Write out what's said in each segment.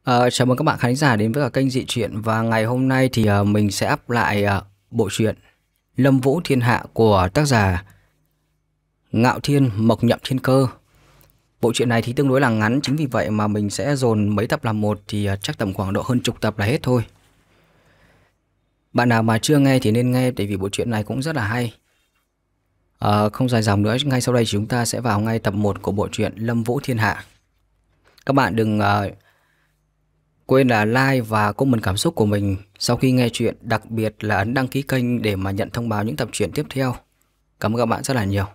Chào mừng các bạn khán giả đến với cả kênh Dị Truyện. Và ngày hôm nay thì mình sẽ up lại bộ truyện Lâm Vũ Thiên Hạ của tác giả Ngạo Thiên Mộc Nhậm Thiên Cơ. Bộ truyện này thì tương đối là ngắn, chính vì vậy mà mình sẽ dồn mấy tập làm một, thì chắc tầm khoảng độ hơn chục tập là hết thôi. Bạn nào mà chưa nghe thì nên nghe, tại vì bộ truyện này cũng rất là hay. Không dài dòng nữa, ngay sau đây chúng ta sẽ vào ngay tập 1 của bộ truyện Lâm Vũ Thiên Hạ. Các bạn đừng quên là like và comment cảm xúc của mình sau khi nghe chuyện, đặc biệt là ấn đăng ký kênh để mà nhận thông báo những tập truyện tiếp theo. Cảm ơn các bạn rất là nhiều.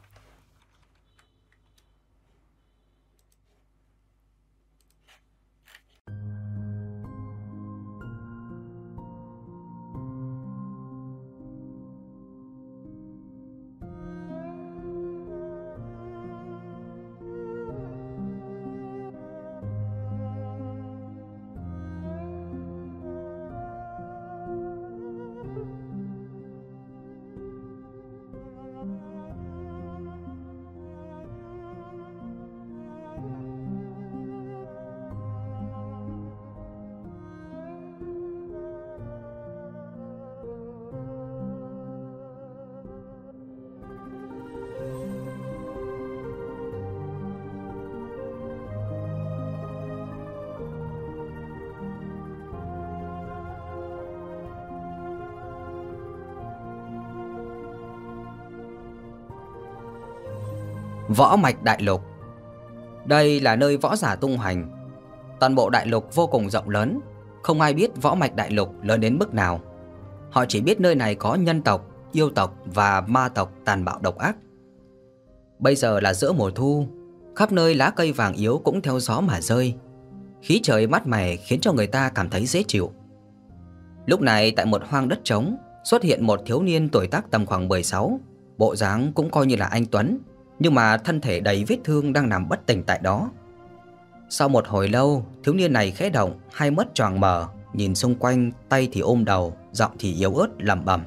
Võ Mạch Đại Lục. Đây là nơi võ giả tung hoành. Toàn bộ đại lục vô cùng rộng lớn, không ai biết Võ Mạch Đại Lục lớn đến mức nào. Họ chỉ biết nơi này có nhân tộc, yêu tộc và ma tộc tàn bạo độc ác. Bây giờ là giữa mùa thu, khắp nơi lá cây vàng yếu cũng theo gió mà rơi. Khí trời mát mẻ khiến cho người ta cảm thấy dễ chịu. Lúc này tại một hoang đất trống xuất hiện một thiếu niên tuổi tác tầm khoảng 16, bộ dáng cũng coi như là anh tuấn, nhưng mà thân thể đầy vết thương đang nằm bất tỉnh tại đó. Sau một hồi lâu, thiếu niên này khẽ động, hai mắt choàng mở, nhìn xung quanh, tay thì ôm đầu, giọng thì yếu ớt lẩm bẩm: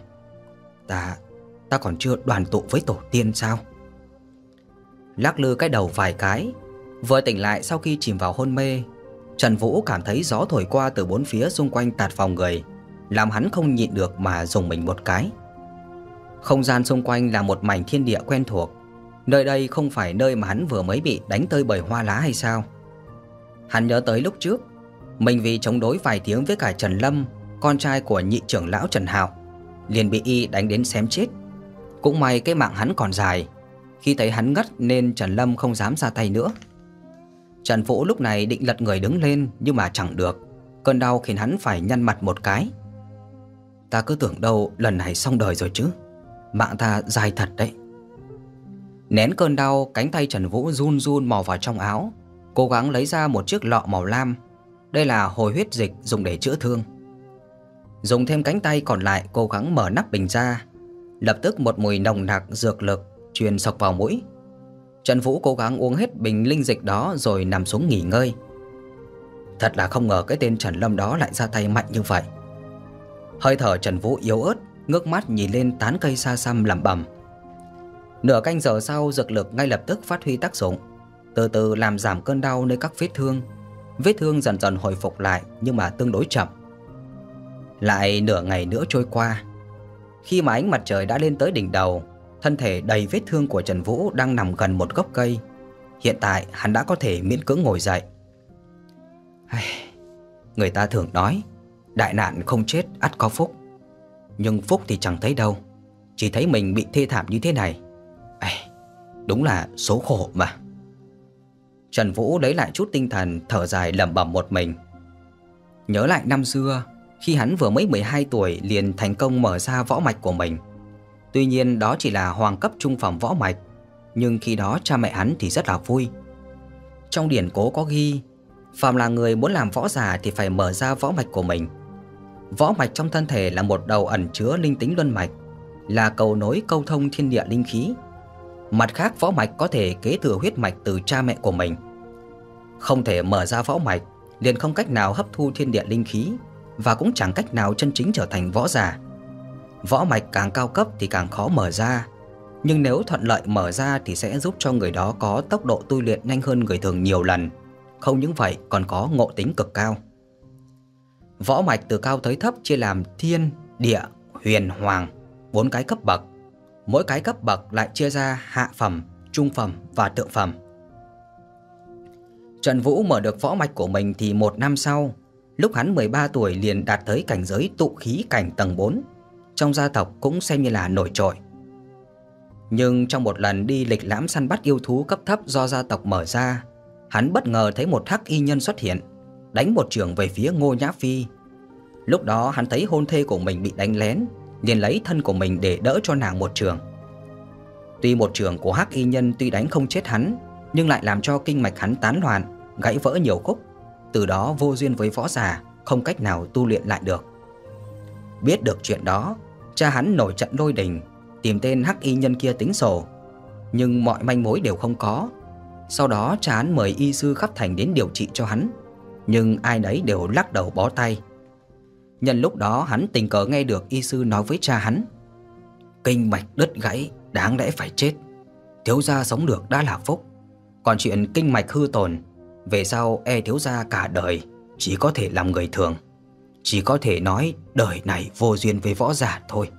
Ta còn chưa đoàn tụ với tổ tiên sao? Lắc lư cái đầu vài cái, vừa tỉnh lại sau khi chìm vào hôn mê, Trần Vũ cảm thấy gió thổi qua từ bốn phía xung quanh tạt vào người, làm hắn không nhịn được mà rùng mình một cái. Không gian xung quanh là một mảnh thiên địa quen thuộc. Nơi đây không phải nơi mà hắn vừa mới bị đánh tơi bởi hoa lá hay sao? Hắn nhớ tới lúc trước mình vì chống đối vài tiếng với cả Trần Lâm, con trai của nhị trưởng lão Trần Hạo, liền bị y đánh đến xém chết. Cũng may cái mạng hắn còn dài, khi thấy hắn ngất nên Trần Lâm không dám ra tay nữa. Trần Vũ lúc này định lật người đứng lên, nhưng mà chẳng được. Cơn đau khiến hắn phải nhăn mặt một cái. Ta cứ tưởng đâu lần này xong đời rồi chứ, mạng ta dài thật đấy. Nén cơn đau, cánh tay Trần Vũ run run mò vào trong áo, cố gắng lấy ra một chiếc lọ màu lam. Đây là hồi huyết dịch dùng để chữa thương. Dùng thêm cánh tay còn lại cố gắng mở nắp bình ra. Lập tức một mùi nồng nặc dược lực truyền sộc vào mũi. Trần Vũ cố gắng uống hết bình linh dịch đó rồi nằm xuống nghỉ ngơi. Thật là không ngờ cái tên Trần Lâm đó lại ra tay mạnh như vậy. Hơi thở Trần Vũ yếu ớt, ngước mắt nhìn lên tán cây xa xăm lẩm bẩm. Nửa canh giờ sau, dược lực ngay lập tức phát huy tác dụng, từ từ làm giảm cơn đau nơi các vết thương. Vết thương dần dần hồi phục lại, nhưng mà tương đối chậm. Lại nửa ngày nữa trôi qua. Khi mà ánh mặt trời đã lên tới đỉnh đầu, thân thể đầy vết thương của Trần Vũ đang nằm gần một gốc cây. Hiện tại hắn đã có thể miễn cưỡng ngồi dậy. Người ta thường nói đại nạn không chết ắt có phúc, nhưng phúc thì chẳng thấy đâu, chỉ thấy mình bị thê thảm như thế này. Đúng là số khổ mà. Trần Vũ lấy lại chút tinh thần, thở dài lẩm bẩm một mình. Nhớ lại năm xưa, khi hắn vừa mới 12 tuổi liền thành công mở ra võ mạch của mình. Tuy nhiên đó chỉ là hoàng cấp trung phẩm võ mạch, nhưng khi đó cha mẹ hắn thì rất là vui. Trong điển cố có ghi, phàm là người muốn làm võ giả thì phải mở ra võ mạch của mình. Võ mạch trong thân thể là một đầu ẩn chứa linh tính luân mạch, là cầu nối câu thông thiên địa linh khí. Mặt khác, võ mạch có thể kế thừa huyết mạch từ cha mẹ của mình. Không thể mở ra võ mạch, liền không cách nào hấp thu thiên địa linh khí, và cũng chẳng cách nào chân chính trở thành võ giả. Võ mạch càng cao cấp thì càng khó mở ra, nhưng nếu thuận lợi mở ra thì sẽ giúp cho người đó có tốc độ tu luyện nhanh hơn người thường nhiều lần. Không những vậy còn có ngộ tính cực cao. Võ mạch từ cao tới thấp chia làm thiên, địa, huyền, hoàng, 4 cái cấp bậc. Mỗi cái cấp bậc lại chia ra hạ phẩm, trung phẩm và thượng phẩm. Trần Vũ mở được võ mạch của mình thì 1 năm sau, lúc hắn 13 tuổi liền đạt tới cảnh giới tụ khí cảnh tầng 4. Trong gia tộc cũng xem như là nổi trội. Nhưng trong một lần đi lịch lãm săn bắt yêu thú cấp thấp do gia tộc mở ra, hắn bất ngờ thấy một hắc y nhân xuất hiện, đánh một chưởng về phía Ngô Nhã Phi. Lúc đó hắn thấy hôn thê của mình bị đánh lén, liền lấy thân của mình để đỡ cho nàng một chưởng. Tuy một chưởng của hắc y nhân tuy đánh không chết hắn, nhưng lại làm cho kinh mạch hắn tán loạn, gãy vỡ nhiều khúc. Từ đó vô duyên với võ giả, không cách nào tu luyện lại được. Biết được chuyện đó, cha hắn nổi trận lôi đình, tìm tên hắc y nhân kia tính sổ, nhưng mọi manh mối đều không có. Sau đó cha hắn mời y sư khắp thành đến điều trị cho hắn, nhưng ai nấy đều lắc đầu bó tay. Nhân lúc đó hắn tình cờ nghe được y sư nói với cha hắn: kinh mạch đứt gãy đáng lẽ phải chết, thiếu gia sống được đã là phúc. Còn chuyện kinh mạch hư tổn, về sau e thiếu gia cả đời chỉ có thể làm người thường, chỉ có thể nói đời này vô duyên với võ giả thôi.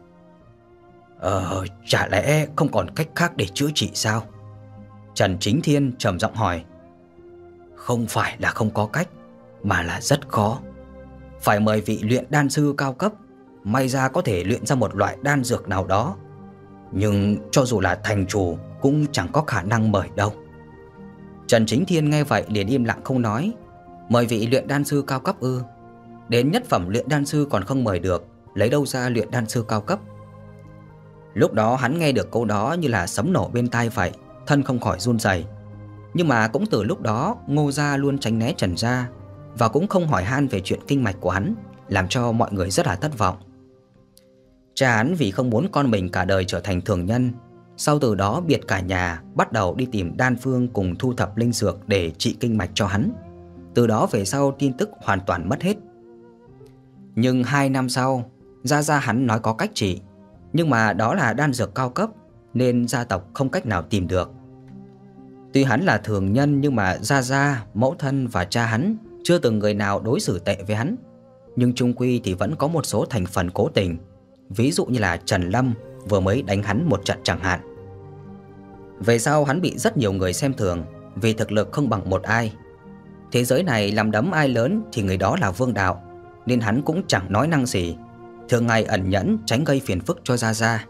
Chả lẽ không còn cách khác để chữa trị sao? Trần Chính Thiên trầm giọng hỏi. Không phải là không có cách, mà là rất khó. Phải mời vị luyện đan sư cao cấp, may ra có thể luyện ra một loại đan dược nào đó. Nhưng cho dù là thành chủ cũng chẳng có khả năng mời đâu. Trần Chính Thiên nghe vậy liền im lặng không nói. Mời vị luyện đan sư cao cấp ư? Đến nhất phẩm luyện đan sư còn không mời được, lấy đâu ra luyện đan sư cao cấp? Lúc đó hắn nghe được câu đó như là sấm nổ bên tai vậy, thân không khỏi run rẩy. Nhưng mà cũng từ lúc đó Ngô gia luôn tránh né Trần gia, và cũng không hỏi han về chuyện kinh mạch của hắn, làm cho mọi người rất là thất vọng. Cha hắn vì không muốn con mình cả đời trở thành thường nhân, sau từ đó biệt cả nhà, bắt đầu đi tìm đan phương cùng thu thập linh dược để trị kinh mạch cho hắn. Từ đó về sau tin tức hoàn toàn mất hết. Nhưng 2 năm sau, gia hắn nói có cách trị, nhưng mà đó là đan dược cao cấp, nên gia tộc không cách nào tìm được. Tuy hắn là thường nhân, nhưng mà gia, mẫu thân và cha hắn chưa từng người nào đối xử tệ với hắn. Nhưng chung quy thì vẫn có một số thành phần cố tình, ví dụ như là Trần Lâm vừa mới đánh hắn một trận chẳng hạn. Về sau hắn bị rất nhiều người xem thường vì thực lực không bằng một ai. Thế giới này làm đấm ai lớn thì người đó là vương đạo, nên hắn cũng chẳng nói năng gì, thường ngày ẩn nhẫn tránh gây phiền phức cho gia.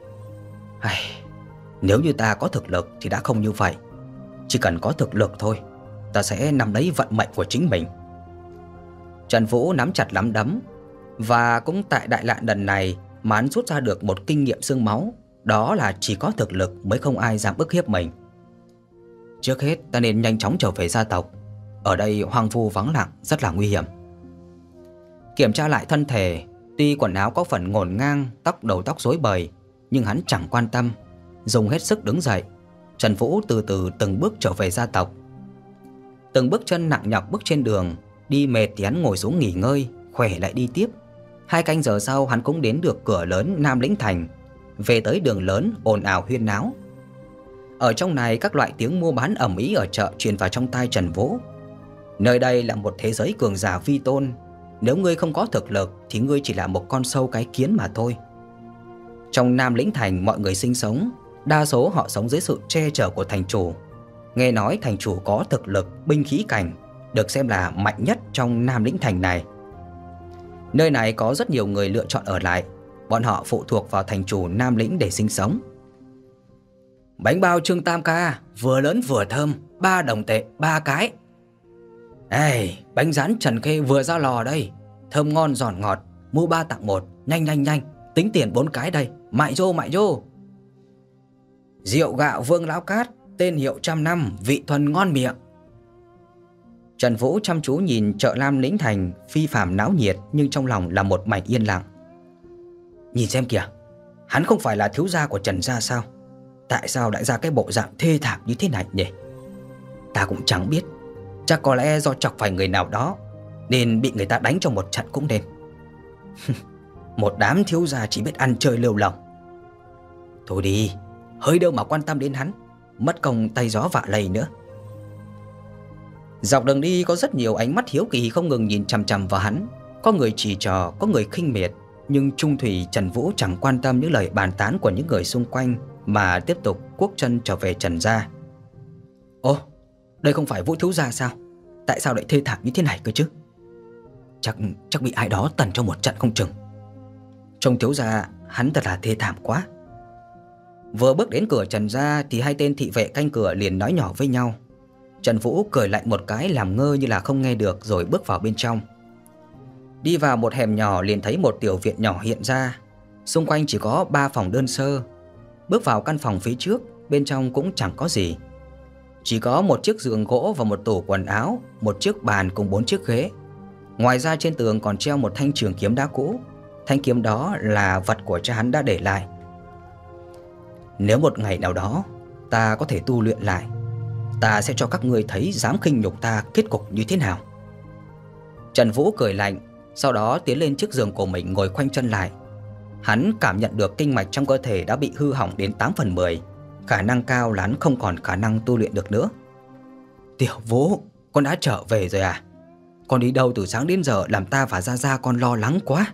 Nếu như ta có thực lực thì đã không như vậy. Chỉ cần có thực lực thôi, ta sẽ nắm lấy vận mệnh của chính mình. Trần Vũ nắm chặt nắm đấm, và cũng tại đại nạn lần này mà hắn rút ra được một kinh nghiệm xương máu, đó là chỉ có thực lực mới không ai dám ức hiếp mình. Trước hết ta nên nhanh chóng trở về gia tộc, ở đây hoang vu vắng lặng, rất là nguy hiểm. Kiểm tra lại thân thể, tuy quần áo có phần ngổn ngang, đầu tóc rối bời, nhưng hắn chẳng quan tâm, dùng hết sức đứng dậy. Trần Vũ từ từ từng bước trở về gia tộc. Từng bước chân nặng nhọc bước trên đường, đi mệt thì hắn ngồi xuống nghỉ ngơi, khỏe lại đi tiếp. 2 canh giờ sau hắn cũng đến được cửa lớn Nam Lĩnh Thành, về tới đường lớn ồn ào huyên náo. Ở trong này các loại tiếng mua bán ầm ĩ ở chợ truyền vào trong tai Trần Vũ. Nơi đây là một thế giới cường giả vi tôn, nếu ngươi không có thực lực thì ngươi chỉ là một con sâu cái kiến mà thôi. Trong Nam Lĩnh Thành mọi người sinh sống, đa số họ sống dưới sự che chở của thành chủ. Nghe nói thành chủ có thực lực binh khí cảnh, được xem là mạnh nhất trong Nam Lĩnh Thành này. Nơi này có rất nhiều người lựa chọn ở lại, bọn họ phụ thuộc vào thành chủ Nam Lĩnh để sinh sống. Bánh bao Trương Tam ca, vừa lớn vừa thơm, 3 đồng tệ 3 cái. Bánh rán Trần Khê vừa ra lò đây, thơm ngon giòn ngọt, mua 3 tặng 1, nhanh, tính tiền 4 cái đây, mại vô. Rượu gạo Vương Lão Cát, tên hiệu 100 năm, vị thuần ngon miệng. Trần Vũ chăm chú nhìn chợ Nam Lĩnh Thành phi phàm náo nhiệt, nhưng trong lòng là một mảnh yên lặng. Nhìn xem kìa, hắn không phải là thiếu gia của Trần gia sao? Tại sao lại ra cái bộ dạng thê thảm như thế này nhỉ? Ta cũng chẳng biết, chắc có lẽ do chọc phải người nào đó nên bị người ta đánh trong một trận cũng nên. Một đám thiếu gia chỉ biết ăn chơi lêu lỏng. Thôi đi, hơi đâu mà quan tâm đến hắn, mất công tay gió vạ lây nữa. Dọc đường đi có rất nhiều ánh mắt hiếu kỳ không ngừng nhìn chằm chằm vào hắn. Có người chỉ trò, có người khinh miệt, nhưng chung thủy Trần Vũ chẳng quan tâm những lời bàn tán của những người xung quanh mà tiếp tục cuốc chân trở về Trần gia. Ồ, đây không phải Vũ thiếu gia sao? Tại sao lại thê thảm như thế này cơ chứ? Chắc bị ai đó tần trong một trận không chừng. Trông thiếu gia hắn thật là thê thảm quá. Vừa bước đến cửa Trần gia thì hai tên thị vệ canh cửa liền nói nhỏ với nhau. Trần Vũ cười lạnh một cái làm ngơ như là không nghe được rồi bước vào bên trong. Đi vào một hẻm nhỏ liền thấy một tiểu viện nhỏ hiện ra. Xung quanh chỉ có 3 phòng đơn sơ. Bước vào căn phòng phía trước, bên trong cũng chẳng có gì. Chỉ có một chiếc giường gỗ và một tủ quần áo, một chiếc bàn cùng 4 chiếc ghế. Ngoài ra trên tường còn treo một thanh trường kiếm đá cũ. Thanh kiếm đó là vật của cha hắn đã để lại. Nếu một ngày nào đó ta có thể tu luyện lại, ta sẽ cho các ngươi thấy dám khinh nhục ta kết cục như thế nào. Trần Vũ cười lạnh, sau đó tiến lên chiếc giường của mình ngồi khoanh chân lại. Hắn cảm nhận được kinh mạch trong cơ thể đã bị hư hỏng đến 8/10, khả năng cao là hắn không còn khả năng tu luyện được nữa. Tiểu Vũ, con đã trở về rồi à? Con đi đâu từ sáng đến giờ làm ta và Gia Gia con lo lắng quá.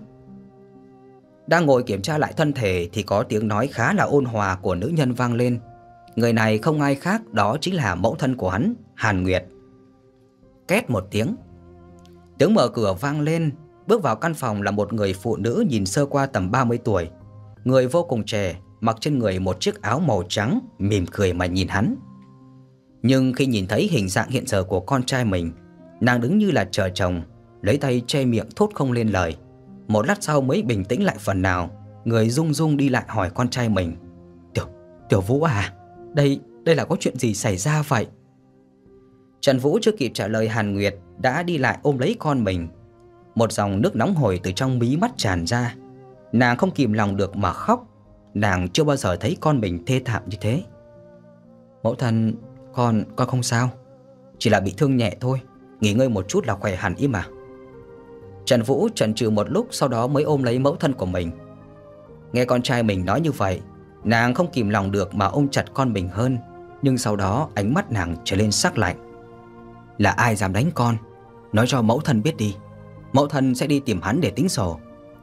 Đang ngồi kiểm tra lại thân thể thì có tiếng nói khá là ôn hòa của nữ nhân vang lên. Người này không ai khác, đó chính là mẫu thân của hắn, Hàn Nguyệt. Két một tiếng mở cửa vang lên. Bước vào căn phòng là một người phụ nữ nhìn sơ qua tầm 30 tuổi. Người vô cùng trẻ, mặc trên người một chiếc áo màu trắng, mỉm cười mà nhìn hắn. Nhưng khi nhìn thấy hình dạng hiện giờ của con trai mình, nàng đứng như là chờ chồng, lấy tay che miệng thốt không lên lời. Một lát sau mới bình tĩnh lại phần nào, người rung rung đi lại hỏi con trai mình. Tiểu Vũ à, đây là có chuyện gì xảy ra vậy? Trần Vũ chưa kịp trả lời Hàn Nguyệt đã đi lại ôm lấy con mình. Một dòng nước nóng hổi từ trong mí mắt tràn ra. Nàng không kìm lòng được mà khóc. Nàng chưa bao giờ thấy con mình thê thảm như thế. Mẫu thân, con không sao. Chỉ là bị thương nhẹ thôi, nghỉ ngơi một chút là khỏe hẳn ý mà. Trần Vũ chần chừ một lúc, sau đó mới ôm lấy mẫu thân của mình. Nghe con trai mình nói như vậy, nàng không kìm lòng được mà ôm chặt con mình hơn. Nhưng sau đó ánh mắt nàng trở lên sắc lạnh. Là ai dám đánh con? Nói cho mẫu thân biết đi, mẫu thân sẽ đi tìm hắn để tính sổ.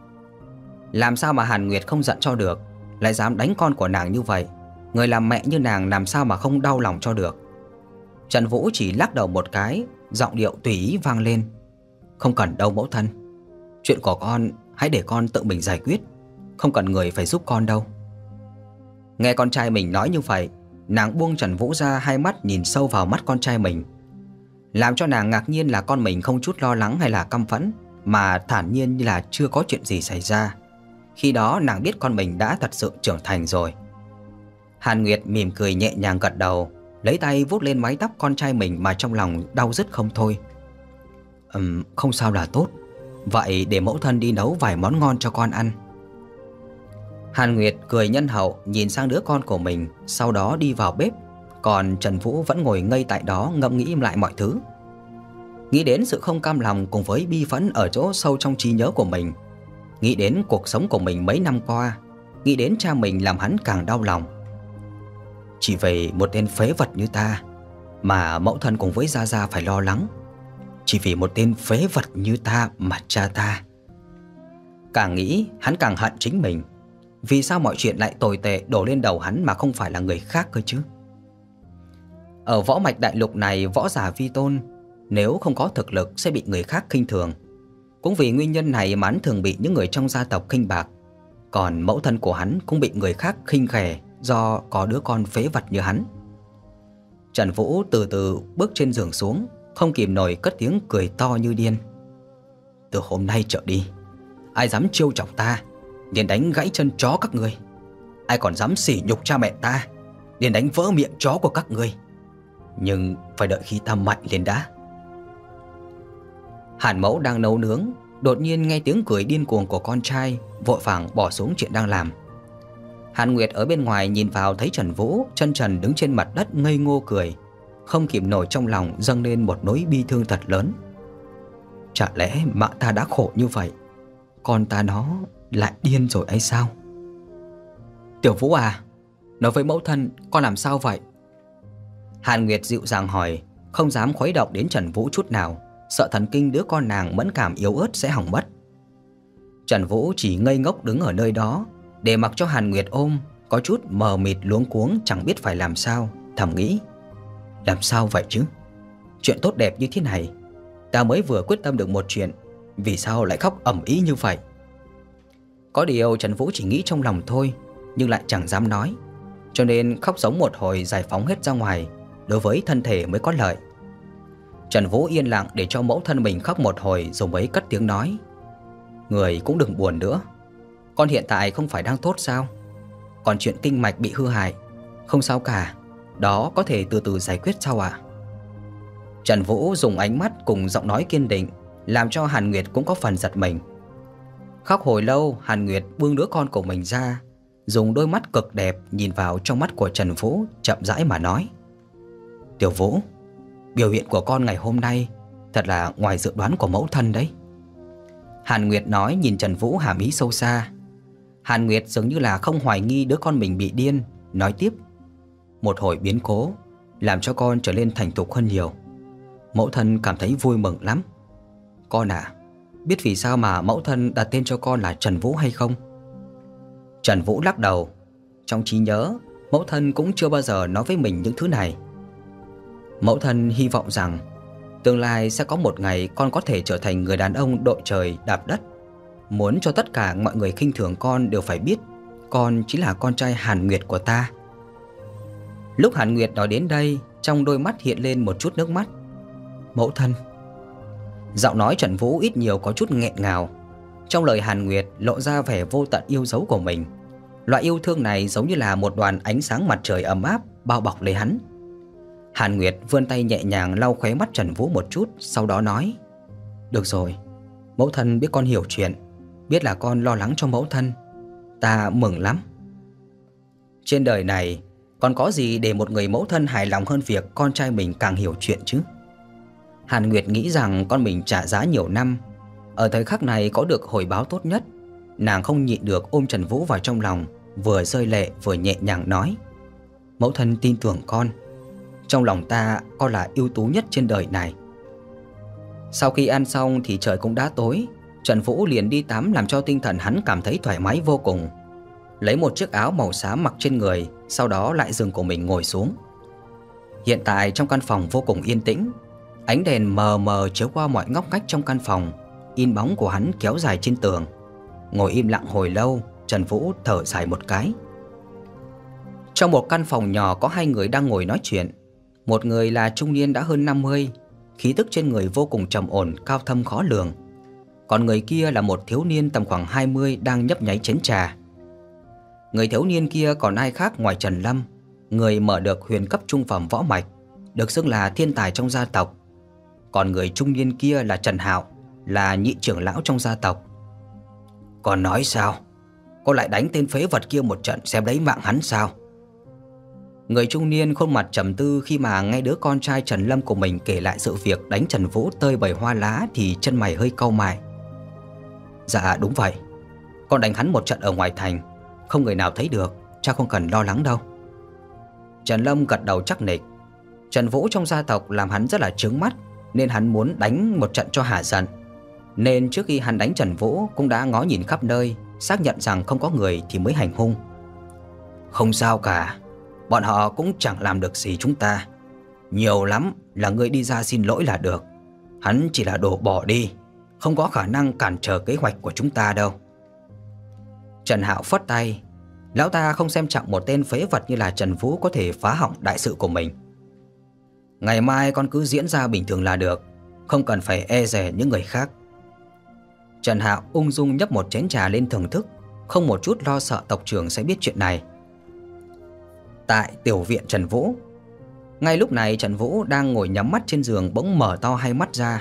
Làm sao mà Hàn Nguyệt không giận cho được, lại dám đánh con của nàng như vậy. Người làm mẹ như nàng làm sao mà không đau lòng cho được. Trần Vũ chỉ lắc đầu một cái, giọng điệu tùy ý vang lên. Không cần đâu mẫu thân, chuyện của con hãy để con tự mình giải quyết, không cần người phải giúp con đâu. Nghe con trai mình nói như vậy, nàng buông Trần Vũ ra, hai mắt nhìn sâu vào mắt con trai mình. Làm cho nàng ngạc nhiên là con mình không chút lo lắng hay là căm phẫn, mà thản nhiên như là chưa có chuyện gì xảy ra. Khi đó nàng biết con mình đã thật sự trưởng thành rồi. Hàn Nguyệt mỉm cười nhẹ nhàng gật đầu, lấy tay vuốt lên mái tóc con trai mình mà trong lòng đau rứt không thôi. Không sao là tốt. Vậy để mẫu thân đi nấu vài món ngon cho con ăn. Hàn Nguyệt cười nhân hậu nhìn sang đứa con của mình, sau đó đi vào bếp. Còn Trần Vũ vẫn ngồi ngây tại đó ngẫm nghĩ lại mọi thứ. Nghĩ đến sự không cam lòng cùng với bi phẫn ở chỗ sâu trong trí nhớ của mình. Nghĩ đến cuộc sống của mình mấy năm qua. Nghĩ đến cha mình làm hắn càng đau lòng. Chỉ vì một tên phế vật như ta mà mẫu thân cùng với Gia Gia phải lo lắng. Chỉ vì một tên phế vật như ta mà cha ta. Càng nghĩ hắn càng hận chính mình. Vì sao mọi chuyện lại tồi tệ đổ lên đầu hắn mà không phải là người khác cơ chứ? Ở võ mạch đại lục này, võ giả vi tôn nếu không có thực lực sẽ bị người khác khinh thường. Cũng vì nguyên nhân này mà hắn thường bị những người trong gia tộc khinh bạc. Còn mẫu thân của hắn cũng bị người khác khinh khè do có đứa con phế vật như hắn. Trần Vũ từ từ bước trên giường xuống, không kìm nổi cất tiếng cười to như điên. Từ hôm nay trở đi, ai dám trêu chọc ta liền đánh gãy chân chó các ngươi. Ai còn dám sỉ nhục cha mẹ ta liền đánh vỡ miệng chó của các ngươi. Nhưng phải đợi khi ta mạnh lên đã. Hàn Mẫu đang nấu nướng, đột nhiên nghe tiếng cười điên cuồng của con trai, vội vàng bỏ xuống chuyện đang làm. Hàn Nguyệt ở bên ngoài nhìn vào thấy Trần Vũ chân trần đứng trên mặt đất ngây ngô cười, không kìm nổi trong lòng dâng lên một nỗi bi thương thật lớn. Chả lẽ mẹ ta đã khổ như vậy, con ta nó lại điên rồi hay sao? Tiểu Vũ à, nói với mẫu thân con làm sao vậy? Hàn Nguyệt dịu dàng hỏi, không dám khuấy động đến Trần Vũ chút nào, sợ thần kinh đứa con nàng mẫn cảm yếu ớt sẽ hỏng mất. Trần Vũ chỉ ngây ngốc đứng ở nơi đó, để mặc cho Hàn Nguyệt ôm, có chút mờ mịt luống cuống chẳng biết phải làm sao. Thầm nghĩ, làm sao vậy chứ? Chuyện tốt đẹp như thế này, ta mới vừa quyết tâm được một chuyện, vì sao lại khóc ầm ĩ như vậy? Có điều Trần Vũ chỉ nghĩ trong lòng thôi, nhưng lại chẳng dám nói, cho nên khóc giống một hồi giải phóng hết ra ngoài, đối với thân thể mới có lợi. Trần Vũ yên lặng để cho mẫu thân mình khóc một hồi rồi mới cất tiếng nói, người cũng đừng buồn nữa, con hiện tại không phải đang tốt sao? Còn chuyện kinh mạch bị hư hại, không sao cả, đó có thể từ từ giải quyết sau ạ. Trần Vũ dùng ánh mắt cùng giọng nói kiên định, làm cho Hàn Nguyệt cũng có phần giật mình. Khóc hồi lâu, Hàn Nguyệt buông đứa con của mình ra, dùng đôi mắt cực đẹp nhìn vào trong mắt của Trần Vũ, chậm rãi mà nói, Tiểu Vũ, biểu hiện của con ngày hôm nay thật là ngoài dự đoán của mẫu thân đấy. Hàn Nguyệt nói nhìn Trần Vũ hàm ý sâu xa. Hàn Nguyệt dường như là không hoài nghi đứa con mình bị điên, nói tiếp, một hồi biến cố làm cho con trở nên thành thục hơn nhiều. Mẫu thân cảm thấy vui mừng lắm. Con à, biết vì sao mà mẫu thân đặt tên cho con là Trần Vũ hay không? Trần Vũ lắc đầu. Trong trí nhớ, mẫu thân cũng chưa bao giờ nói với mình những thứ này. Mẫu thân hy vọng rằng tương lai sẽ có một ngày con có thể trở thành người đàn ông đội trời đạp đất. Muốn cho tất cả mọi người khinh thường con đều phải biết con chính là con trai Hàn Nguyệt của ta. Lúc Hàn Nguyệt nói đến đây, trong đôi mắt hiện lên một chút nước mắt. Mẫu thân. Giọng nói Trần Vũ ít nhiều có chút nghẹn ngào. Trong lời Hàn Nguyệt lộ ra vẻ vô tận yêu dấu của mình. Loại yêu thương này giống như là một đoàn ánh sáng mặt trời ấm áp bao bọc lấy hắn. Hàn Nguyệt vươn tay nhẹ nhàng lau khóe mắt Trần Vũ một chút, sau đó nói, được rồi, mẫu thân biết con hiểu chuyện, biết là con lo lắng cho mẫu thân, ta mừng lắm. Trên đời này còn có gì để một người mẫu thân hài lòng hơn việc con trai mình càng hiểu chuyện chứ? Hàn Nguyệt nghĩ rằng con mình trả giá nhiều năm, ở thời khắc này có được hồi báo tốt nhất. Nàng không nhịn được ôm Trần Vũ vào trong lòng, vừa rơi lệ vừa nhẹ nhàng nói, mẫu thân tin tưởng con, trong lòng ta con là ưu tú nhất trên đời này. Sau khi ăn xong thì trời cũng đã tối. Trần Vũ liền đi tắm làm cho tinh thần hắn cảm thấy thoải mái vô cùng. Lấy một chiếc áo màu xám mặc trên người, sau đó lại giường của mình ngồi xuống. Hiện tại trong căn phòng vô cùng yên tĩnh. Ánh đèn mờ mờ chiếu qua mọi ngóc ngách trong căn phòng, in bóng của hắn kéo dài trên tường. Ngồi im lặng hồi lâu, Trần Vũ thở dài một cái. Trong một căn phòng nhỏ có hai người đang ngồi nói chuyện. Một người là trung niên đã hơn 50, khí tức trên người vô cùng trầm ổn, cao thâm khó lường. Còn người kia là một thiếu niên tầm khoảng 20 đang nhấp nháy chén trà. Người thiếu niên kia còn ai khác ngoài Trần Lâm, người mở được huyền cấp trung phẩm võ mạch, được xưng là thiên tài trong gia tộc. Còn người trung niên kia là Trần Hạo, là nhị trưởng lão trong gia tộc. Còn nói sao? Cô lại đánh tên phế vật kia một trận xem lấy mạng hắn sao? Người trung niên khuôn mặt trầm tư khi mà nghe đứa con trai Trần Lâm của mình kể lại sự việc đánh Trần Vũ tơi bời hoa lá thì chân mày hơi cau mày. Dạ đúng vậy, con đánh hắn một trận ở ngoài thành, không người nào thấy được, cha không cần lo lắng đâu. Trần Lâm gật đầu chắc nịch. Trần Vũ trong gia tộc làm hắn rất là chướng mắt, nên hắn muốn đánh một trận cho hả giận. Nên trước khi hắn đánh Trần Vũ cũng đã ngó nhìn khắp nơi, xác nhận rằng không có người thì mới hành hung. Không sao cả, bọn họ cũng chẳng làm được gì chúng ta. Nhiều lắm là ngươi đi ra xin lỗi là được. Hắn chỉ là đồ bỏ đi, không có khả năng cản trở kế hoạch của chúng ta đâu. Trần Hạo phất tay. Lão ta không xem trọng một tên phế vật như là Trần Vũ có thể phá hỏng đại sự của mình. Ngày mai con cứ diễn ra bình thường là được, không cần phải e dè những người khác. Trần Hạo ung dung nhấp một chén trà lên thưởng thức, không một chút lo sợ tộc trưởng sẽ biết chuyện này. Tại tiểu viện Trần Vũ, ngay lúc này Trần Vũ đang ngồi nhắm mắt trên giường bỗng mở to hai mắt ra.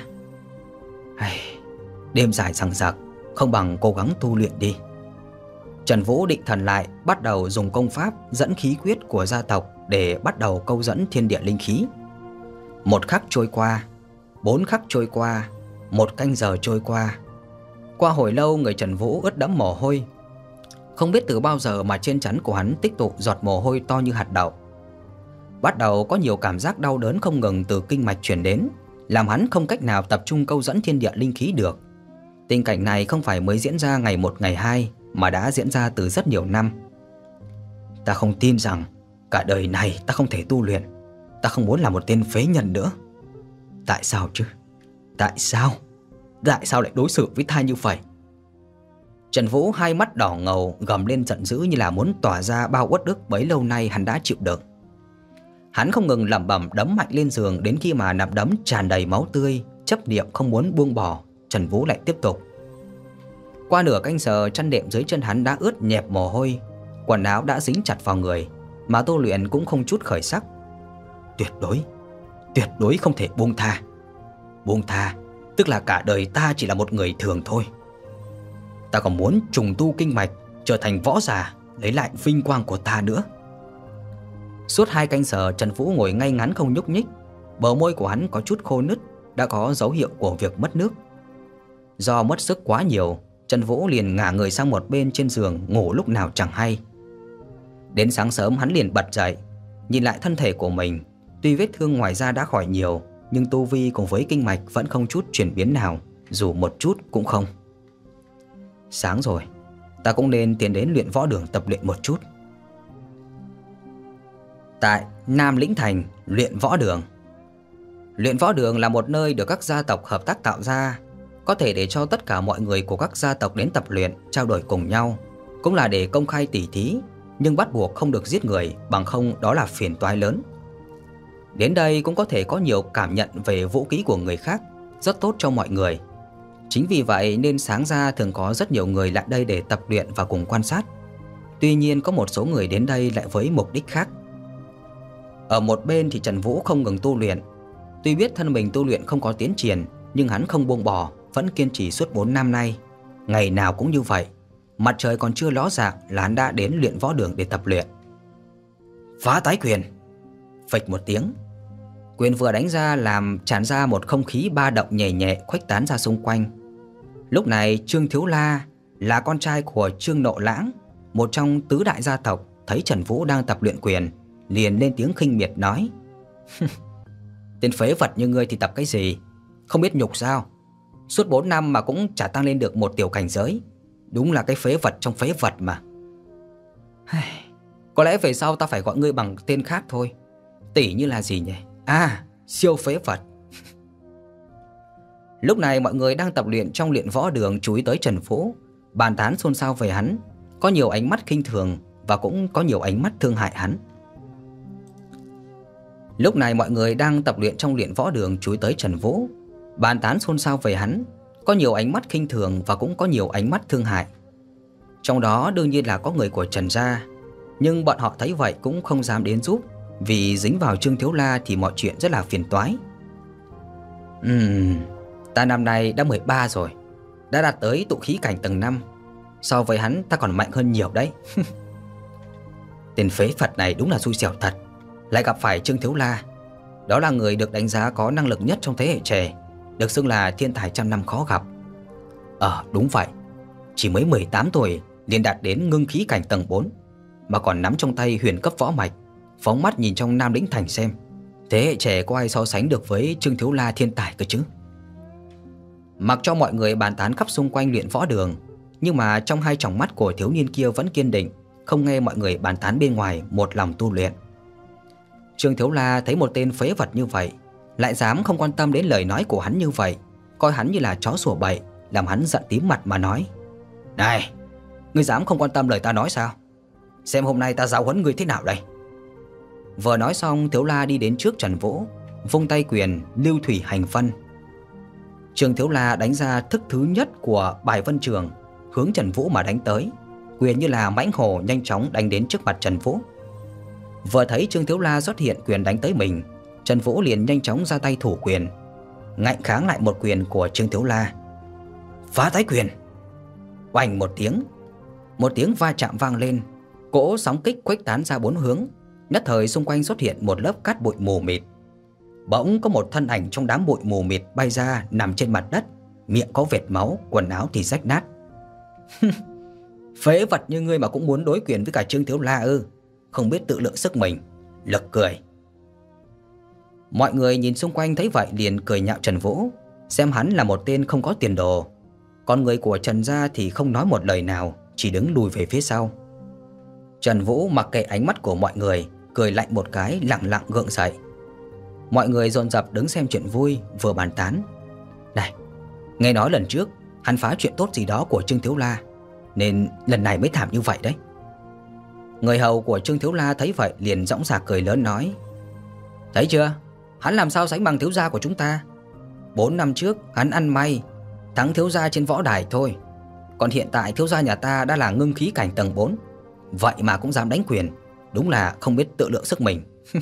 Đêm dài dằng dặc, không bằng cố gắng tu luyện đi. Trần Vũ định thần lại, bắt đầu dùng công pháp dẫn khí quyết của gia tộc để bắt đầu câu dẫn thiên địa linh khí. 1 khắc trôi qua, 4 khắc trôi qua, 1 canh giờ trôi qua. Qua hồi lâu người Trần Vũ ướt đẫm mồ hôi. Không biết từ bao giờ mà trên trán của hắn tích tụ giọt mồ hôi to như hạt đậu. Bắt đầu có nhiều cảm giác đau đớn không ngừng từ kinh mạch truyền đến, làm hắn không cách nào tập trung câu dẫn thiên địa linh khí được. Tình cảnh này không phải mới diễn ra ngày một ngày hai, mà đã diễn ra từ rất nhiều năm. Ta không tin rằng cả đời này ta không thể tu luyện. Ta không muốn là một tên phế nhân nữa. Tại sao chứ? Tại sao? Tại sao lại đối xử với ta như vậy? Trần Vũ hai mắt đỏ ngầu, gầm lên giận dữ như là muốn tỏa ra bao uất ức bấy lâu nay hắn đã chịu đựng. Hắn không ngừng lẩm bẩm đấm mạnh lên giường, đến khi mà nắm đấm tràn đầy máu tươi, chấp niệm không muốn buông bỏ, Trần Vũ lại tiếp tục. Qua nửa canh giờ, chăn đệm dưới chân hắn đã ướt nhẹp mồ hôi, quần áo đã dính chặt vào người, mà tu luyện cũng không chút khởi sắc. Tuyệt đối không thể buông tha. Buông tha tức là cả đời ta chỉ là một người thường thôi. Ta còn muốn trùng tu kinh mạch, trở thành võ giả, lấy lại vinh quang của ta nữa. Suốt 2 canh giờ, Trần Vũ ngồi ngay ngắn không nhúc nhích. Bờ môi của hắn có chút khô nứt, đã có dấu hiệu của việc mất nước. Do mất sức quá nhiều, Trần Vũ liền ngả người sang một bên trên giường, ngủ lúc nào chẳng hay. Đến sáng sớm hắn liền bật dậy, nhìn lại thân thể của mình. Tuy vết thương ngoài da đã khỏi nhiều, nhưng tu vi cùng với kinh mạch vẫn không chút chuyển biến nào, dù một chút cũng không. Sáng rồi, ta cũng nên tiến đến luyện võ đường tập luyện một chút. Tại Nam Lĩnh Thành, luyện võ đường. Luyện võ đường là một nơi được các gia tộc hợp tác tạo ra, có thể để cho tất cả mọi người của các gia tộc đến tập luyện, trao đổi cùng nhau, cũng là để công khai tỉ thí, nhưng bắt buộc không được giết người, bằng không đó là phiền toái lớn. Đến đây cũng có thể có nhiều cảm nhận về vũ khí của người khác, rất tốt cho mọi người. Chính vì vậy nên sáng ra thường có rất nhiều người lại đây để tập luyện và cùng quan sát. Tuy nhiên có một số người đến đây lại với mục đích khác. Ở một bên thì Trần Vũ không ngừng tu luyện. Tuy biết thân mình tu luyện không có tiến triển, nhưng hắn không buông bỏ, vẫn kiên trì suốt 4 năm nay. Ngày nào cũng như vậy, mặt trời còn chưa ló dạng là hắn đã đến luyện võ đường để tập luyện. Phá tái quyền. Phịch một tiếng, quyền vừa đánh ra làm tràn ra một không khí ba động nhẹ nhẹ khuếch tán ra xung quanh. Lúc này Trương Thiếu La là con trai của Trương Nộ Lãng, một trong tứ đại gia tộc, thấy Trần Vũ đang tập luyện quyền, liền lên tiếng khinh miệt nói: Tên phế vật như ngươi thì tập cái gì? Không biết nhục sao? Suốt 4 năm mà cũng chả tăng lên được một tiểu cảnh giới. Đúng là cái phế vật trong phế vật mà. Có lẽ về sau ta phải gọi ngươi bằng tên khác thôi. Tỷ như là gì nhỉ? À, siêu phế vật. Lúc này mọi người đang tập luyện trong luyện võ đường chú ý tới Trần Vũ, bàn tán xôn xao về hắn. Có nhiều ánh mắt khinh thường và cũng có nhiều ánh mắt thương hại hắn. Lúc này mọi người đang tập luyện trong luyện võ đường chú ý tới Trần Vũ, bàn tán xôn xao về hắn. Có nhiều ánh mắt khinh thường và cũng có nhiều ánh mắt thương hại. Trong đó đương nhiên là có người của Trần gia, nhưng bọn họ thấy vậy cũng không dám đến giúp, vì dính vào Trương Thiếu La thì mọi chuyện rất là phiền toái. Ta năm nay đã 13 rồi, đã đạt tới tụ khí cảnh tầng 5. So với hắn ta còn mạnh hơn nhiều đấy. Tên phế vật này đúng là xui xẻo thật, lại gặp phải Trương Thiếu La. Đó là người được đánh giá có năng lực nhất trong thế hệ trẻ, được xưng là thiên tài trăm năm khó gặp. Đúng vậy, chỉ mới 18 tuổi liền đạt đến ngưng khí cảnh tầng 4, mà còn nắm trong tay huyền cấp võ mạch. Phóng mắt nhìn trong Nam Lĩnh Thành xem, thế hệ trẻ có ai so sánh được với Trương Thiếu La thiên tài cơ chứ? Mặc cho mọi người bàn tán khắp xung quanh luyện võ đường, nhưng mà trong hai tròng mắt của thiếu niên kia vẫn kiên định, không nghe mọi người bàn tán bên ngoài, một lòng tu luyện. Trương Thiếu La thấy một tên phế vật như vậy, lại dám không quan tâm đến lời nói của hắn như vậy, coi hắn như là chó sủa bậy, làm hắn giận tím mặt mà nói: Này, ngươi dám không quan tâm lời ta nói sao? Xem hôm nay ta giáo huấn ngươi thế nào đây. Vừa nói xong, Thiếu La đi đến trước Trần Vũ, vung tay quyền lưu thủy hành phân. Trương Thiếu La đánh ra thức thứ nhất của bài vân trường, hướng Trần Vũ mà đánh tới. Quyền như là mãnh hổ nhanh chóng đánh đến trước mặt Trần Vũ. Vừa thấy Trương Thiếu La xuất hiện quyền đánh tới mình, Trần Vũ liền nhanh chóng ra tay thủ quyền, ngạnh kháng lại một quyền của Trương Thiếu La. Phá tái quyền. Oanh một tiếng va chạm vang lên, cỗ sóng kích khuếch tán ra 4 hướng. Nhất thời xung quanh xuất hiện một lớp cát bụi mù mịt. Bỗng có một thân ảnh trong đám bụi mù mịt bay ra, nằm trên mặt đất, miệng có vệt máu, quần áo thì rách nát. Phế vật như ngươi mà cũng muốn đối quyền với cả Trương Thiếu La ư? Không biết tự lượng sức mình, lực cười. Mọi người nhìn xung quanh thấy vậy liền cười nhạo Trần Vũ, xem hắn là một tên không có tiền đồ. Còn người của Trần gia thì không nói một lời nào, chỉ đứng lùi về phía sau. Trần Vũ mặc kệ ánh mắt của mọi người, cười lạnh một cái, lặng lặng gượng dậy. Mọi người dồn dập đứng xem chuyện vui, vừa bàn tán. Này, nghe nói lần trước hắn phá chuyện tốt gì đó của Trương Thiếu La, nên lần này mới thảm như vậy đấy. Người hầu của Trương Thiếu La thấy vậy liền dõng dạc cười lớn nói: Thấy chưa, hắn làm sao sánh bằng thiếu gia của chúng ta. 4 năm trước hắn ăn may thắng thiếu gia trên võ đài thôi, còn hiện tại thiếu gia nhà ta đã là ngưng khí cảnh tầng 4, vậy mà cũng dám đánh quyền, đúng là không biết tự lượng sức mình.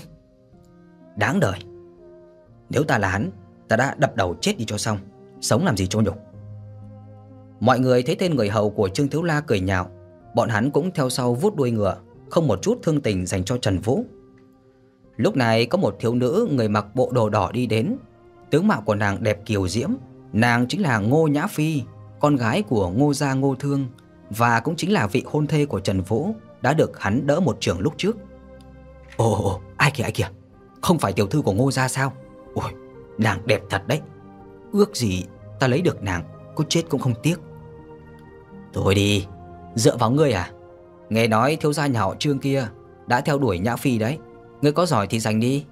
Đáng đời. Nếu ta là hắn, ta đã đập đầu chết đi cho xong, sống làm gì cho nhục. Mọi người thấy tên người hầu của Trương Thiếu La cười nhạo, bọn hắn cũng theo sau vuốt đuôi ngựa, không một chút thương tình dành cho Trần Vũ. Lúc này có một thiếu nữ người mặc bộ đồ đỏ đi đến. Tướng mạo của nàng đẹp kiều diễm. Nàng chính là Ngô Nhã Phi, con gái của Ngô gia Ngô Thương, và cũng chính là vị hôn thê của Trần Vũ, đã được hắn đỡ một chưởng lúc trước. Ồ, ai kìa, không phải tiểu thư của Ngô gia sao? Ôi, nàng đẹp thật đấy. Ước gì ta lấy được nàng, có chết cũng không tiếc. Thôi đi, dựa vào ngươi à? Nghe nói thiếu gia nhà họ Trương kia đã theo đuổi Nhã Phi đấy, ngươi có giỏi thì giành đi.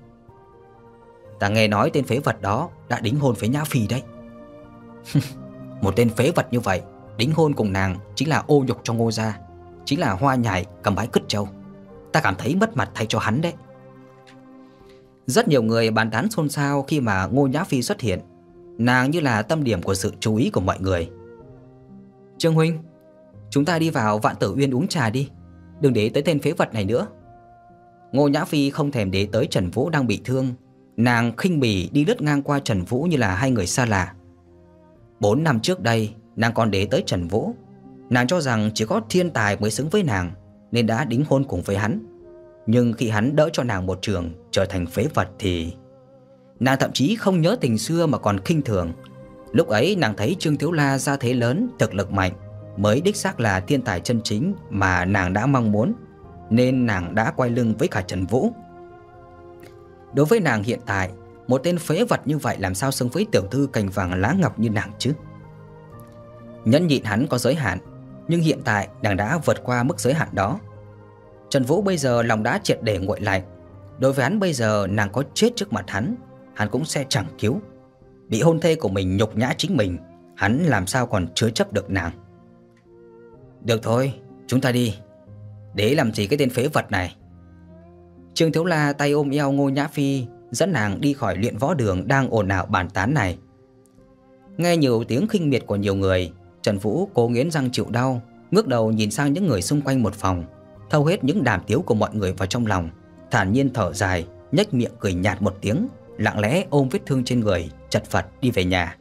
Ta nghe nói tên phế vật đó đã đính hôn với Nhã Phi đấy. Một tên phế vật như vậy đính hôn cùng nàng chính là ô nhục cho Ngô gia, chính là hoa nhài cầm bái cứt trâu. Ta cảm thấy mất mặt thay cho hắn đấy. Rất nhiều người bàn tán xôn xao khi mà Ngô Nhã Phi xuất hiện. Nàng như là tâm điểm của sự chú ý của mọi người. Trương huynh, chúng ta đi vào Vạn Tử Uyên uống trà đi, đừng để tới tên phế vật này nữa. Ngô Nhã Phi không thèm để tới Trần Vũ đang bị thương. Nàng khinh bỉ đi lướt ngang qua Trần Vũ như là hai người xa lạ. 4 năm trước đây nàng còn để tới Trần Vũ. Nàng cho rằng chỉ có thiên tài mới xứng với nàng, nên đã đính hôn cùng với hắn. Nhưng khi hắn đỡ cho nàng một trường trở thành phế vật thì nàng thậm chí không nhớ tình xưa mà còn khinh thường. Lúc ấy nàng thấy Trương Thiếu La gia thế lớn, thực lực mạnh, mới đích xác là thiên tài chân chính mà nàng đã mong muốn, nên nàng đã quay lưng với cả Trần Vũ. Đối với nàng hiện tại, một tên phế vật như vậy làm sao xứng với tiểu thư cành vàng lá ngọc như nàng chứ? Nhẫn nhịn hắn có giới hạn, nhưng hiện tại nàng đã vượt qua mức giới hạn đó. Trần Vũ bây giờ lòng đã triệt để nguội lạnh. Đối với hắn bây giờ, nàng có chết trước mặt hắn cũng sẽ chẳng cứu. Bị hôn thê của mình nhục nhã chính mình, hắn làm sao còn chứa chấp được nàng. Được thôi, chúng ta đi. Để làm gì cái tên phế vật này? Trương Thiếu La tay ôm eo Ngô Nhã Phi, dẫn nàng đi khỏi luyện võ đường đang ồn ào bàn tán này. Nghe nhiều tiếng khinh miệt của nhiều người, Trần Vũ cố nghiến răng chịu đau, ngước đầu nhìn sang những người xung quanh một phòng, thâu hết những đàm tiếu của mọi người vào trong lòng, thản nhiên thở dài, nhếch miệng cười nhạt một tiếng, lặng lẽ ôm vết thương trên người, chật vật đi về nhà.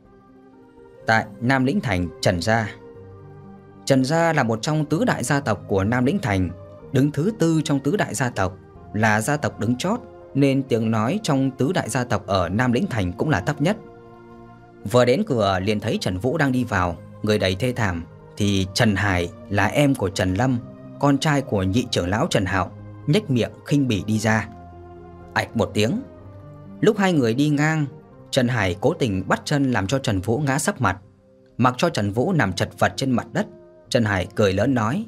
Tại Nam Lĩnh Thành, Trần gia. Trần gia là một trong tứ đại gia tộc của Nam Lĩnh Thành, đứng thứ tư trong tứ đại gia tộc, là gia tộc đứng chót, nên tiếng nói trong tứ đại gia tộc ở Nam Lĩnh Thành cũng là thấp nhất. Vừa đến cửa liền thấy Trần Vũ đang đi vào, người đầy thê thảm, thì Trần Hải là em của Trần Lâm, con trai của nhị trưởng lão Trần Hạo, nhếch miệng khinh bỉ đi ra. Ạch một tiếng. Lúc hai người đi ngang, Trần Hải cố tình bắt chân làm cho Trần Vũ ngã sấp mặt. Mặc cho Trần Vũ nằm chật vật trên mặt đất, Trần Hải cười lớn nói: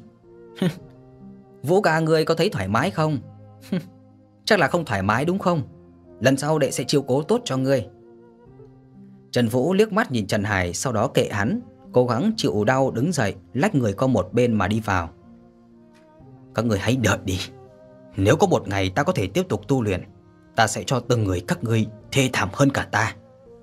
Vũ ca, ngươi có thấy thoải mái không? Chắc là không thoải mái đúng không? Lần sau đệ sẽ chiếu cố tốt cho ngươi. Trần Vũ liếc mắt nhìn Trần Hải, sau đó kệ hắn, cố gắng chịu đau đứng dậy, lách người qua một bên mà đi vào. Các người hãy đợi đi. Nếu có một ngày ta có thể tiếp tục tu luyện, ta sẽ cho từng người các ngươi thê thảm hơn cả ta.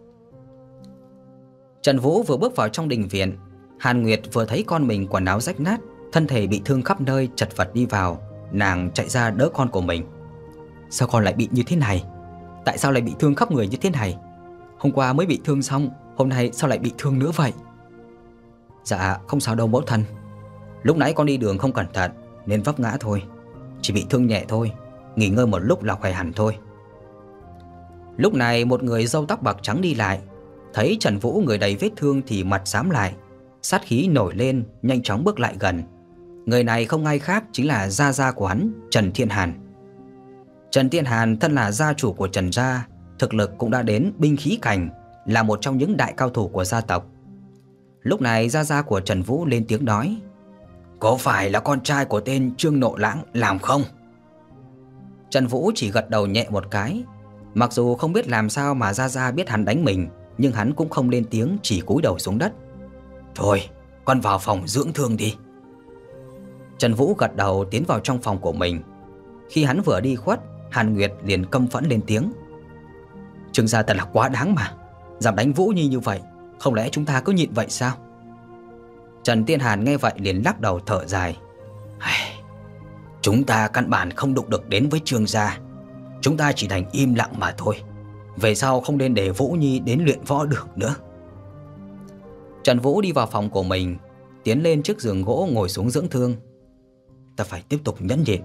Trần Vũ vừa bước vào trong đình viện, Hàn Nguyệt vừa thấy con mình quần áo rách nát, thân thể bị thương khắp nơi, chật vật đi vào. Nàng chạy ra đỡ con của mình. Sao con lại bị như thế này? Tại sao lại bị thương khắp người như thế này? Hôm qua mới bị thương xong, hôm nay sao lại bị thương nữa vậy? Dạ không sao đâu mẫu thân. Lúc nãy con đi đường không cẩn thận nên vấp ngã thôi, chỉ bị thương nhẹ thôi, nghỉ ngơi một lúc là khỏe hẳn thôi. Lúc này một người râu tóc bạc trắng đi lại, thấy Trần Vũ người đầy vết thương thì mặt xám lại, sát khí nổi lên, nhanh chóng bước lại gần. Người này không ai khác chính là gia gia của hắn, Trần Thiên Hàn. Trần Thiên Hàn thân là gia chủ của Trần gia, thực lực cũng đã đến binh khí cảnh, là một trong những đại cao thủ của gia tộc. Lúc này gia gia của Trần Vũ lên tiếng nói: "Có phải là con trai của tên Trương Nộ Lãng làm không?" Trần Vũ chỉ gật đầu nhẹ một cái. Mặc dù không biết làm sao mà gia gia biết hắn đánh mình, nhưng hắn cũng không lên tiếng, chỉ cúi đầu xuống đất. "Thôi, con vào phòng dưỡng thương đi." Trần Vũ gật đầu tiến vào trong phòng của mình. Khi hắn vừa đi khuất, Hàn Nguyệt liền căm phẫn lên tiếng: "Trương gia thật là quá đáng mà, dám đánh Vũ Nhi như vậy, không lẽ chúng ta cứ nhịn vậy sao?" Trần Tiên Hàn nghe vậy liền lắc đầu thở dài: "Chúng ta căn bản không đụng được đến với Trương gia, chúng ta chỉ đành im lặng mà thôi. Về sau không nên để Vũ Nhi đến luyện võ được nữa." Trần Vũ đi vào phòng của mình, tiến lên trước giường gỗ ngồi xuống dưỡng thương. "Ta phải tiếp tục nhẫn nhịn,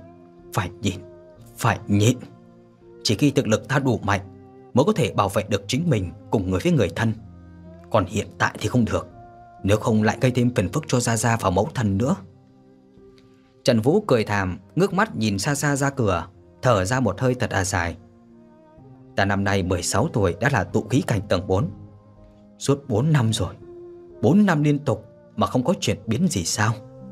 phải nhịn. Chỉ khi thực lực ta đủ mạnh mới có thể bảo vệ được chính mình cùng với người thân. Còn hiện tại thì không được, nếu không lại gây thêm phiền phức cho gia gia và mẫu thân nữa." Trần Vũ cười thàm, ngước mắt nhìn xa xa ra cửa, thở ra một hơi thật dài. "Ta năm nay 16 tuổi đã là tụ khí cảnh tầng 4. Suốt 4 năm rồi, 4 năm liên tục mà không có chuyển biến gì sao?"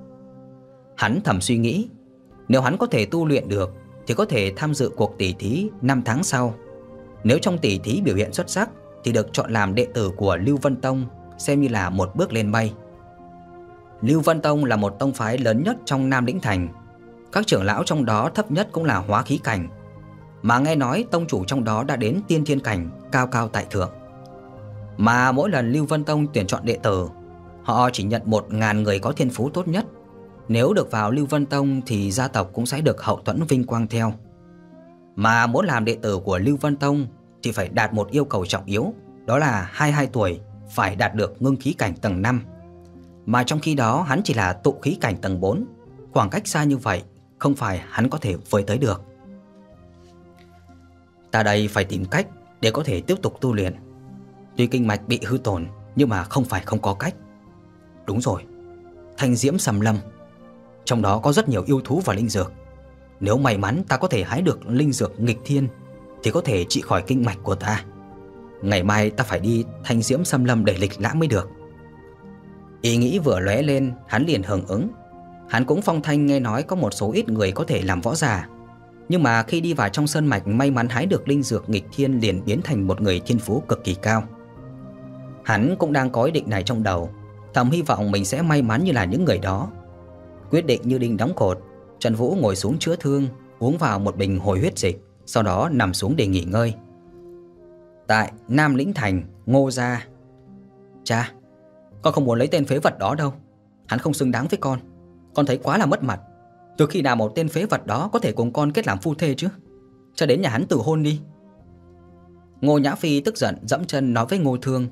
Hắn thầm suy nghĩ, nếu hắn có thể tu luyện được thì có thể tham dự cuộc tỷ thí 5 tháng sau. Nếu trong tỷ thí biểu hiện xuất sắc thì được chọn làm đệ tử của Lưu Vân Tông, xem như là một bước lên mây. Lưu Vân Tông là một tông phái lớn nhất trong Nam Lĩnh Thành. Các trưởng lão trong đó thấp nhất cũng là hóa khí cảnh, mà nghe nói tông chủ trong đó đã đến tiên thiên cảnh, cao cao tại thượng. Mà mỗi lần Lưu Vân Tông tuyển chọn đệ tử, họ chỉ nhận 1000 người có thiên phú tốt nhất. Nếu được vào Lưu Vân Tông thì gia tộc cũng sẽ được hậu thuẫn vinh quang theo. Mà muốn làm đệ tử của Lưu Vân Tông thì phải đạt một yêu cầu trọng yếu, đó là 22 tuổi phải đạt được ngưng khí cảnh tầng 5. Mà trong khi đó hắn chỉ là tụ khí cảnh tầng 4, khoảng cách xa như vậy không phải hắn có thể với tới được. Ta đây phải tìm cách để có thể tiếp tục tu luyện. Tuy kinh mạch bị hư tổn nhưng mà không phải không có cách. Đúng rồi, Thanh Diễm Sầm Lâm, trong đó có rất nhiều yêu thú và linh dược. Nếu may mắn ta có thể hái được linh dược nghịch thiên thì có thể trị khỏi kinh mạch của ta. Ngày mai ta phải đi Thanh Diễm Sầm Lâm để lịch lãm mới được." Ý nghĩ vừa lóe lên, hắn liền hưởng ứng. Hắn cũng phong thanh nghe nói có một số ít người có thể làm võ giả, nhưng mà khi đi vào trong sơn mạch may mắn hái được linh dược nghịch thiên liền biến thành một người thiên phú cực kỳ cao. Hắn cũng đang có ý định này trong đầu, thầm hy vọng mình sẽ may mắn như là những người đó. Quyết định như đinh đóng cột, Trần Vũ ngồi xuống chữa thương, uống vào một bình hồi huyết dịch, sau đó nằm xuống để nghỉ ngơi. Tại Nam Lĩnh Thành, Ngô gia. "Cha, con không muốn lấy tên phế vật đó đâu. Hắn không xứng đáng với con thấy quá là mất mặt. Từ khi nào một tên phế vật đó có thể cùng con kết làm phu thê chứ? Cho đến nhà hắn từ hôn đi." Ngô Nhã Phi tức giận dẫm chân nói với Ngô Thương: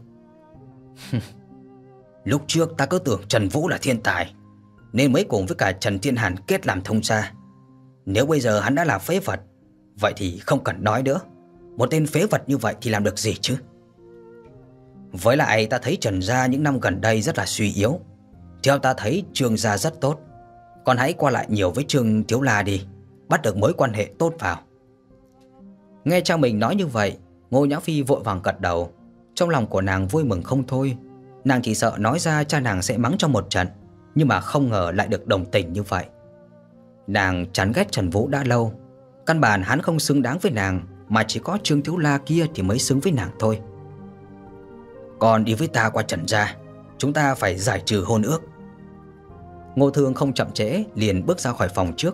"Lúc trước ta cứ tưởng Trần Vũ là thiên tài nên mới cùng với cả Trần Thiên Hàn kết làm thông gia. Nếu bây giờ hắn đã là phế vật, vậy thì không cần nói nữa. Một tên phế vật như vậy thì làm được gì chứ? Với lại ta thấy Trần gia những năm gần đây rất là suy yếu. Theo ta thấy Trương gia rất tốt. Con hãy qua lại nhiều với Trương Thiếu La đi, bắt được mối quan hệ tốt vào." Nghe cha mình nói như vậy, Ngô Nhã Phi vội vàng gật đầu. Trong lòng của nàng vui mừng không thôi. Nàng chỉ sợ nói ra cha nàng sẽ mắng trong một trận, nhưng mà không ngờ lại được đồng tình như vậy. Nàng chán ghét Trần Vũ đã lâu. Căn bản hắn không xứng đáng với nàng, mà chỉ có Trương Thiếu La kia thì mới xứng với nàng thôi. "Con đi với ta qua Trần gia, chúng ta phải giải trừ hôn ước." Ngô Thương không chậm trễ liền bước ra khỏi phòng trước.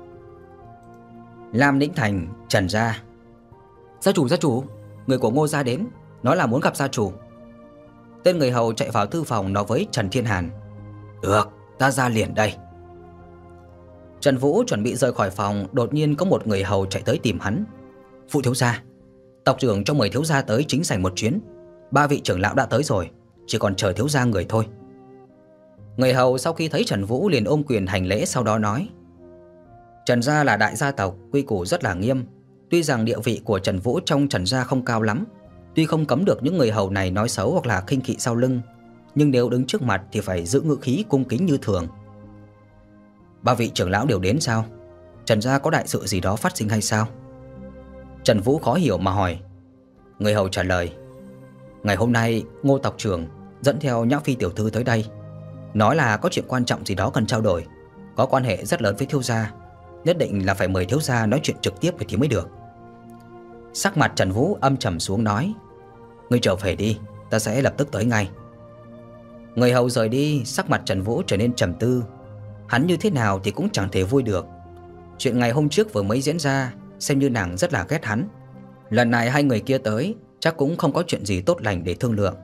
Lam Lĩnh Thành, Trần gia. Gia chủ, người của Ngô gia đến, nói là muốn gặp gia chủ." Tên người hầu chạy vào thư phòng nói với Trần Thiên Hàn: "Được, ta ra liền đây." Trần Vũ chuẩn bị rời khỏi phòng, đột nhiên có một người hầu chạy tới tìm hắn. "Phụ thiếu gia, tộc trưởng cho mời thiếu gia tới chính sảnh một chuyến. 3 vị trưởng lão đã tới rồi, chỉ còn chờ thiếu gia người thôi." Người hầu sau khi thấy Trần Vũ liền ôm quyền hành lễ, sau đó nói: "Trần gia là đại gia tộc, quy củ rất là nghiêm. Tuy rằng địa vị của Trần Vũ trong Trần gia không cao lắm, tuy không cấm được những người hầu này nói xấu hoặc là khinh thị sau lưng, nhưng nếu đứng trước mặt thì phải giữ ngữ khí cung kính như thường." "3 vị trưởng lão đều đến sao? Trần gia có đại sự gì đó phát sinh hay sao?" Trần Vũ khó hiểu mà hỏi. Người hầu trả lời: "Ngày hôm nay Ngô tộc trưởng dẫn theo Nhã Phi tiểu thư tới đây, nói là có chuyện quan trọng gì đó cần trao đổi, có quan hệ rất lớn với thiếu gia, nhất định là phải mời thiếu gia nói chuyện trực tiếp thì mới được. Sắc mặt Trần Vũ âm trầm xuống nói: Ngươi trở về đi, ta sẽ lập tức tới ngay. Người hầu rời đi, sắc mặt Trần Vũ trở nên trầm tư. Hắn như thế nào thì cũng chẳng thể vui được. Chuyện ngày hôm trước vừa mới diễn ra, xem như nàng rất là ghét hắn. Lần này hai người kia tới, chắc cũng không có chuyện gì tốt lành để thương lượng.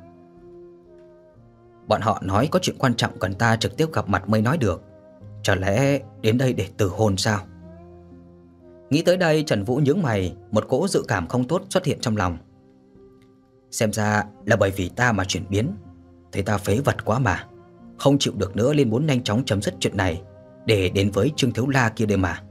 Bọn họ nói có chuyện quan trọng cần ta trực tiếp gặp mặt mới nói được. Chả lẽ đến đây để từ hôn sao? Nghĩ tới đây, Trần Vũ nhướng mày, một cỗ dự cảm không tốt xuất hiện trong lòng. Xem ra là bởi vì ta mà chuyển biến, thấy ta phế vật quá mà, không chịu được nữa nên muốn nhanh chóng chấm dứt chuyện này để đến với Trương Thiếu La kia đây mà.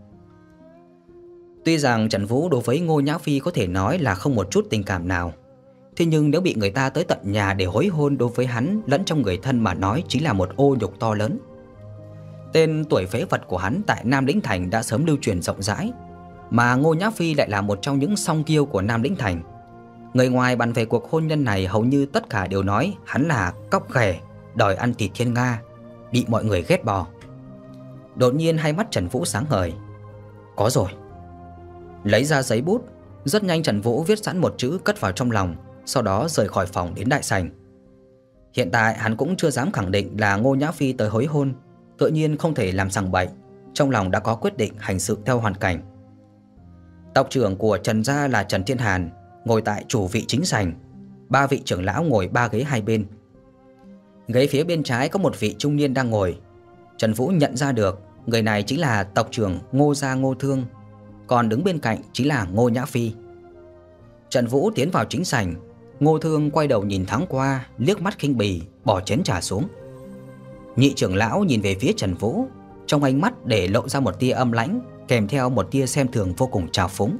Tuy rằng Trần Vũ đối với Ngô Nhã Phi có thể nói là không một chút tình cảm nào, thế nhưng nếu bị người ta tới tận nhà để hối hôn, đối với hắn lẫn trong người thân mà nói chính là một ô nhục to lớn. Tên tuổi phế vật của hắn tại Nam Lĩnh Thành đã sớm lưu truyền rộng rãi, mà Ngô Nhã Phi lại là một trong những song kiêu của Nam Lĩnh Thành. Người ngoài bàn về cuộc hôn nhân này hầu như tất cả đều nói hắn là cóc ghẻ, đòi ăn thịt thiên nga, bị mọi người ghét bỏ. Đột nhiên hai mắt Trần Vũ sáng ngời. Có rồi. Lấy ra giấy bút, rất nhanh Trần Vũ viết sẵn một chữ cất vào trong lòng, sau đó rời khỏi phòng đến đại sảnh. Hiện tại hắn cũng chưa dám khẳng định là Ngô Nhã Phi tới hối hôn, tự nhiên không thể làm sằng bậy, trong lòng đã có quyết định hành sự theo hoàn cảnh. Tộc trưởng của Trần gia là Trần Thiên Hàn, ngồi tại chủ vị chính sảnh, ba vị trưởng lão ngồi ba ghế hai bên. Ghế phía bên trái có một vị trung niên đang ngồi. Trần Vũ nhận ra được người này chính là tộc trưởng Ngô gia Ngô Thương, còn đứng bên cạnh chính là Ngô Nhã Phi. Trần Vũ tiến vào chính sảnh, Ngô Thương quay đầu nhìn thoáng qua, liếc mắt khinh bỉ, bỏ chén trà xuống. Nhị trưởng lão nhìn về phía Trần Vũ, trong ánh mắt để lộ ra một tia âm lãnh, kèm theo một tia xem thường vô cùng trào phúng.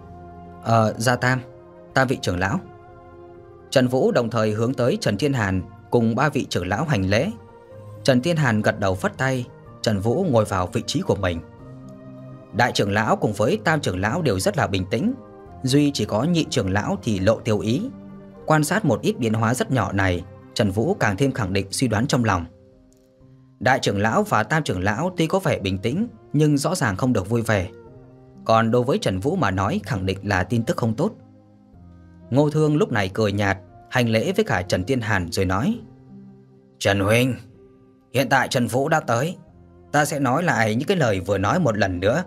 Gia Tam, ta vị trưởng lão. Trần Vũ đồng thời hướng tới Trần Thiên Hàn cùng ba vị trưởng lão hành lễ. Trần Thiên Hàn gật đầu phất tay, Trần Vũ ngồi vào vị trí của mình. Đại trưởng lão cùng với tam trưởng lão đều rất là bình tĩnh, duy chỉ có nhị trưởng lão thì lộ tiêu ý. Quan sát một ít biến hóa rất nhỏ này, Trần Vũ càng thêm khẳng định suy đoán trong lòng. Đại trưởng lão và tam trưởng lão tuy có vẻ bình tĩnh nhưng rõ ràng không được vui vẻ. Còn đối với Trần Vũ mà nói, khẳng định là tin tức không tốt. Ngô Thương lúc này cười nhạt, hành lễ với cả Trần Thiên Hàn rồi nói: Trần huynh, hiện tại Trần Vũ đã tới, ta sẽ nói lại những cái lời vừa nói một lần nữa.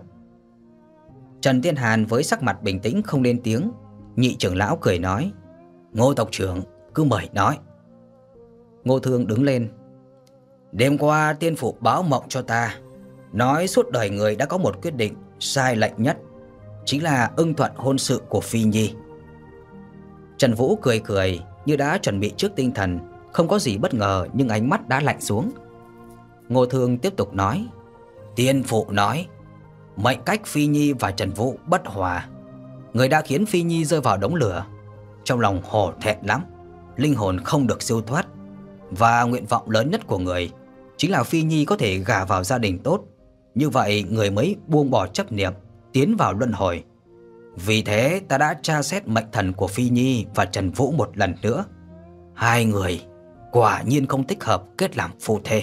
Trần Thiên Hàn với sắc mặt bình tĩnh không lên tiếng. Nhị trưởng lão cười nói: Ngô tộc trưởng, cứ mời nói. Ngô Thương đứng lên: Đêm qua tiên phụ báo mộng cho ta, nói suốt đời người đã có một quyết định sai lệch nhất, chính là ưng thuận hôn sự của Phi Nhi. Trần Vũ cười cười như đã chuẩn bị trước tinh thần, không có gì bất ngờ nhưng ánh mắt đã lạnh xuống. Ngô Thương tiếp tục nói: Tiên phụ nói mệnh cách Phi Nhi và Trần Vũ bất hòa, người đã khiến Phi Nhi rơi vào đống lửa, trong lòng hổ thẹn lắm, linh hồn không được siêu thoát, và nguyện vọng lớn nhất của người chính là Phi Nhi có thể gả vào gia đình tốt, như vậy người mới buông bỏ chấp niệm, tiến vào luân hồi. Vì thế ta đã tra xét mệnh thần của Phi Nhi và Trần Vũ một lần nữa, hai người quả nhiên không thích hợp kết làm phu thê.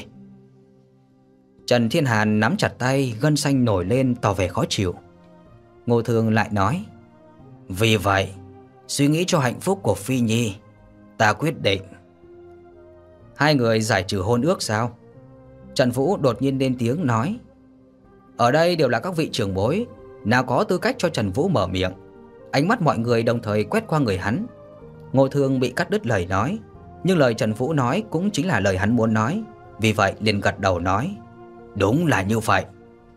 Trần Thiên Hàn nắm chặt tay, gân xanh nổi lên tỏ vẻ khó chịu. Ngô Thương lại nói: Vì vậy, suy nghĩ cho hạnh phúc của Phi Nhi, ta quyết định. Hai người giải trừ hôn ước sao? Trần Vũ đột nhiên lên tiếng nói. Ở đây đều là các vị trưởng bối, nào có tư cách cho Trần Vũ mở miệng. Ánh mắt mọi người đồng thời quét qua người hắn. Ngô Thương bị cắt đứt lời nói, nhưng lời Trần Vũ nói cũng chính là lời hắn muốn nói, vì vậy liền gật đầu nói: Đúng là như vậy.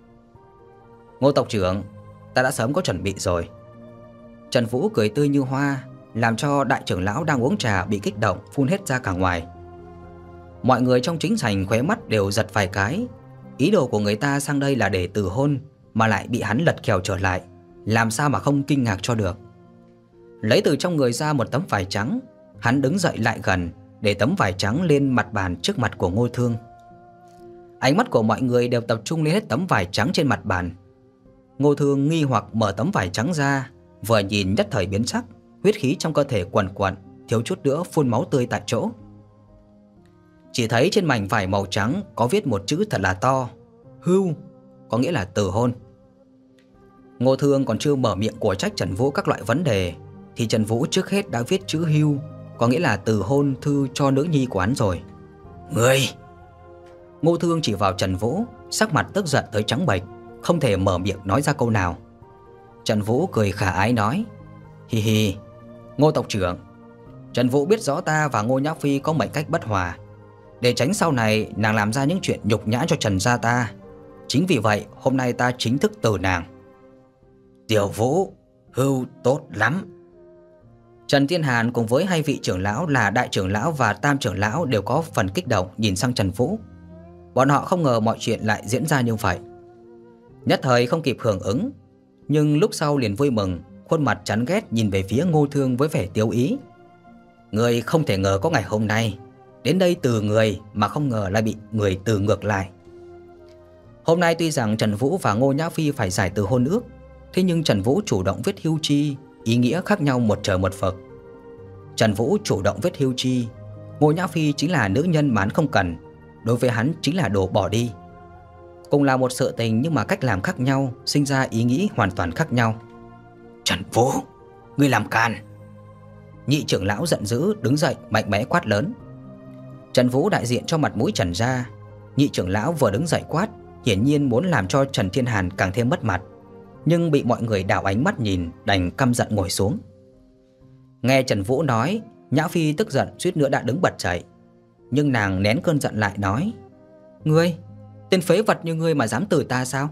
Ngô tộc trưởng, ta đã sớm có chuẩn bị rồi. Trần Vũ cười tươi như hoa, làm cho đại trưởng lão đang uống trà bị kích động phun hết ra cả ngoài. Mọi người trong chính sảnh khóe mắt đều giật vài cái. Ý đồ của người ta sang đây là để từ hôn, mà lại bị hắn lật kèo trở lại, làm sao mà không kinh ngạc cho được. Lấy từ trong người ra một tấm vải trắng, hắn đứng dậy lại gần, để tấm vải trắng lên mặt bàn trước mặt của Ngô Thương. Ánh mắt của mọi người đều tập trung lên hết tấm vải trắng trên mặt bàn. Ngô Thương nghi hoặc mở tấm vải trắng ra, vừa nhìn nhất thời biến sắc, huyết khí trong cơ thể quần quật, thiếu chút nữa phun máu tươi tại chỗ. Chỉ thấy trên mảnh vải màu trắng có viết một chữ thật là to: Hưu, có nghĩa là từ hôn. Ngô Thương còn chưa mở miệng của trách Trần Vũ các loại vấn đề thì Trần Vũ trước hết đã viết chữ hưu, có nghĩa là từ hôn thư cho nữ nhi của hắn rồi. Ngươi! Ngô Thương chỉ vào Trần Vũ, sắc mặt tức giận tới trắng bệch, không thể mở miệng nói ra câu nào. Trần Vũ cười khả ái nói: Hi hi, Ngô tộc trưởng, Trần Vũ biết rõ ta và Ngô Nhã Phi có mệnh cách bất hòa, để tránh sau này nàng làm ra những chuyện nhục nhã cho Trần gia ta. Chính vì vậy hôm nay ta chính thức từ nàng. Tiểu Vũ, hưu tốt lắm. Trần Thiên Hàn cùng với hai vị trưởng lão là đại trưởng lão và tam trưởng lão đều có phần kích động nhìn sang Trần Vũ. Bọn họ không ngờ mọi chuyện lại diễn ra như vậy. Nhất thời không kịp hưởng ứng, nhưng lúc sau liền vui mừng, khuôn mặt chán ghét nhìn về phía Ngô Thương với vẻ tiêu ý. Người không thể ngờ có ngày hôm nay, đến đây từ người mà không ngờ lại bị người từ ngược lại. Hôm nay tuy rằng Trần Vũ và Ngô Nhã Phi phải giải từ hôn ước, thế nhưng Trần Vũ chủ động viết hưu chi, ý nghĩa khác nhau một trời một vực. Trần Vũ chủ động viết hưu chi, Ngô Nhã Phi chính là nữ nhân mà hắn không cần, đối với hắn chính là đồ bỏ đi. Cùng là một sự tình nhưng mà cách làm khác nhau, sinh ra ý nghĩ hoàn toàn khác nhau. Trần Vũ, ngươi làm càn! Nhị trưởng lão giận dữ đứng dậy mạnh mẽ quát lớn. Trần Vũ đại diện cho mặt mũi Trần gia, nhị trưởng lão vừa đứng dậy quát, hiển nhiên muốn làm cho Trần Thiên Hàn càng thêm mất mặt, nhưng bị mọi người đảo ánh mắt nhìn, đành căm giận ngồi xuống. Nghe Trần Vũ nói, Nhã Phi tức giận suýt nữa đã đứng bật dậy, nhưng nàng nén cơn giận lại nói: Ngươi, tên phế vật như ngươi mà dám từ ta sao?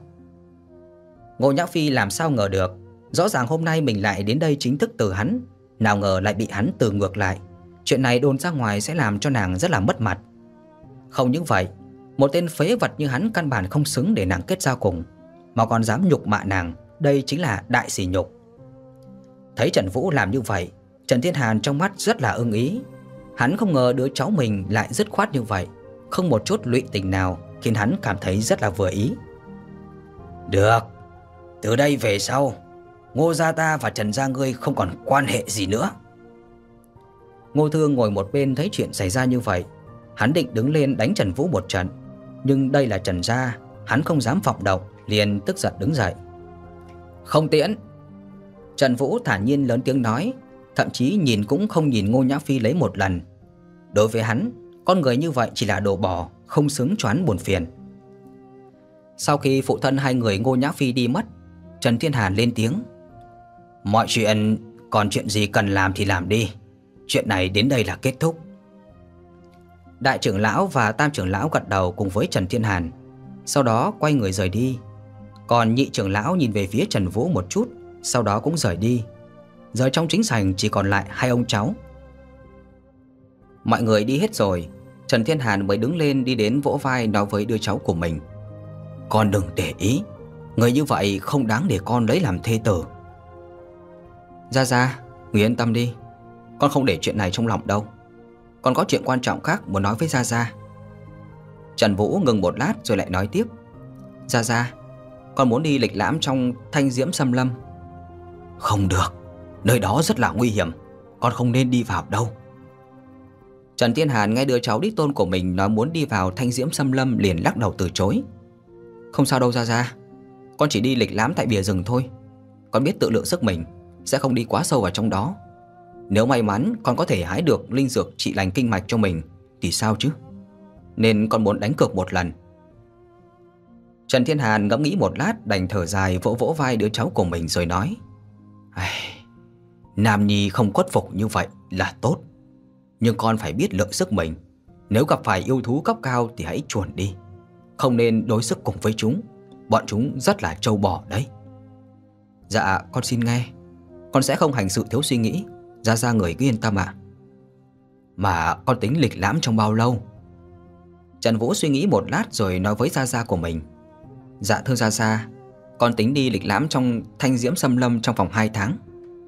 Ngô Nhã Phi làm sao ngờ được, rõ ràng hôm nay mình lại đến đây chính thức từ hắn, nào ngờ lại bị hắn từ ngược lại. Chuyện này đồn ra ngoài sẽ làm cho nàng rất là mất mặt. Không những vậy, một tên phế vật như hắn căn bản không xứng để nàng kết giao cùng, mà còn dám nhục mạ nàng, đây chính là đại sỉ nhục. Thấy Trần Vũ làm như vậy, Trần Thiên Hàn trong mắt rất là ưng ý. Hắn không ngờ đứa cháu mình lại dứt khoát như vậy, không một chút lụy tình nào, khiến hắn cảm thấy rất là vừa ý. Được, từ đây về sau, Ngô gia ta và Trần gia ngươi không còn quan hệ gì nữa. Ngô Thương ngồi một bên thấy chuyện xảy ra như vậy, hắn định đứng lên đánh Trần Vũ một trận, nhưng đây là Trần gia, hắn không dám vọng động, liền tức giận đứng dậy. Không tiễn! Trần Vũ thản nhiên lớn tiếng nói, thậm chí nhìn cũng không nhìn Ngô Nhã Phi lấy một lần. Đối với hắn, con người như vậy chỉ là đồ bỏ, không xứng cho hắn buồn phiền. Sau khi phụ thân hai người Ngô Nhã Phi đi mất, Trần Thiên Hàn lên tiếng: Mọi chuyện, còn chuyện gì cần làm thì làm đi. Chuyện này đến đây là kết thúc. Đại trưởng lão và tam trưởng lão gật đầu cùng với Trần Thiên Hàn, sau đó quay người rời đi. Còn nhị trưởng lão nhìn về phía Trần Vũ một chút, sau đó cũng rời đi. Giờ trong chính sảnh chỉ còn lại hai ông cháu. Mọi người đi hết rồi, Trần Thiên Hàn mới đứng lên đi đến vỗ vai nói với đứa cháu của mình: Con đừng để ý, người như vậy không đáng để con lấy làm thê tử. Gia, người yên tâm đi, con không để chuyện này trong lòng đâu. Con có chuyện quan trọng khác muốn nói với Gia. Trần Vũ ngừng một lát rồi lại nói tiếp: Gia, con muốn đi lịch lãm trong Thanh Diễm Xâm Lâm. Không được, nơi đó rất là nguy hiểm, con không nên đi vào đâu. Trần Thiên Hàn nghe đứa cháu đích tôn của mình nói muốn đi vào Thanh Diễm Xâm Lâm liền lắc đầu từ chối. Không sao đâu Gia, con chỉ đi lịch lãm tại bìa rừng thôi. Con biết tự lượng sức mình, sẽ không đi quá sâu vào trong đó. Nếu may mắn con có thể hái được linh dược trị lành kinh mạch cho mình thì sao chứ, nên con muốn đánh cược một lần. Trần Thiên Hàn ngẫm nghĩ một lát, đành thở dài vỗ vỗ vai đứa cháu của mình rồi nói: Nam nhi không khuất phục như vậy là tốt, nhưng con phải biết lượng sức mình. Nếu gặp phải yêu thú cấp cao thì hãy chuồn đi, không nên đối sức cùng với chúng. Bọn chúng rất là trâu bò đấy. Dạ con xin nghe, con sẽ không hành sự thiếu suy nghĩ. Gia người cứ yên tâm ạ. Mà con tính lịch lãm trong bao lâu? Trần Vũ suy nghĩ một lát rồi nói với Gia của mình: Dạ thưa Gia, con tính đi lịch lãm trong Thanh Diễm Xâm Lâm trong vòng 2 tháng.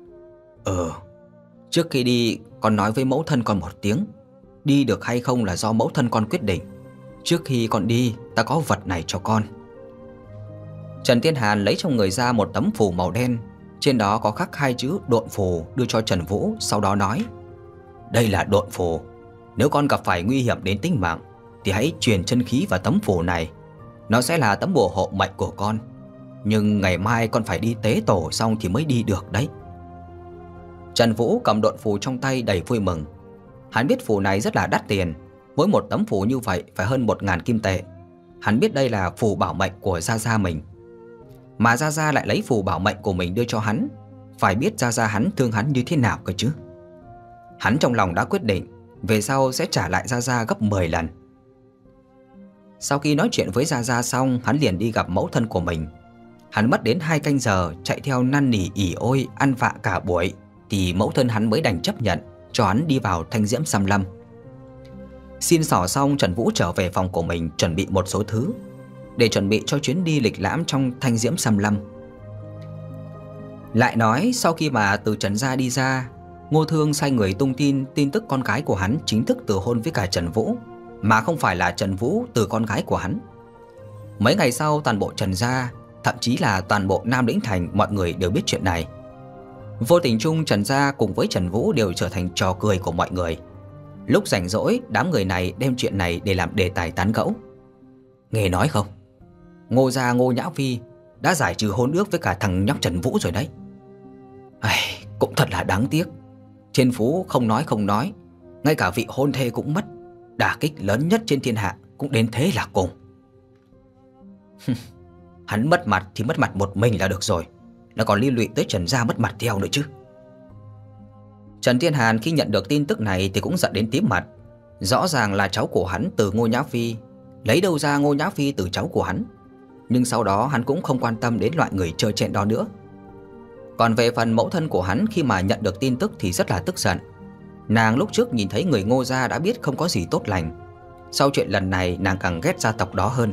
Trước khi đi con nói với mẫu thân con một tiếng. Đi được hay không là do mẫu thân con quyết định. Trước khi con đi, ta có vật này cho con. Trần Thiên Hàn lấy trong người ra một tấm phù màu đen, trên đó có khắc 2 chữ độn phù, đưa cho Trần Vũ, sau đó nói: Đây là độn phù, nếu con gặp phải nguy hiểm đến tính mạng thì hãy truyền chân khí vào tấm phù này. Nó sẽ là tấm bùa hộ mệnh của con. Nhưng ngày mai con phải đi tế tổ xong thì mới đi được đấy. Trần Vũ cầm độn phù trong tay đầy vui mừng. Hắn biết phù này rất là đắt tiền. Mỗi một tấm phù như vậy phải hơn 1.000 kim tệ. Hắn biết đây là phù bảo mệnh của Gia Gia mình. Mà Gia Gia lại lấy phù bảo mệnh của mình đưa cho hắn. Phải biết Gia Gia hắn thương hắn như thế nào cơ chứ. Hắn trong lòng đã quyết định về sau sẽ trả lại Gia Gia gấp 10 lần. Sau khi nói chuyện với Gia Gia xong, hắn liền đi gặp mẫu thân của mình. Hắn mất đến 2 canh giờ chạy theo năn nỉ ỉ ôi ăn vạ cả buổi thì mẫu thân hắn mới đành chấp nhận cho hắn đi vào Thanh Diễm Xăm Lâm. Xin xỏ xong, Trần Vũ trở về phòng của mình chuẩn bị một số thứ để chuẩn bị cho chuyến đi lịch lãm trong Thanh Diễm Xăm Lâm. Lại nói sau khi mà từ Trần gia đi ra, Ngô Thương sai người tung tin tức con gái của hắn chính thức từ hôn với cả Trần Vũ, mà không phải là Trần Vũ từ con gái của hắn. Mấy ngày sau, toàn bộ Trần gia, thậm chí là toàn bộ Nam Lĩnh Thành, mọi người đều biết chuyện này. Vô tình chung, Trần gia cùng với Trần Vũ đều trở thành trò cười của mọi người. Lúc rảnh rỗi, đám người này đem chuyện này để làm đề tài tán gẫu. Nghe nói không, Ngô gia Ngô Nhã Phi đã giải trừ hôn ước với cả thằng nhóc Trần Vũ rồi đấy. Cũng thật là đáng tiếc. Trên phố không nói, ngay cả vị hôn thê cũng mất. Đả kích lớn nhất trên thiên hạ cũng đến thế là cùng. Hắn mất mặt thì mất mặt một mình là được rồi, nó còn liên lụy tới Trần gia mất mặt theo nữa chứ. Trần Thiên Hàn khi nhận được tin tức này thì cũng giận đến tím mặt. Rõ ràng là cháu của hắn từ Ngô Nhã Phi, lấy đâu ra Ngô Nhã Phi từ cháu của hắn. Nhưng sau đó hắn cũng không quan tâm đến loại người chơi chẹn đó nữa. Còn về phần mẫu thân của hắn, khi mà nhận được tin tức thì rất là tức giận. Nàng lúc trước nhìn thấy người Ngô gia đã biết không có gì tốt lành. Sau chuyện lần này nàng càng ghét gia tộc đó hơn.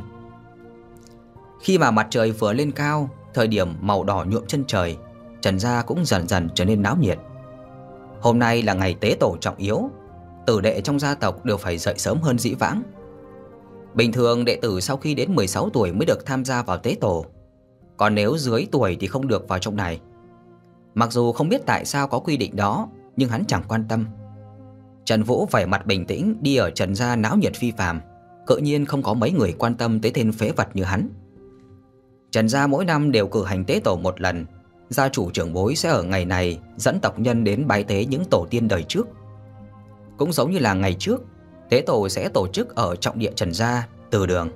Khi mà mặt trời vừa lên cao, thời điểm màu đỏ nhuộm chân trời, Trần gia cũng dần dần trở nên náo nhiệt. Hôm nay là ngày tế tổ trọng yếu, tử đệ trong gia tộc đều phải dậy sớm hơn dĩ vãng. Bình thường đệ tử sau khi đến 16 tuổi mới được tham gia vào tế tổ, còn nếu dưới tuổi thì không được vào trong này. Mặc dù không biết tại sao có quy định đó, nhưng hắn chẳng quan tâm. Trần Vũ vẻ mặt bình tĩnh đi ở Trần gia náo nhiệt phi phàm, tự nhiên không có mấy người quan tâm tới tên phế vật như hắn. Trần gia mỗi năm đều cử hành tế tổ một lần. Gia chủ trưởng bối sẽ ở ngày này dẫn tộc nhân đến bái tế những tổ tiên đời trước. Cũng giống như là ngày trước, tế tổ sẽ tổ chức ở trọng địa Trần gia, Từ Đường.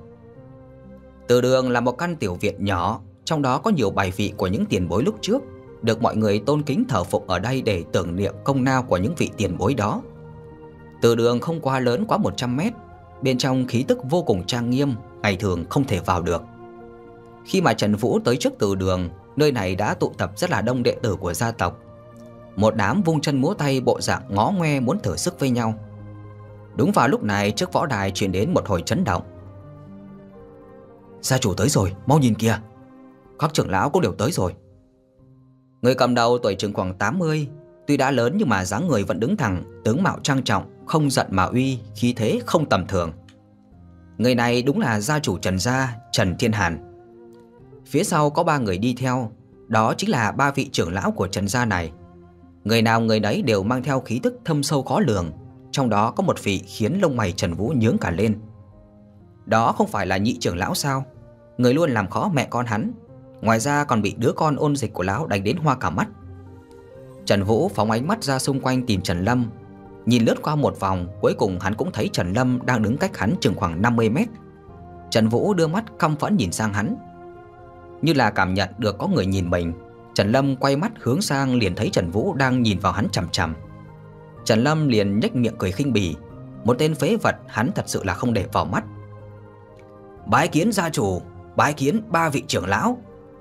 Từ Đường là một căn tiểu viện nhỏ, trong đó có nhiều bài vị của những tiền bối lúc trước, được mọi người tôn kính thờ phụng ở đây để tưởng niệm công lao của những vị tiền bối đó. Từ Đường không quá lớn, quá 100 mét, bên trong khí tức vô cùng trang nghiêm, ngày thường không thể vào được. Khi mà Trần Vũ tới trước Từ Đường, nơi này đã tụ tập rất là đông đệ tử của gia tộc. Một đám vung chân múa tay, bộ dạng ngó ngoe muốn thử sức với nhau. Đúng vào lúc này, trước võ đài truyền đến một hồi chấn động. Gia chủ tới rồi, mau nhìn kìa, các trưởng lão cũng đều tới rồi. Người cầm đầu tuổi chừng khoảng 80, tuy đã lớn nhưng mà dáng người vẫn đứng thẳng, tướng mạo trang trọng, không giận mà uy, khí thế không tầm thường. Người này đúng là gia chủ Trần gia, Trần Thiên Hàn. Phía sau có 3 người đi theo, đó chính là 3 vị trưởng lão của Trần gia này. Người nào người nấy đều mang theo khí tức thâm sâu khó lường, trong đó có một vị khiến lông mày Trần Vũ nhướng cả lên. Đó không phải là nhị trưởng lão sao? Người luôn làm khó mẹ con hắn, ngoài ra còn bị đứa con ôn dịch của lão đánh đến hoa cả mắt. Trần Vũ phóng ánh mắt ra xung quanh tìm Trần Lâm. Nhìn lướt qua một vòng, cuối cùng hắn cũng thấy Trần Lâm đang đứng cách hắn chừng khoảng 50 mét. Trần Vũ đưa mắt căm phẫn nhìn sang hắn. Như là cảm nhận được có người nhìn mình, Trần Lâm quay mắt hướng sang liền thấy Trần Vũ đang nhìn vào hắn chằm chằm. Trần Lâm liền nhếch miệng cười khinh bỉ, một tên phế vật hắn thật sự là không để vào mắt. Bái kiến gia chủ, bái kiến 3 vị trưởng lão.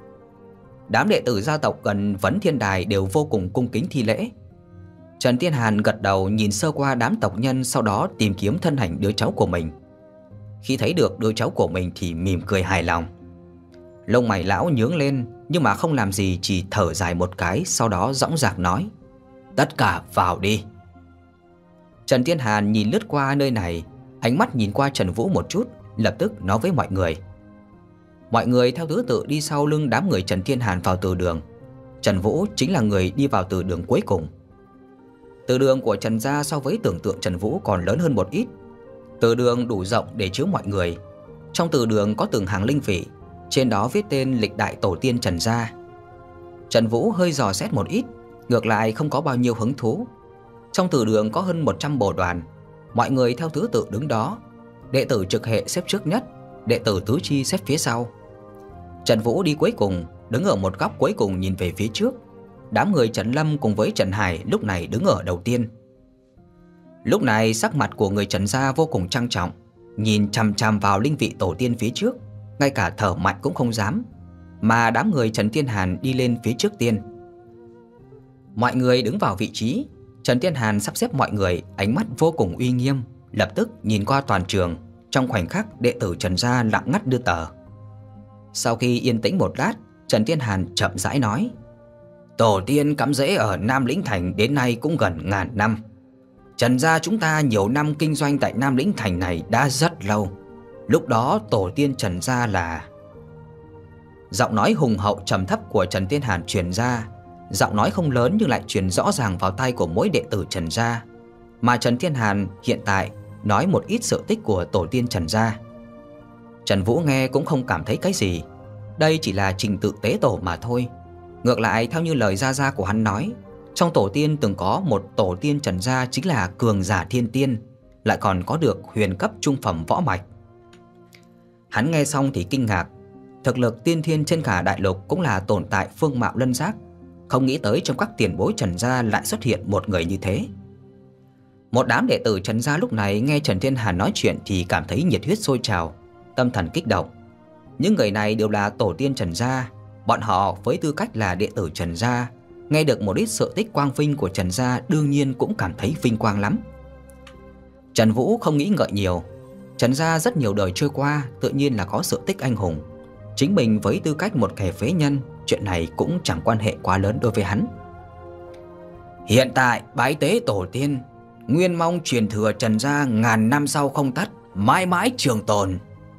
Đám đệ tử gia tộc gần Vấn Thiên Đài đều vô cùng cung kính thi lễ. Trần Thiên Hàn gật đầu nhìn sơ qua đám tộc nhân, sau đó tìm kiếm thân ảnh đứa cháu của mình. Khi thấy được đứa cháu của mình thì mỉm cười hài lòng. Lông mày lão nhướng lên nhưng mà không làm gì, chỉ thở dài một cái, sau đó dõng dạc nói: tất cả vào đi. Trần Thiên Hàn nhìn lướt qua nơi này, ánh mắt nhìn qua Trần Vũ một chút, lập tức nói với mọi người. Mọi người theo thứ tự đi sau lưng đám người Trần Thiên Hàn vào từ đường. Trần Vũ chính là người đi vào từ đường cuối cùng. Từ đường của Trần gia so với tưởng tượng Trần Vũ còn lớn hơn một ít. Từ đường đủ rộng để chứa mọi người. Trong từ đường có từng hàng linh vị, trên đó viết tên lịch đại tổ tiên Trần gia. Trần Vũ hơi dò xét một ít, ngược lại không có bao nhiêu hứng thú. Trong từ đường có hơn 100 bồ đoàn, mọi người theo thứ tự đứng đó. Đệ tử trực hệ xếp trước nhất, đệ tử tứ chi xếp phía sau. Trần Vũ đi cuối cùng, đứng ở một góc cuối cùng nhìn về phía trước. Đám người Trần Lâm cùng với Trần Hải lúc này đứng ở đầu tiên. Lúc này sắc mặt của người Trần gia vô cùng trang trọng, nhìn chằm chằm vào linh vị tổ tiên phía trước, ngay cả thở mạnh cũng không dám. Mà đám người Trần Thiên Hàn đi lên phía trước tiên. Mọi người đứng vào vị trí. Trần Thiên Hàn sắp xếp mọi người, ánh mắt vô cùng uy nghiêm, lập tức nhìn qua toàn trường. Trong khoảnh khắc, đệ tử Trần gia lặng ngắt đưa tờ. Sau khi yên tĩnh một lát, Trần Thiên Hàn chậm rãi nói: Tổ tiên cắm rễ ở Nam Lĩnh Thành đến nay cũng gần ngàn năm. Trần gia chúng ta nhiều năm kinh doanh tại Nam Lĩnh Thành này đã rất lâu. Lúc đó tổ tiên Trần gia là... Giọng nói hùng hậu trầm thấp của Trần Thiên Hàn truyền ra. Giọng nói không lớn nhưng lại truyền rõ ràng vào tai của mỗi đệ tử Trần gia. Mà Trần Thiên Hàn hiện tại nói một ít sự tích của tổ tiên Trần gia. Trần Vũ nghe cũng không cảm thấy cái gì. Đây chỉ là trình tự tế tổ mà thôi. Ngược lại theo như lời gia gia của hắn nói, trong tổ tiên từng có một tổ tiên Trần gia chính là cường giả thiên tiên, lại còn có được huyền cấp trung phẩm võ mạch. Hắn nghe xong thì kinh ngạc. Thực lực tiên thiên trên cả đại lục cũng là tồn tại phương mạo lân giác. Không nghĩ tới trong các tiền bối Trần gia lại xuất hiện một người như thế. Một đám đệ tử Trần gia lúc này nghe Trần Thiên Hàn nói chuyện thì cảm thấy nhiệt huyết sôi trào, tâm thần kích động. Những người này đều là tổ tiên Trần gia. Bọn họ với tư cách là đệ tử Trần gia, nghe được một ít sự tích quang vinh của Trần gia đương nhiên cũng cảm thấy vinh quang lắm. Trần Vũ không nghĩ ngợi nhiều. Trần gia rất nhiều đời trôi qua, tự nhiên là có sự tích anh hùng. Chính mình với tư cách một kẻ phế nhân, chuyện này cũng chẳng quan hệ quá lớn đối với hắn. Hiện tại bái tế tổ tiên, nguyên mong truyền thừa Trần gia ngàn năm sau không tắt, mãi mãi trường tồn.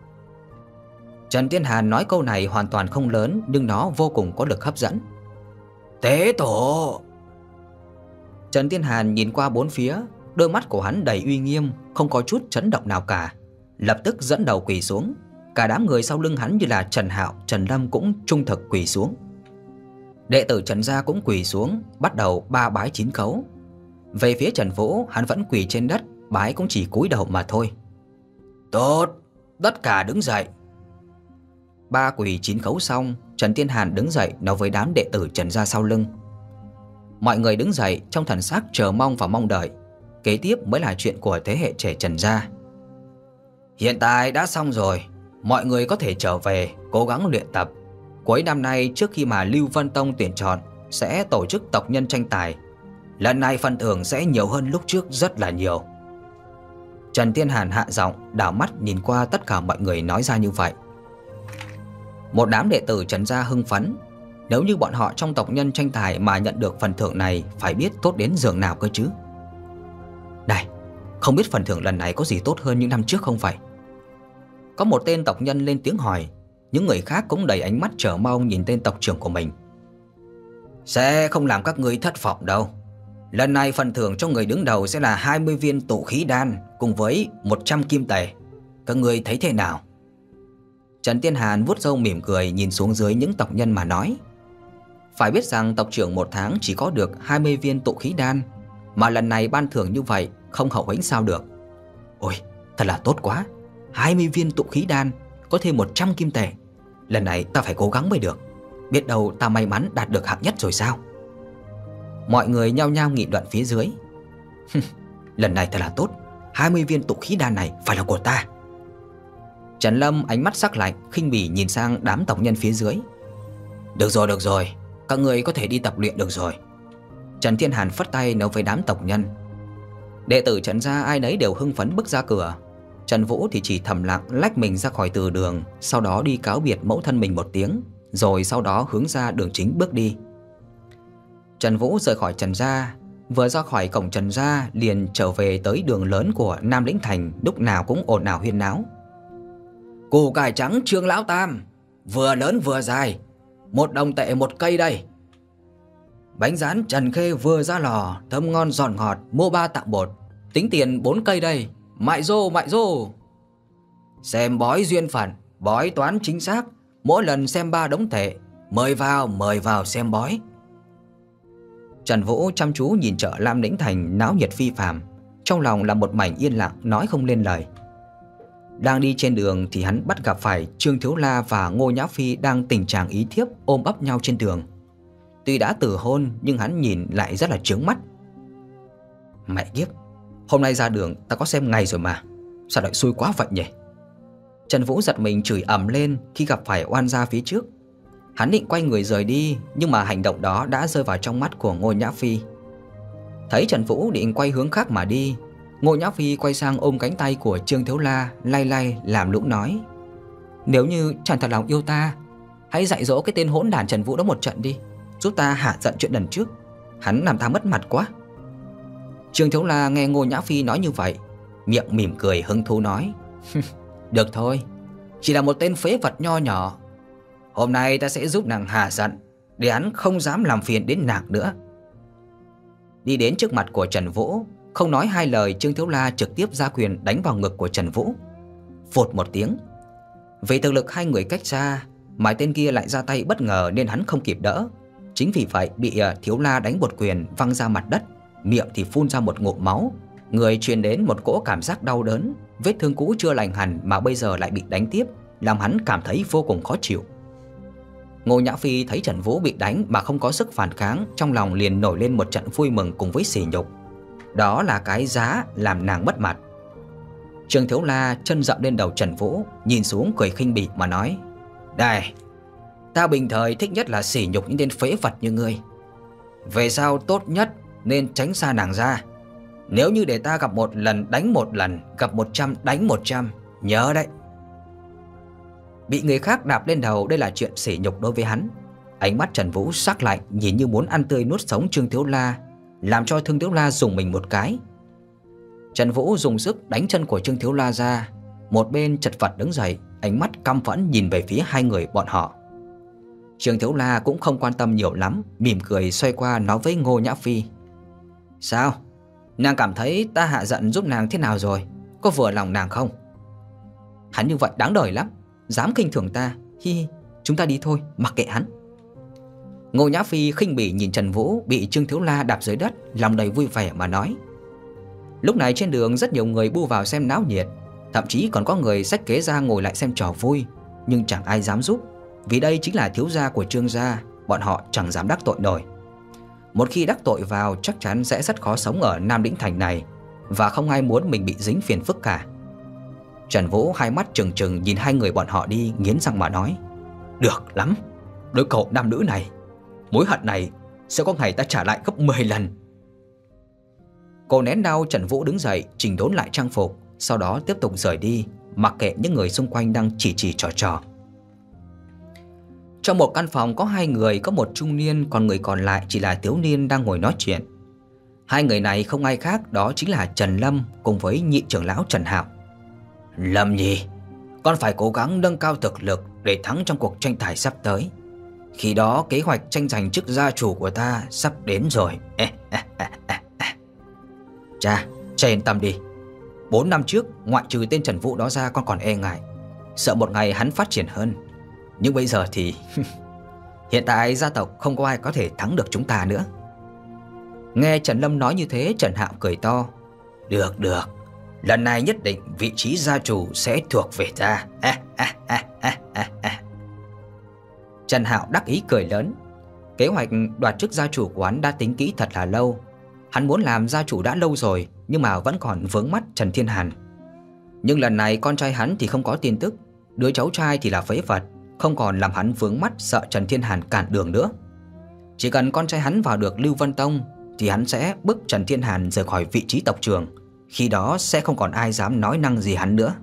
Trần Thiên Hàn nói câu này hoàn toàn không lớn, nhưng nó vô cùng có lực hấp dẫn. Tế tổ! Trần Thiên Hàn nhìn qua bốn phía, đôi mắt của hắn đầy uy nghiêm, không có chút chấn động nào cả. Lập tức dẫn đầu quỳ xuống. Cả đám người sau lưng hắn như là Trần Hạo, Trần Lâm cũng trung thực quỳ xuống. Đệ tử Trần gia cũng quỳ xuống, bắt đầu ba bái chín khấu. Về phía Trần Vũ, hắn vẫn quỳ trên đất, bái cũng chỉ cúi đầu mà thôi. Tốt, tất cả đứng dậy. Ba quỳ chín khấu xong, Trần Thiên Hàn đứng dậy nói với đám đệ tử Trần gia sau lưng. Mọi người đứng dậy trong thần sắc chờ mong và mong đợi. Kế tiếp mới là chuyện của thế hệ trẻ Trần gia. Hiện tại đã xong rồi, mọi người có thể trở về cố gắng luyện tập. Cuối năm nay trước khi mà Lưu Vân Tông tuyển chọn sẽ tổ chức tộc nhân tranh tài. Lần này phần thưởng sẽ nhiều hơn lúc trước rất là nhiều. Trần Thiên Hàn hạ giọng, đảo mắt nhìn qua tất cả mọi người nói ra như vậy. Một đám đệ tử Trần gia hưng phấn. Nếu như bọn họ trong tộc nhân tranh tài mà nhận được phần thưởng này, phải biết tốt đến giường nào cơ chứ. Này, không biết phần thưởng lần này có gì tốt hơn những năm trước không vậy? Có một tên tộc nhân lên tiếng hỏi. Những người khác cũng đầy ánh mắt chờ mong nhìn tên tộc trưởng của mình. Sẽ không làm các ngươi thất vọng đâu. Lần này phần thưởng cho người đứng đầu sẽ là 20 viên tụ khí đan cùng với 100 kim tệ. Các ngươi thấy thế nào? Trần Thiên Hàn vuốt râu mỉm cười nhìn xuống dưới những tộc nhân mà nói. Phải biết rằng tộc trưởng một tháng chỉ có được 20 viên tụ khí đan, mà lần này ban thưởng như vậy không hậu hĩnh sao được. Ôi, thật là tốt quá. 20 viên tụ khí đan, có thêm 100 kim tệ. Lần này ta phải cố gắng mới được. Biết đâu ta may mắn đạt được hạng nhất rồi sao? Mọi người nhao nhao nghị luận phía dưới. Lần này thật là tốt. 20 viên tụ khí đan này phải là của ta. Trần Lâm ánh mắt sắc lạnh, khinh bỉ nhìn sang đám tộc nhân phía dưới. Được rồi, các người có thể đi tập luyện được rồi. Trần Thiên Hàn phất tay nói với đám tộc nhân. Đệ tử Trần gia ai nấy đều hưng phấn bước ra cửa. Trần Vũ thì chỉ thầm lặng lách mình ra khỏi từ đường, sau đó đi cáo biệt mẫu thân mình một tiếng, rồi sau đó hướng ra đường chính bước đi. Trần Vũ rời khỏi Trần gia, vừa ra khỏi cổng Trần gia liền trở về tới đường lớn của Nam Lĩnh Thành, lúc nào cũng ồn ào huyên náo. Củ cải trắng Trương lão tam, vừa lớn vừa dài, 1 đồng tệ 1 cây đây. Bánh rán Trần Khê vừa ra lò, thơm ngon giòn ngọt, mua 3 tặng 1, tính tiền 4 cây đây, Mại rô. Xem bói duyên phận, bói toán chính xác, mỗi lần xem 3 đống tệ. Mời vào xem bói. Trần Vũ chăm chú nhìn chợ Lam Lĩnh Thành náo nhiệt phi phàm, trong lòng là một mảnh yên lặng nói không lên lời. Đang đi trên đường thì hắn bắt gặp phải Trương Thiếu La và Ngô Nhã Phi đang tình trạng ý thiếp ôm ấp nhau trên đường. Tuy đã từ hôn nhưng hắn nhìn lại rất là chướng mắt. Mẹ kiếp, hôm nay ra đường ta có xem ngày rồi mà, sao lại xui quá vậy nhỉ? Trần Vũ giật mình chửi ầm lên khi gặp phải oan gia phía trước. Hắn định quay người rời đi, nhưng mà hành động đó đã rơi vào trong mắt của Ngô Nhã Phi. Thấy Trần Vũ định quay hướng khác mà đi, Ngô Nhã Phi quay sang ôm cánh tay của Trương Thiếu La, lay lay làm lũng nói: nếu như chẳng thật lòng yêu ta, hãy dạy dỗ cái tên hỗn đản Trần Vũ đó một trận đi, giúp ta hạ giận chuyện lần trước, hắn làm ta mất mặt quá. Trương Thiếu La nghe Ngô Nhã Phi nói như vậy, miệng mỉm cười hứng thú nói: được thôi, chỉ là một tên phế vật nho nhỏ. Hôm nay ta sẽ giúp nàng hạ giận, để hắn không dám làm phiền đến nàng nữa. Đi đến trước mặt của Trần Vũ, không nói hai lời, Trương Thiếu La trực tiếp ra quyền đánh vào ngực của Trần Vũ. Phụt một tiếng. Vì thực lực hai người cách xa, mà tên kia lại ra tay bất ngờ nên hắn không kịp đỡ. Chính vì vậy bị Thiếu La đánh một quyền văng ra mặt đất, miệng thì phun ra một ngụm máu, người truyền đến một cỗ cảm giác đau đớn. Vết thương cũ chưa lành hẳn mà bây giờ lại bị đánh tiếp, làm hắn cảm thấy vô cùng khó chịu. Ngô Nhã Phi thấy Trần Vũ bị đánh mà không có sức phản kháng, trong lòng liền nổi lên một trận vui mừng cùng với sỉ nhục. Đó là cái giá làm nàng mất mặt. Trương Thiếu La chân dậm lên đầu Trần Vũ, nhìn xuống cười khinh bỉ mà nói: đây, ta bình thời thích nhất là sỉ nhục những tên phế vật như ngươi. Về sau tốt nhất nên tránh xa nàng ra. Nếu như để ta gặp một lần đánh một lần, gặp 100 đánh 100, nhớ đấy. Bị người khác đạp lên đầu, đây là chuyện sỉ nhục đối với hắn. Ánh mắt Trần Vũ sắc lạnh, nhìn như muốn ăn tươi nuốt sống Trương Thiếu La, làm cho Trương Thiếu La rùng mình một cái. Trần Vũ dùng sức đánh chân của Trương Thiếu La ra, một bên chật vật đứng dậy, ánh mắt căm phẫn nhìn về phía hai người bọn họ. Trương Thiếu La cũng không quan tâm nhiều lắm, mỉm cười xoay qua nói với Ngô Nhã Phi: sao? Nàng cảm thấy ta hạ giận giúp nàng thế nào rồi? Có vừa lòng nàng không? Hắn như vậy đáng đời lắm, dám khinh thường ta. Hi hi, chúng ta đi thôi, mặc kệ hắn. Ngô Nhã Phi khinh bỉ nhìn Trần Vũ bị Trương Thiếu La đạp dưới đất, lòng đầy vui vẻ mà nói. Lúc này trên đường rất nhiều người bu vào xem náo nhiệt, thậm chí còn có người xách kế ra ngồi lại xem trò vui, nhưng chẳng ai dám giúp, vì đây chính là thiếu gia của Trương gia, bọn họ chẳng dám đắc tội nổi. Một khi đắc tội vào chắc chắn sẽ rất khó sống ở Nam Lĩnh Thành này, và không ai muốn mình bị dính phiền phức cả. Trần Vũ hai mắt trừng trừng nhìn hai người bọn họ đi, nghiến răng mà nói: được lắm, đôi cậu nam nữ này, mối hận này sẽ có ngày ta trả lại gấp 10 lần. Cô nén đau, Trần Vũ đứng dậy chỉnh đốn lại trang phục, sau đó tiếp tục rời đi, mặc kệ những người xung quanh đang chỉ trò. Trong một căn phòng có hai người, có một trung niên, còn người còn lại chỉ là thiếu niên đang ngồi nói chuyện. Hai người này không ai khác, đó chính là Trần Lâm cùng với nhị trưởng lão Trần Hạo. Lâm nhỉ, con phải cố gắng nâng cao thực lực để thắng trong cuộc tranh tài sắp tới. Khi đó kế hoạch tranh giành chức gia chủ của ta sắp đến rồi. Cha yên tâm đi. 4 năm trước, ngoại trừ tên Trần Vũ đó ra, con còn e ngại, sợ một ngày hắn phát triển hơn. Nhưng bây giờ thì hiện tại gia tộc không có ai có thể thắng được chúng ta nữa. Nghe Trần Lâm nói như thế, Trần Hạo cười to: được, lần này nhất định vị trí gia chủ sẽ thuộc về ta. Trần Hạo đắc ý cười lớn. Kế hoạch đoạt chức gia chủ của hắn đã tính kỹ thật là lâu. Hắn muốn làm gia chủ đã lâu rồi, nhưng mà vẫn còn vướng mắt Trần Thiên Hàn. Nhưng lần này con trai hắn thì không có tin tức, đứa cháu trai thì là phế vật, không còn làm hắn vướng mắt sợ Trần Thiên Hàn cản đường nữa. Chỉ cần con trai hắn vào được Lưu Vân Tông thì hắn sẽ bức Trần Thiên Hàn rời khỏi vị trí tộc trưởng. Khi đó sẽ không còn ai dám nói năng gì hắn nữa.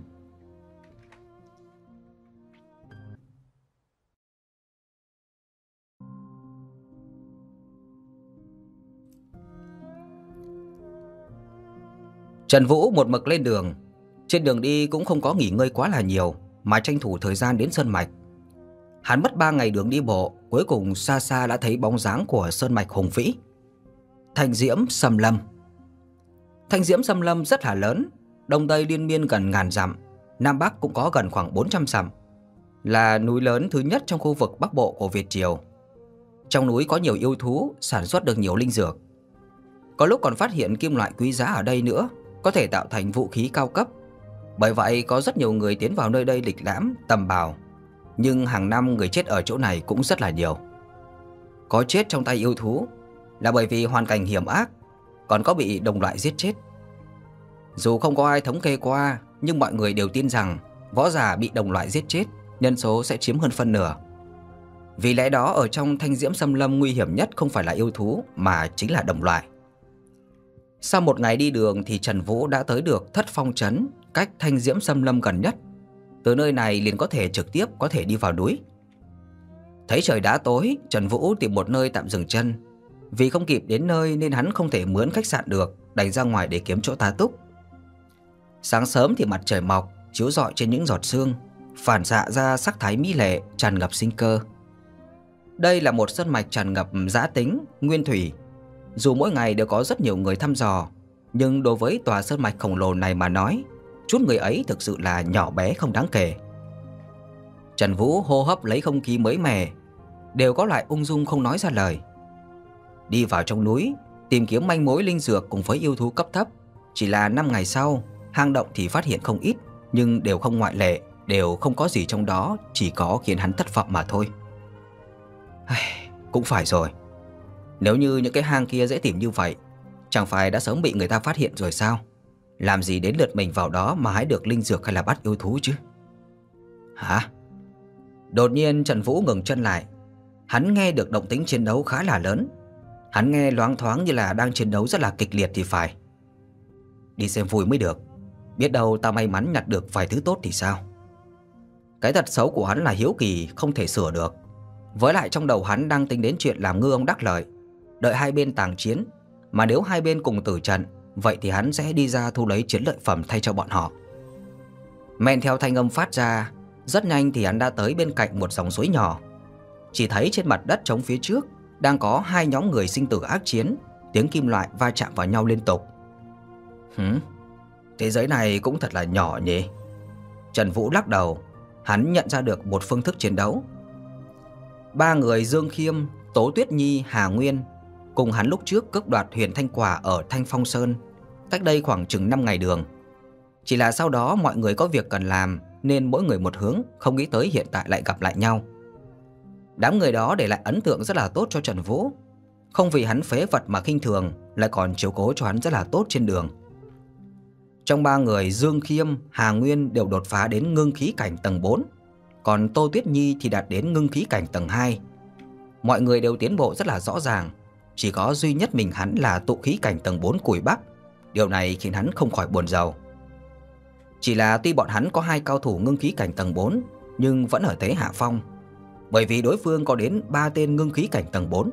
Trần Vũ một mực lên đường. Trên đường đi cũng không có nghỉ ngơi quá là nhiều, mà tranh thủ thời gian đến Sơn Mạch. Hắn mất 3 ngày đường đi bộ, cuối cùng xa xa đã thấy bóng dáng của Sơn Mạch hùng vĩ. Thanh Diễm Sâm Lâm. Thanh Diễm Sâm Lâm rất là lớn, Đông Tây liên miên gần ngàn dặm, Nam Bắc cũng có gần khoảng 400 dặm, là núi lớn thứ nhất trong khu vực Bắc Bộ của Việt Triều. Trong núi có nhiều yêu thú, sản xuất được nhiều linh dược. Có lúc còn phát hiện kim loại quý giá ở đây nữa, có thể tạo thành vũ khí cao cấp. Bởi vậy có rất nhiều người tiến vào nơi đây lịch lãm, tầm bảo. Nhưng hàng năm người chết ở chỗ này cũng rất là nhiều. Có chết trong tay yêu thú là bởi vì hoàn cảnh hiểm ác, còn có bị đồng loại giết chết. Dù không có ai thống kê qua, nhưng mọi người đều tin rằng võ giả bị đồng loại giết chết, nhân số sẽ chiếm hơn phân nửa. Vì lẽ đó ở trong Thanh Diễm Xâm Lâm nguy hiểm nhất không phải là yêu thú mà chính là đồng loại. Sau một ngày đi đường thì Trần Vũ đã tới được Thất Phong Trấn, cách Thanh Diễm Xâm Lâm gần nhất. Từ nơi này liền có thể trực tiếp đi vào núi. Thấy trời đã tối, Trần Vũ tìm một nơi tạm dừng chân. Vì không kịp đến nơi nên hắn không thể mướn khách sạn được, đành ra ngoài để kiếm chỗ tá túc. Sáng sớm thì mặt trời mọc, chiếu rọi trên những giọt sương, phản xạ ra sắc thái mỹ lệ, tràn ngập sinh cơ. Đây là một sơn mạch tràn ngập dã tính, nguyên thủy. Dù mỗi ngày đều có rất nhiều người thăm dò, nhưng đối với tòa sơn mạch khổng lồ này mà nói, chút người ấy thực sự là nhỏ bé không đáng kể. Trần Vũ hô hấp lấy không khí mới mẻ, đều có loại ung dung không nói ra lời. Đi vào trong núi, tìm kiếm manh mối linh dược cùng với yêu thú cấp thấp. Chỉ là 5 ngày sau, hang động thì phát hiện không ít, nhưng đều không ngoại lệ, đều không có gì trong đó, chỉ có khiến hắn thất vọng mà thôi. Cũng phải rồi, nếu như những cái hang kia dễ tìm như vậy, chẳng phải đã sớm bị người ta phát hiện rồi sao? Làm gì đến lượt mình vào đó mà hái được linh dược hay là bắt yêu thú chứ? Hả? Đột nhiên Trần Vũ ngừng chân lại. Hắn nghe được động tĩnh chiến đấu khá là lớn. Hắn nghe loáng thoáng như là đang chiến đấu rất là kịch liệt thì phải. Đi xem vui mới được, biết đâu ta may mắn nhặt được vài thứ tốt thì sao? Cái tật xấu của hắn là hiếu kỳ không thể sửa được. Với lại trong đầu hắn đang tính đến chuyện làm ngư ông đắc lợi, đợi hai bên tàng chiến. Mà nếu hai bên cùng tử trận, vậy thì hắn sẽ đi ra thu lấy chiến lợi phẩm thay cho bọn họ. Men theo thanh âm phát ra, rất nhanh thì hắn đã tới bên cạnh một dòng suối nhỏ. Chỉ thấy trên mặt đất trống phía trước đang có hai nhóm người sinh tử ác chiến, tiếng kim loại va chạm vào nhau liên tục. Thế giới này cũng thật là nhỏ nhỉ? Trần Vũ lắc đầu. Hắn nhận ra được một phương thức chiến đấu. Ba người Dương Khiêm, Tố Tuyết Nhi, Hà Nguyên cùng hắn lúc trước cướp đoạt huyền thanh quả ở Thanh Phong Sơn, cách đây khoảng chừng 5 ngày đường. Chỉ là sau đó mọi người có việc cần làm nên mỗi người một hướng, không nghĩ tới hiện tại lại gặp lại nhau. Đám người đó để lại ấn tượng rất là tốt cho Trần Vũ. Không vì hắn phế vật mà khinh thường, lại còn chiếu cố cho hắn rất là tốt trên đường. Trong ba người, Dương Khiêm, Hà Nguyên đều đột phá đến ngưng khí cảnh tầng 4, còn Tô Tuyết Nhi thì đạt đến ngưng khí cảnh tầng 2. Mọi người đều tiến bộ rất là rõ ràng, chỉ có duy nhất mình hắn là tụ khí cảnh tầng 4 cùi bắp. Điều này khiến hắn không khỏi buồn rầu. Chỉ là tuy bọn hắn có hai cao thủ ngưng khí cảnh tầng 4, nhưng vẫn ở thế hạ phong, bởi vì đối phương có đến 3 tên ngưng khí cảnh tầng 4.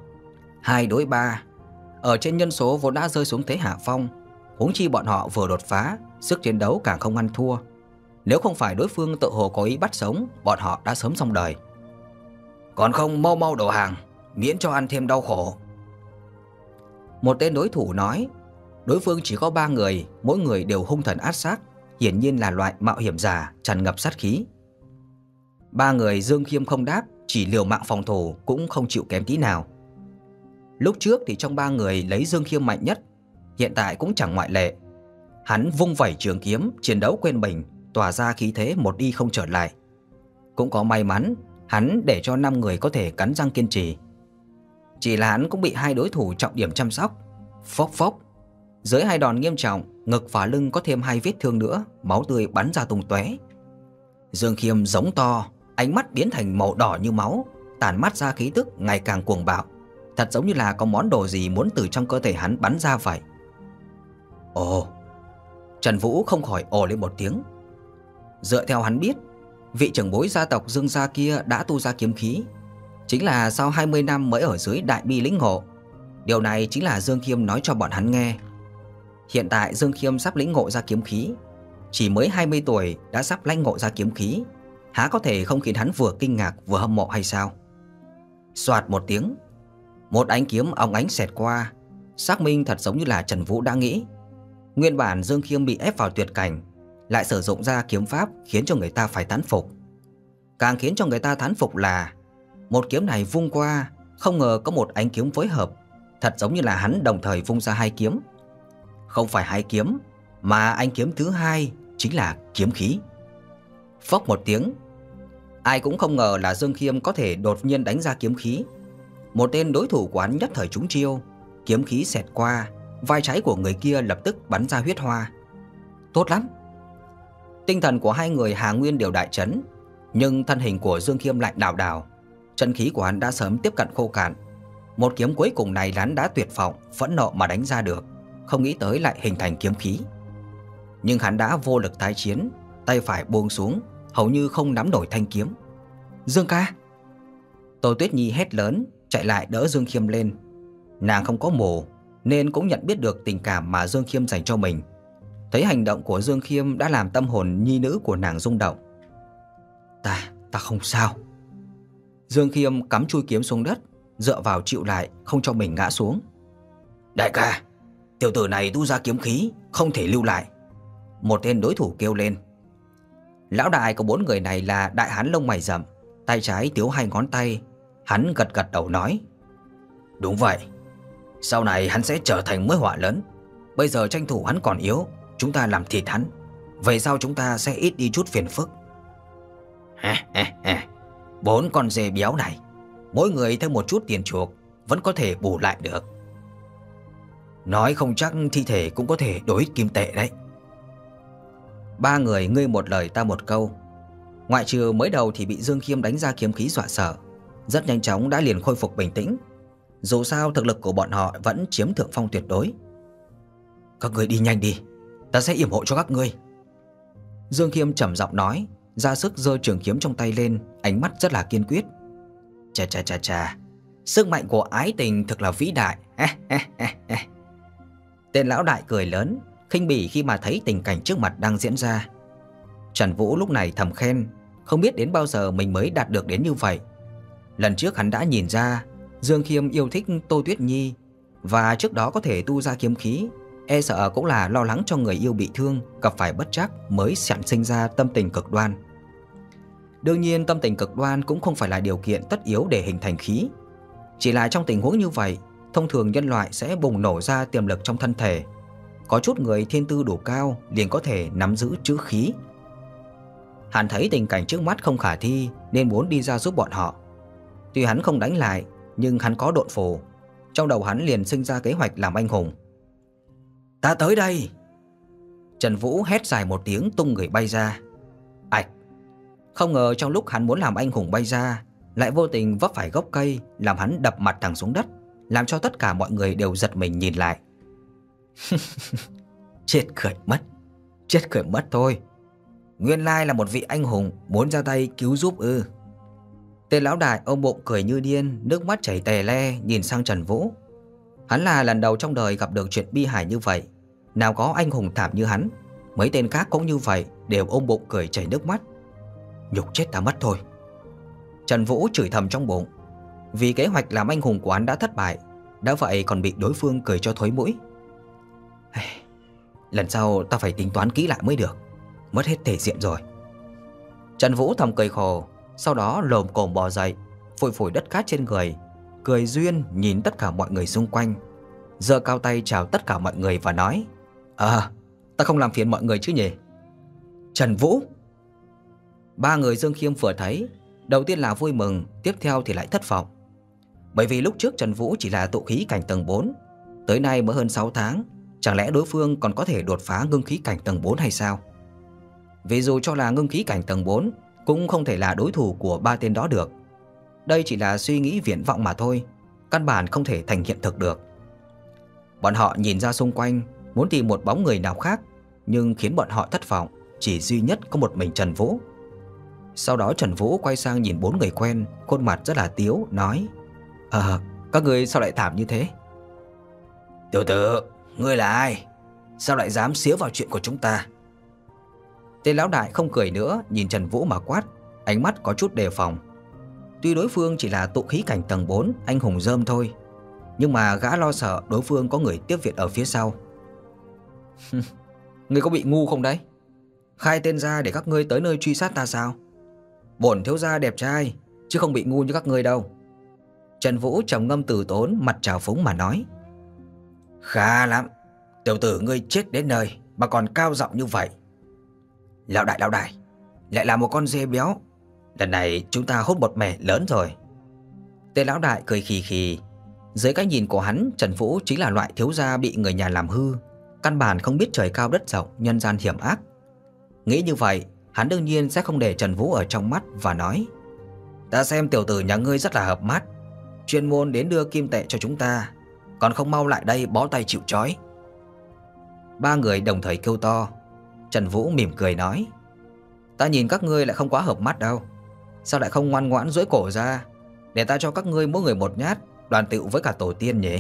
2 đối 3, ở trên nhân số vốn đã rơi xuống thế hạ phong, huống chi bọn họ vừa đột phá, sức chiến đấu càng không ăn thua. Nếu không phải đối phương tự hồ có ý bắt sống, bọn họ đã sớm xong đời. Còn không mau mau đầu hàng, miễn cho ăn thêm đau khổ. Một tên đối thủ nói. Đối phương chỉ có 3 người, mỗi người đều hung thần ác sát, hiển nhiên là loại mạo hiểm giả tràn ngập sát khí. 3 người Dương Khiêm không đáp, chỉ liều mạng phòng thủ, cũng không chịu kém tí nào. Lúc trước thì trong 3 người lấy Dương Khiêm mạnh nhất, hiện tại cũng chẳng ngoại lệ. Hắn vung vẩy trường kiếm, chiến đấu quên mình, tỏa ra khí thế một đi không trở lại. Cũng có may mắn, hắn để cho 5 người có thể cắn răng kiên trì. Chỉ là hắn cũng bị 2 đối thủ trọng điểm chăm sóc. Phốc phốc, dưới 2 đòn nghiêm trọng, ngực và lưng có thêm 2 vết thương nữa, máu tươi bắn ra tung tóe. Dương Khiêm giống to, ánh mắt biến thành màu đỏ như máu, tản mát ra khí tức ngày càng cuồng bạo, thật giống như là có món đồ gì muốn từ trong cơ thể hắn bắn ra vậy. Ồ! Trần Vũ không khỏi ồ lên một tiếng. Dựa theo hắn biết, vị trưởng bối gia tộc Dương gia kia đã tu ra kiếm khí, chính là sau 20 năm mới ở dưới đại bi lĩnh ngộ. Điều này chính là Dương Khiêm nói cho bọn hắn nghe. Hiện tại Dương Khiêm sắp lĩnh ngộ ra kiếm khí, chỉ mới 20 tuổi đã sắp lãnh ngộ ra kiếm khí, há có thể không khiến hắn vừa kinh ngạc vừa hâm mộ hay sao? Soạt một tiếng, một ánh kiếm óng ánh xẹt qua, xác minh thật giống như là Trần Vũ đã nghĩ. Nguyên bản Dương Khiêm bị ép vào tuyệt cảnh, lại sử dụng ra kiếm pháp khiến cho người ta phải thán phục. Càng khiến cho người ta thán phục là một kiếm này vung qua, không ngờ có một ánh kiếm phối hợp, thật giống như là hắn đồng thời vung ra hai kiếm. Không phải hai kiếm, mà ánh kiếm thứ hai chính là kiếm khí. Phốc một tiếng, ai cũng không ngờ là Dương Khiêm có thể đột nhiên đánh ra kiếm khí. Một tên đối thủ của hắn nhất thời trúng chiêu, kiếm khí xẹt qua, vai trái của người kia lập tức bắn ra huyết hoa. Tốt lắm. Tinh thần của hai người Hà Nguyên đều đại chấn, nhưng thân hình của Dương Khiêm lại đảo đảo. Chân khí của hắn đã sớm tiếp cận khô cạn. Một kiếm cuối cùng này hắn đã tuyệt vọng, phẫn nộ mà đánh ra được, không nghĩ tới lại hình thành kiếm khí. Nhưng hắn đã vô lực tái chiến, tay phải buông xuống, hầu như không nắm nổi thanh kiếm. Dương ca! Tô Tuyết Nhi hét lớn, chạy lại đỡ Dương Khiêm lên. Nàng không có mồ nên cũng nhận biết được tình cảm mà Dương Khiêm dành cho mình. Thấy hành động của Dương Khiêm đã làm tâm hồn nhi nữ của nàng rung động. Ta không sao. Dương Khiêm cắm chui kiếm xuống đất, dựa vào chịu lại, không cho mình ngã xuống. Đại ca, tiểu tử này tu ra kiếm khí, không thể lưu lại. Một tên đối thủ kêu lên. Lão đại của bốn người này là đại hán lông mày rậm, tay trái tiếu hai ngón tay. Hắn gật gật đầu nói. Đúng vậy, sau này hắn sẽ trở thành mối họa lớn. Bây giờ tranh thủ hắn còn yếu, chúng ta làm thịt hắn, về sau chúng ta sẽ ít đi chút phiền phức. Bốn con dê béo này, mỗi người thêm một chút tiền chuộc, vẫn có thể bù lại được. Nói không chắc thi thể cũng có thể đổi kim tệ đấy. Ba người ngươi một lời ta một câu. Ngoại trừ mới đầu thì bị Dương Khiêm đánh ra kiếm khí dọa sợ, rất nhanh chóng đã liền khôi phục bình tĩnh. Dù sao thực lực của bọn họ vẫn chiếm thượng phong tuyệt đối. Các ngươi đi nhanh đi, ta sẽ yểm hộ cho các ngươi. Dương Khiêm trầm giọng nói, ra sức giơ trường kiếm trong tay lên, ánh mắt rất là kiên quyết. Chà, sức mạnh của ái tình thực là vĩ đại. Tên lão đại cười lớn, khinh bỉ khi mà thấy tình cảnh trước mặt đang diễn ra. Trần Vũ lúc này thầm khen, không biết đến bao giờ mình mới đạt được đến như vậy. Lần trước hắn đã nhìn ra Dương Khiêm yêu thích Tô Tuyết Nhi, và trước đó có thể tu ra kiếm khí, e sợ cũng là lo lắng cho người yêu bị thương, gặp phải bất trắc mới sản sinh ra tâm tình cực đoan. Đương nhiên tâm tình cực đoan cũng không phải là điều kiện tất yếu để hình thành khí. Chỉ là trong tình huống như vậy, thông thường nhân loại sẽ bùng nổ ra tiềm lực trong thân thể. Có chút người thiên tư đủ cao liền có thể nắm giữ chữ khí. Hắn thấy tình cảnh trước mắt không khả thi nên muốn đi ra giúp bọn họ. Tuy hắn không đánh lại, nhưng hắn có độn phù. Trong đầu hắn liền sinh ra kế hoạch làm anh hùng. Ta tới đây! Trần Vũ hét dài một tiếng, tung người bay ra. Ạch! Không ngờ trong lúc hắn muốn làm anh hùng bay ra, lại vô tình vấp phải gốc cây, làm hắn đập mặt thẳng xuống đất, làm cho tất cả mọi người đều giật mình nhìn lại. Chết cười mất thôi. Nguyên lai là một vị anh hùng muốn ra tay cứu giúp ư? Tên lão đại ôm bụng cười như điên, nước mắt chảy tè le nhìn sang Trần Vũ. Hắn là lần đầu trong đời gặp được chuyện bi hài như vậy, nào có anh hùng thảm như hắn. Mấy tên khác cũng như vậy, đều ôm bụng cười chảy nước mắt. Nhục chết ta mất thôi. Trần Vũ chửi thầm trong bụng, vì kế hoạch làm anh hùng của hắn đã thất bại, đã vậy còn bị đối phương cười cho thối mũi. Lần sau ta phải tính toán kỹ lại mới được, mất hết thể diện rồi. Trần Vũ thầm cười khổ, sau đó lồm cồm bò dậy, phủi phủi đất cát trên người, cười duyên nhìn tất cả mọi người xung quanh, giơ cao tay chào tất cả mọi người và nói: ta không làm phiền mọi người chứ nhỉ? Trần Vũ! Ba người Dương Khiêm vừa thấy, đầu tiên là vui mừng, tiếp theo thì lại thất vọng. Bởi vì lúc trước Trần Vũ chỉ là tụ khí cảnh tầng 4, tới nay mới hơn 6 tháng, chẳng lẽ đối phương còn có thể đột phá ngưng khí cảnh tầng 4 hay sao? Vì dù cho là ngưng khí cảnh tầng 4, cũng không thể là đối thủ của ba tên đó được. Đây chỉ là suy nghĩ viển vọng mà thôi, căn bản không thể thành hiện thực được. Bọn họ nhìn ra xung quanh, muốn tìm một bóng người nào khác, nhưng khiến bọn họ thất vọng, chỉ duy nhất có một mình Trần Vũ. Sau đó Trần Vũ quay sang nhìn bốn người quen, khuôn mặt rất là tiếu, nói: các người sao lại thảm như thế? Tiểu tử, ngươi là ai? Sao lại dám xía vào chuyện của chúng ta? Tên lão đại không cười nữa, nhìn Trần Vũ mà quát, ánh mắt có chút đề phòng. Tuy đối phương chỉ là tụ khí cảnh tầng 4, anh hùng rơm thôi, nhưng mà gã lo sợ đối phương có người tiếp viện ở phía sau. Ngươi có bị ngu không đấy? Khai tên ra để các ngươi tới nơi truy sát ta sao? Bổn thiếu gia đẹp trai, chứ không bị ngu như các ngươi đâu. Trần Vũ trầm ngâm từ tốn, mặt trào phúng mà nói. Khá lắm, tiểu tử ngươi chết đến nơi mà còn cao giọng như vậy. Lão đại, lại là một con dê béo. Lần này chúng ta hút một mẻ lớn rồi. Tên lão đại cười khì khì. Dưới cái nhìn của hắn, Trần Vũ chính là loại thiếu gia bị người nhà làm hư, căn bản không biết trời cao đất rộng, nhân gian hiểm ác. Nghĩ như vậy, hắn đương nhiên sẽ không để Trần Vũ ở trong mắt và nói. Ta xem tiểu tử nhà ngươi rất là hợp mắt, chuyên môn đến đưa kim tệ cho chúng ta, còn không mau lại đây bó tay chịu trói. Ba người đồng thời kêu to. Trần Vũ mỉm cười nói. Ta nhìn các ngươi lại không quá hợp mắt đâu. Sao lại không ngoan ngoãn duỗi cổ ra, để ta cho các ngươi mỗi người một nhát, đoàn tụ với cả tổ tiên nhỉ?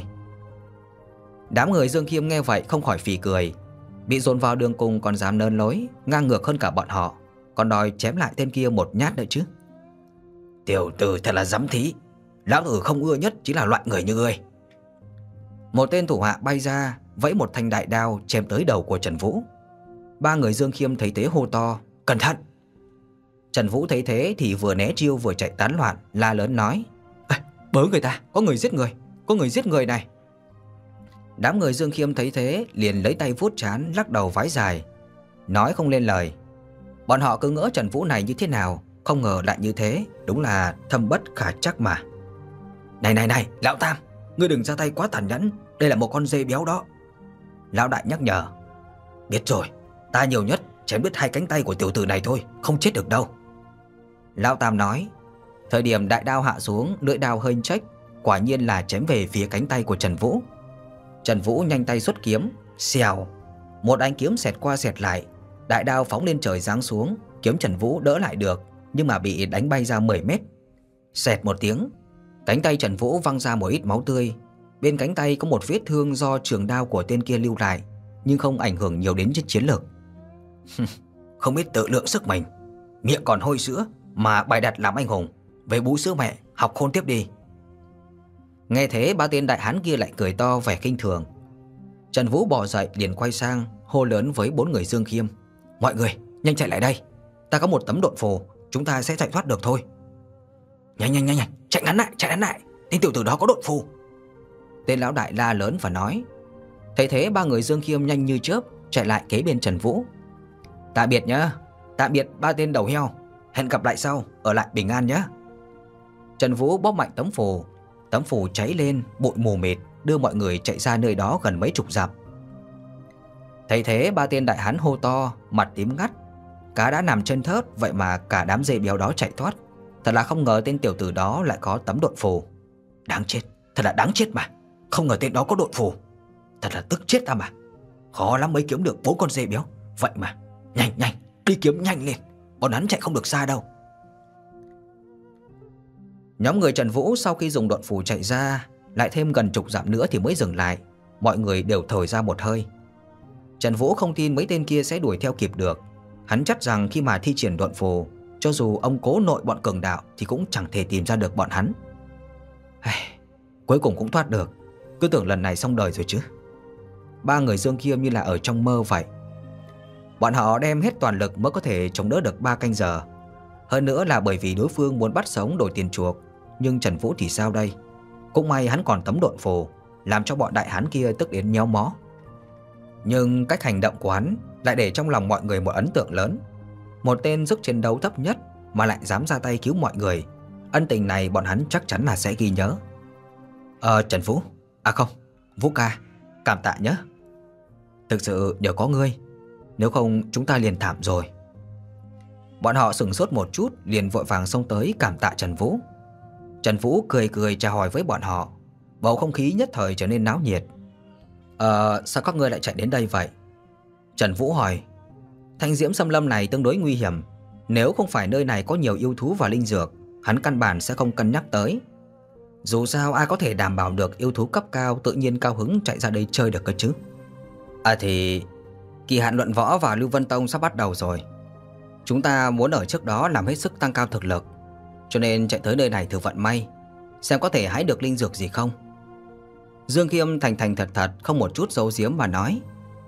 Đám người Dương Khiêm nghe vậy không khỏi phì cười. Bị dồn vào đường cùng còn dám nơn lối, ngang ngược hơn cả bọn họ, còn đòi chém lại tên kia một nhát nữa chứ. Tiểu tử thật là dám thí, lão tử không ưa nhất chính là loại người như ngươi. Một tên thủ hạ bay ra, vẫy một thanh đại đao chém tới đầu của Trần Vũ. Ba người Dương Khiêm thấy thế hô to, cẩn thận. Trần Vũ thấy thế thì vừa né chiêu vừa chạy tán loạn, la lớn nói. Bớ người ta, có người giết người này. Đám người Dương Khiêm thấy thế liền lấy tay vuốt trán, lắc đầu vái dài, nói không lên lời. Bọn họ cứ ngỡ Trần Vũ này như thế nào, không ngờ lại như thế, đúng là thâm bất khả trắc mà. Này, lão Tam, ngươi đừng ra tay quá tàn nhẫn, đây là một con dê béo đó. Lão đại nhắc nhở. Biết rồi, ta nhiều nhất chém đứt 2 cánh tay của tiểu tử này thôi, không chết được đâu. Lão Tam nói. Thời điểm đại đao hạ xuống, lưỡi đao hơi chếch, quả nhiên là chém về phía cánh tay của Trần Vũ. Trần Vũ nhanh tay xuất kiếm, xèo, một ánh kiếm xẹt qua xẹt lại, đại đao phóng lên trời giáng xuống, kiếm Trần Vũ đỡ lại được, nhưng mà bị đánh bay ra 10 mét. Xẹt một tiếng, cánh tay Trần Vũ văng ra một ít máu tươi. Bên cánh tay có một vết thương do trường đao của tên kia lưu lại, nhưng không ảnh hưởng nhiều đến chiến lược. Không biết tự lượng sức mình, miệng còn hôi sữa mà bày đặt làm anh hùng, về bú sữa mẹ, học khôn tiếp đi. Nghe thế ba tên đại hán kia lại cười to vẻ khinh thường. Trần Vũ bò dậy liền quay sang hô lớn với 4 người Dương Khiêm. Mọi người nhanh chạy lại đây, ta có một tấm độn phù, chúng ta sẽ chạy thoát được thôi. Nhanh, chạy ngắn lại, tên tiểu tử đó có độn phù. Tên lão đại la lớn và nói. Thấy thế ba người Dương Khiêm nhanh như chớp chạy lại kế bên Trần Vũ. Tạm biệt nhá, tạm biệt ba tên đầu heo, hẹn gặp lại sau, ở lại bình an nhé. Trần Vũ bóp mạnh tấm phù cháy lên, bụi mù mịt, đưa mọi người chạy ra nơi đó gần mấy chục dặm. Thấy thế ba tên đại hán hô to, mặt tím ngắt. Cá đã nằm trên thớt, vậy mà cả đám dê béo đó chạy thoát. Thật là không ngờ tên tiểu tử đó lại có tấm độn phù. Đáng chết, thật là đáng chết mà. Không ngờ tên đó có độn phù, thật là tức chết ta mà. Khó lắm mới kiếm được 4 con dê béo. Vậy mà, nhanh, đi kiếm nhanh lên, bọn hắn chạy không được xa đâu. Nhóm người Trần Vũ sau khi dùng độn phù chạy ra, lại thêm gần chục dặm nữa thì mới dừng lại. Mọi người đều thở ra một hơi. Trần Vũ không tin mấy tên kia sẽ đuổi theo kịp được. Hắn chắc rằng khi mà thi triển độn phù, cho dù ông cố nội bọn cường đạo thì cũng chẳng thể tìm ra được bọn hắn. Cuối cùng cũng thoát được. Cứ tưởng lần này xong đời rồi chứ. Ba người Dương Khiêm như là ở trong mơ vậy. Bọn họ đem hết toàn lực mới có thể chống đỡ được 3 canh giờ. Hơn nữa là bởi vì đối phương muốn bắt sống đổi tiền chuộc. Nhưng Trần Vũ thì sao đây? Cũng may hắn còn tấm độn phù, làm cho bọn đại hán kia tức đến nhéo mó. Nhưng cách hành động của hắn lại để trong lòng mọi người một ấn tượng lớn. Một tên sức chiến đấu thấp nhất mà lại dám ra tay cứu mọi người, ân tình này bọn hắn chắc chắn là sẽ ghi nhớ. Trần Vũ, không, Vũ ca, cảm tạ nhé. Thực sự nhờ có ngươi, nếu không chúng ta liền thảm rồi. Bọn họ sửng sốt một chút liền vội vàng xông tới cảm tạ Trần Vũ. Trần Vũ cười chào hỏi với bọn họ. Bầu không khí nhất thời trở nên náo nhiệt. Sao các ngươi lại chạy đến đây vậy? Trần Vũ hỏi. Thanh diễm xâm lâm này tương đối nguy hiểm. Nếu không phải nơi này có nhiều yêu thú và linh dược, hắn căn bản sẽ không cân nhắc tới. Dù sao ai có thể đảm bảo được yêu thú cấp cao tự nhiên cao hứng chạy ra đây chơi được cơ chứ? Thì kỳ hạn luận võ và Lưu Vân Tông sắp bắt đầu rồi. Chúng ta muốn ở trước đó làm hết sức tăng cao thực lực, cho nên chạy tới nơi này thử vận may, xem có thể hái được linh dược gì không. Dương Khiêm thành thật không một chút giấu giếm mà nói.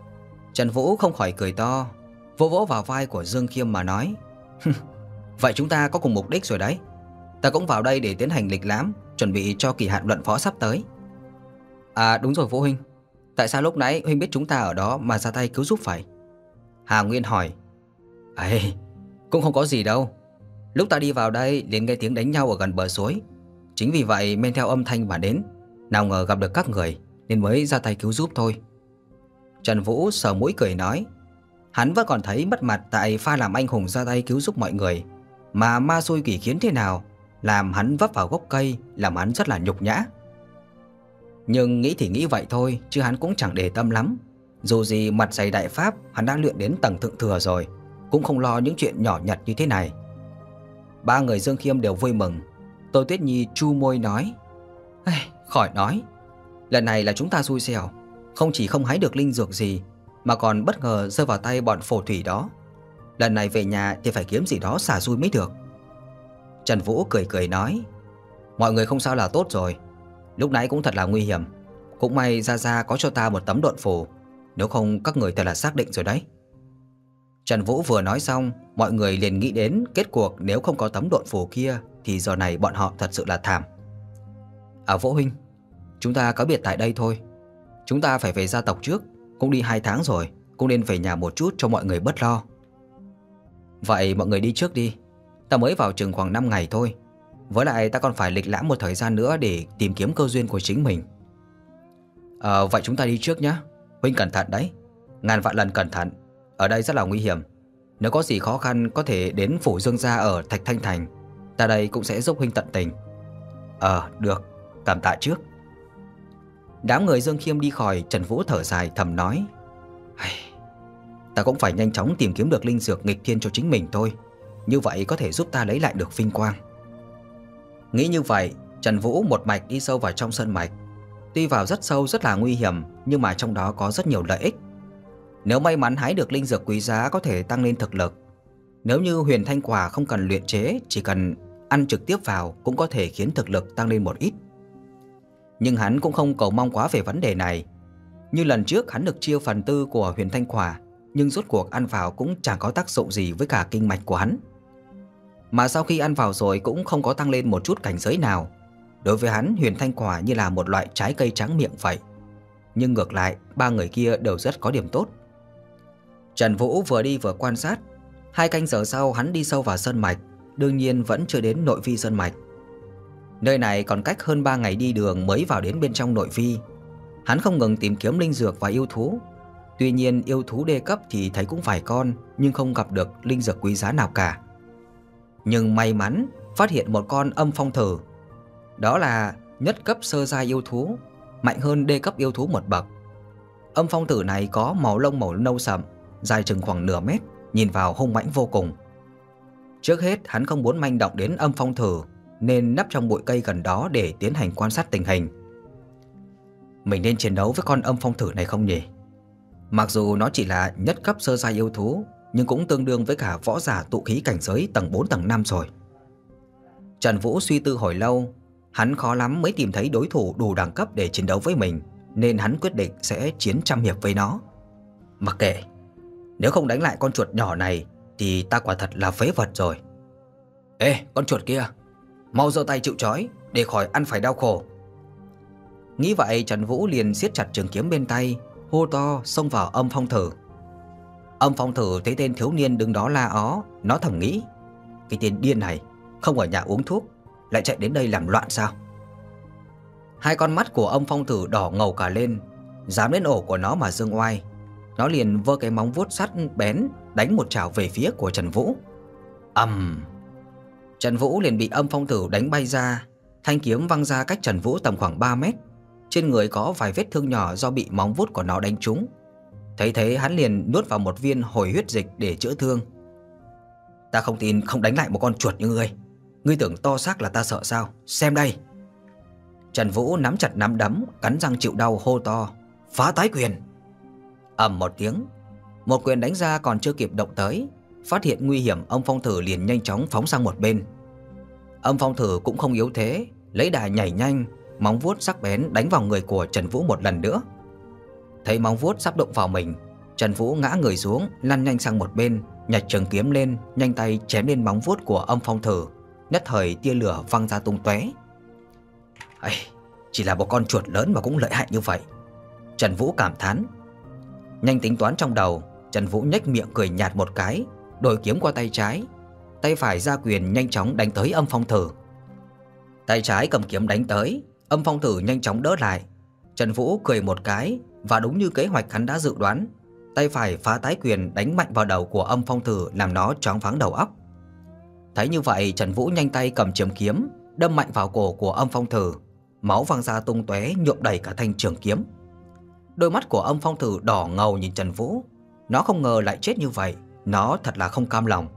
Trần Vũ không khỏi cười to, vỗ vỗ vào vai của Dương Khiêm mà nói: Vậy chúng ta có cùng mục đích rồi đấy. Ta cũng vào đây để tiến hành lịch lãm, chuẩn bị cho kỳ hạn luận võ sắp tới. À đúng rồi Vũ huynh, tại sao lúc nãy huynh biết chúng ta ở đó mà ra tay cứu giúp vậy? Hà Nguyên hỏi. Ấy, cũng không có gì đâu. Lúc ta đi vào đây liền nghe tiếng đánh nhau ở gần bờ suối. Chính vì vậy men theo âm thanh mà đến, nào ngờ gặp được các người nên mới ra tay cứu giúp thôi. Trần Vũ sờ mũi cười nói. Hắn vẫn còn thấy mất mặt tại pha làm anh hùng ra tay cứu giúp mọi người, mà ma xui quỷ khiến thế nào làm hắn vấp vào gốc cây, làm hắn rất là nhục nhã. Nhưng nghĩ thì nghĩ vậy thôi, chứ hắn cũng chẳng để tâm lắm. Dù gì mặt dày đại pháp hắn đã luyện đến tầng thượng thừa rồi, cũng không lo những chuyện nhỏ nhặt như thế này. Ba người Dương Khiêm đều vui mừng. Tô Tuyết Nhi chu môi nói: Khỏi nói, lần này là chúng ta xui xẻo, không chỉ không hái được linh dược gì mà còn bất ngờ rơi vào tay bọn phổ thủy đó. Lần này về nhà thì phải kiếm gì đó xả xui mới được. Trần Vũ cười cười nói: Mọi người không sao là tốt rồi. Lúc nãy cũng thật là nguy hiểm. Cũng may Gia Gia có cho ta một tấm độn phù, nếu không các người thật là xác định rồi đấy. Trần Vũ vừa nói xong, mọi người liền nghĩ đến kết cuộc nếu không có tấm độn phù kia thì giờ này bọn họ thật sự là thảm. Vũ huynh, chúng ta cáo biệt tại đây thôi. Chúng ta phải về gia tộc trước, cũng đi 2 tháng rồi, cũng nên về nhà một chút cho mọi người bớt lo. Vậy mọi người đi trước đi, ta mới vào chừng khoảng 5 ngày thôi. Với lại ta còn phải lịch lãm một thời gian nữa để tìm kiếm cơ duyên của chính mình. Vậy chúng ta đi trước nhé. Huynh cẩn thận đấy, ngàn vạn lần cẩn thận. Ở đây rất là nguy hiểm. Nếu có gì khó khăn có thể đến phủ Dương gia ở Thạch Thanh Thành. Ta đây cũng sẽ giúp huynh tận tình. Được, cảm tạ trước. Đám người Dương Khiêm đi khỏi, Trần Vũ thở dài thầm nói: Ta cũng phải nhanh chóng tìm kiếm được linh dược nghịch thiên cho chính mình thôi. Như vậy có thể giúp ta lấy lại được vinh quang. Nghĩ như vậy, Trần Vũ một mạch đi sâu vào trong sơn mạch. Tuy vào rất sâu rất là nguy hiểm, nhưng mà trong đó có rất nhiều lợi ích. Nếu may mắn hái được linh dược quý giá có thể tăng lên thực lực. Nếu như huyền thanh quả không cần luyện chế, chỉ cần ăn trực tiếp vào cũng có thể khiến thực lực tăng lên một ít. Nhưng hắn cũng không cầu mong quá về vấn đề này. Như lần trước hắn được chia phần tư của huyền thanh quả, nhưng rốt cuộc ăn vào cũng chẳng có tác dụng gì với cả kinh mạch của hắn. Mà sau khi ăn vào rồi cũng không có tăng lên một chút cảnh giới nào. Đối với hắn, huyền thanh quả như là một loại trái cây tráng miệng vậy. Nhưng ngược lại, ba người kia đều rất có điểm tốt. Trần Vũ vừa đi vừa quan sát. 2 canh giờ sau hắn đi sâu vào sơn mạch, đương nhiên vẫn chưa đến nội vi sơn mạch. Nơi này còn cách hơn 3 ngày đi đường mới vào đến bên trong nội vi. Hắn không ngừng tìm kiếm linh dược và yêu thú. Tuy nhiên yêu thú đê cấp thì thấy cũng vài con, nhưng không gặp được linh dược quý giá nào cả. Nhưng may mắn phát hiện một con âm phong thử. Đó là nhất cấp sơ giai yêu thú, mạnh hơn đê cấp yêu thú một bậc. Âm phong tử này có màu lông màu nâu sậm, dài chừng khoảng nửa mét, nhìn vào hung mãnh vô cùng. Trước hết hắn không muốn manh động đến âm phong thử, nên nấp trong bụi cây gần đó để tiến hành quan sát tình hình. Mình nên chiến đấu với con âm phong thử này không nhỉ? Mặc dù nó chỉ là nhất cấp sơ giai yêu thú, nhưng cũng tương đương với cả võ giả tụ khí cảnh giới tầng 4 tầng 5 rồi. Trần Vũ suy tư hồi lâu, hắn khó lắm mới tìm thấy đối thủ đủ đẳng cấp để chiến đấu với mình, nên hắn quyết định sẽ chiến trăm hiệp với nó. Mặc kệ, nếu không đánh lại con chuột nhỏ này thì ta quả thật là phế vật rồi. Ê, con chuột kia, mau giơ tay chịu trói để khỏi ăn phải đau khổ. Nghĩ vậy, Trần Vũ liền siết chặt trường kiếm bên tay, hô to xông vào âm phong thử. Âm phong thử thấy tên thiếu niên đứng đó la ó, nó thầm nghĩ: cái tên điên này không ở nhà uống thuốc, lại chạy đến đây làm loạn sao? 2 con mắt của âm phong thử đỏ ngầu cả lên, dám đến ổ của nó mà giương oai. Nó liền vơ cái móng vuốt sắt bén đánh một chảo về phía của Trần Vũ. Trần Vũ liền bị âm phong thử đánh bay ra. Thanh kiếm văng ra cách Trần Vũ tầm khoảng 3 mét. Trên người có vài vết thương nhỏ do bị móng vuốt của nó đánh trúng. Thấy thế hắn liền nuốt vào một viên hồi huyết dịch để chữa thương. Ta không tin không đánh lại một con chuột như ngươi. Ngươi tưởng to xác là ta sợ sao? Xem đây. Trần Vũ nắm chặt nắm đấm, cắn răng chịu đau hô to: phá tái quyền. Ầm một tiếng, một quyền đánh ra còn chưa kịp động tới, phát hiện nguy hiểm, âm phong thử liền nhanh chóng phóng sang một bên. Âm phong thử cũng không yếu thế, lấy đà nhảy nhanh, móng vuốt sắc bén đánh vào người của Trần Vũ một lần nữa. Thấy móng vuốt sắp đụng vào mình, Trần Vũ ngã người xuống, lăn nhanh sang một bên, nhặt trường kiếm lên, nhanh tay chém lên móng vuốt của Âm Phong Thử. Nhất thời tia lửa văng ra tung tóe. Chỉ là một con chuột lớn mà cũng lợi hại như vậy, Trần Vũ cảm thán. Nhanh tính toán trong đầu, Trần Vũ nhếch miệng cười nhạt một cái, đổi kiếm qua tay trái, tay phải ra quyền nhanh chóng đánh tới Âm Phong Thử. Tay trái cầm kiếm đánh tới, Âm Phong Thử nhanh chóng đỡ lại. Trần Vũ cười một cái, và đúng như kế hoạch hắn đã dự đoán, tay phải phá tái quyền đánh mạnh vào đầu của Âm Phong Thử, làm nó choáng váng đầu óc. Thấy như vậy, Trần Vũ nhanh tay cầm trường kiếm đâm mạnh vào cổ của Âm Phong Thử, máu văng ra tung tóe, nhuộm đầy cả thanh trường kiếm. Đôi mắt của Âm Phong Thử đỏ ngầu nhìn Trần Vũ, nó không ngờ lại chết như vậy, nó thật là không cam lòng.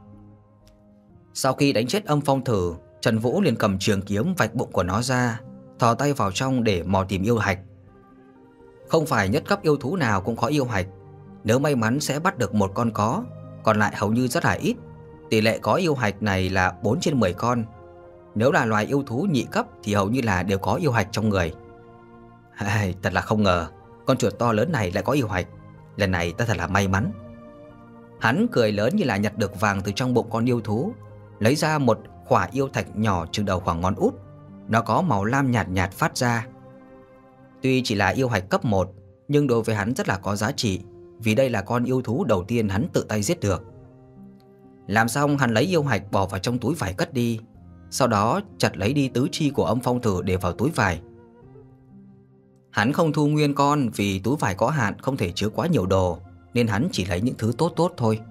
Sau khi đánh chết Âm Phong Thử, Trần Vũ liền cầm trường kiếm vạch bụng của nó ra, thò tay vào trong để mò tìm yêu hạch. Không phải nhất cấp yêu thú nào cũng có yêu hạch, nếu may mắn sẽ bắt được một con có, còn lại hầu như rất là ít. Tỷ lệ có yêu hạch này là 4 trên 10 con. Nếu là loài yêu thú nhị cấp thì hầu như là đều có yêu hạch trong người. Thật là không ngờ, con chuột to lớn này lại có yêu hạch. Lần này ta thật là may mắn. Hắn cười lớn như là nhặt được vàng từ trong bụng con yêu thú, lấy ra một khỏa yêu thạch nhỏ chừng đầu khoảng ngón út. Nó có màu lam nhạt nhạt phát ra. Tuy chỉ là yêu hạch cấp 1, nhưng đối với hắn rất là có giá trị, vì đây là con yêu thú đầu tiên hắn tự tay giết được. Làm xong, hắn lấy yêu hạch bỏ vào trong túi vải cất đi, sau đó chặt lấy đi tứ chi của Âm Phong Thử để vào túi vải. Hắn không thu nguyên con vì túi vải có hạn, không thể chứa quá nhiều đồ, nên hắn chỉ lấy những thứ tốt tốt thôi.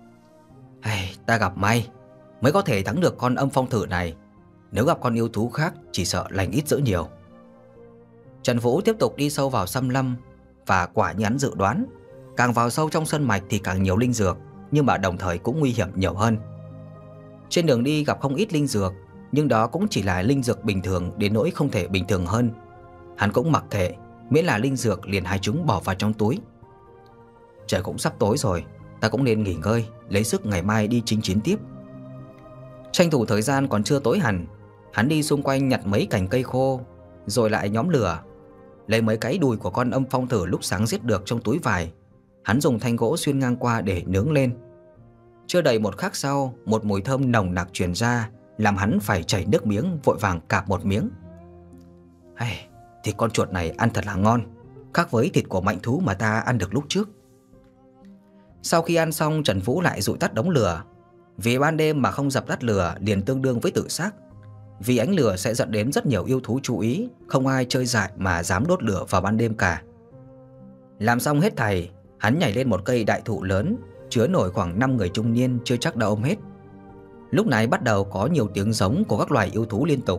Ta gặp may mới có thể thắng được con Âm Phong Thử này, nếu gặp con yêu thú khác chỉ sợ lành ít dữ nhiều. Trần Vũ tiếp tục đi sâu vào xâm lâm, và quả như hắn dự đoán, càng vào sâu trong sơn mạch thì càng nhiều linh dược, nhưng mà đồng thời cũng nguy hiểm nhiều hơn. Trên đường đi gặp không ít linh dược, nhưng đó cũng chỉ là linh dược bình thường đến nỗi không thể bình thường hơn. Hắn cũng mặc kệ, miễn là linh dược liền hái chúng bỏ vào trong túi. Trời cũng sắp tối rồi, ta cũng nên nghỉ ngơi, lấy sức ngày mai đi chinh chiến tiếp. Tranh thủ thời gian còn chưa tối hẳn, hắn đi xung quanh nhặt mấy cành cây khô, rồi lại nhóm lửa, lấy mấy cái đùi của con Âm Phong Thử lúc sáng giết được trong túi vải. Hắn dùng thanh gỗ xuyên ngang qua để nướng lên. Chưa đầy một khắc sau, một mùi thơm nồng nặc truyền ra, làm hắn phải chảy nước miếng, vội vàng cạp một miếng. Thịt con chuột này ăn thật là ngon, khác với thịt của mạnh thú mà ta ăn được lúc trước. Sau khi ăn xong, Trần Vũ lại dụi tắt đống lửa. Vì ban đêm mà không dập tắt lửa liền tương đương với tự sát. Vì ánh lửa sẽ dẫn đến rất nhiều yêu thú chú ý, không ai chơi dại mà dám đốt lửa vào ban đêm cả. Làm xong hết thảy, hắn nhảy lên một cây đại thụ lớn, chứa nổi khoảng 5 người trung niên chưa chắc đã ôm hết. Lúc này bắt đầu có nhiều tiếng giống của các loài yêu thú liên tục.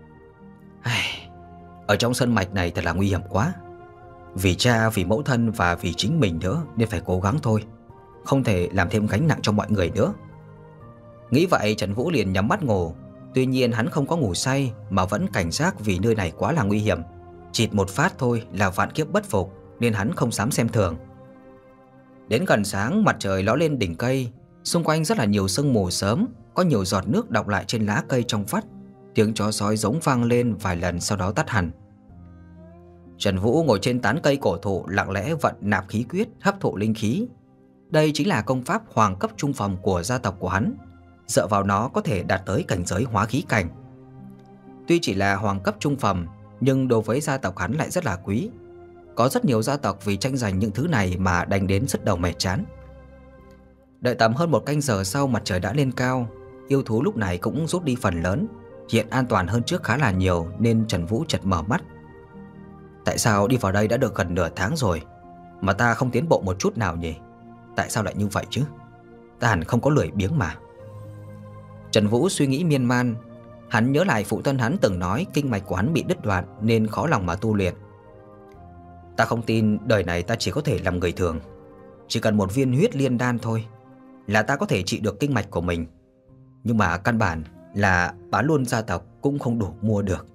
Ở trong sơn mạch này thật là nguy hiểm quá. Vì cha, vì mẫu thân và vì chính mình nữa nên phải cố gắng thôi, không thể làm thêm gánh nặng cho mọi người nữa. Nghĩ vậy, Trần Vũ liền nhắm mắt ngủ. Tuy nhiên hắn không có ngủ say mà vẫn cảnh giác vì nơi này quá là nguy hiểm. Chịt một phát thôi là vạn kiếp bất phục, nên hắn không dám xem thường. Đến gần sáng, mặt trời ló lên đỉnh cây, xung quanh rất là nhiều sương mù sớm, có nhiều giọt nước đọng lại trên lá cây trong vắt. Tiếng chó sói giống vang lên vài lần sau đó tắt hẳn. Trần Vũ ngồi trên tán cây cổ thụ lặng lẽ vận nạp khí quyết, hấp thụ linh khí. Đây chính là công pháp hoàng cấp trung phẩm của gia tộc của hắn. Dựa vào nó có thể đạt tới cảnh giới hóa khí cảnh. Tuy chỉ là hoàng cấp trung phẩm, nhưng đối với gia tộc hắn lại rất là quý. Có rất nhiều gia tộc vì tranh giành những thứ này mà đánh đến sứt đầu mẻ trán. Đợi tầm hơn một canh giờ sau, mặt trời đã lên cao. Yêu thú lúc này cũng rút đi phần lớn, hiện an toàn hơn trước khá là nhiều, nên Trần Vũ chợt mở mắt. Tại sao đi vào đây đã được gần nửa tháng rồi mà ta không tiến bộ một chút nào nhỉ? Tại sao lại như vậy chứ? Ta hẳn không có lười biếng mà. Trần Vũ suy nghĩ miên man. Hắn nhớ lại phụ thân hắn từng nói kinh mạch của hắn bị đứt đoạn nên khó lòng mà tu luyện. Ta không tin đời này ta chỉ có thể làm người thường. Chỉ cần một viên huyết liên đan thôi là ta có thể trị được kinh mạch của mình. Nhưng mà căn bản là bán luôn gia tộc cũng không đủ mua được.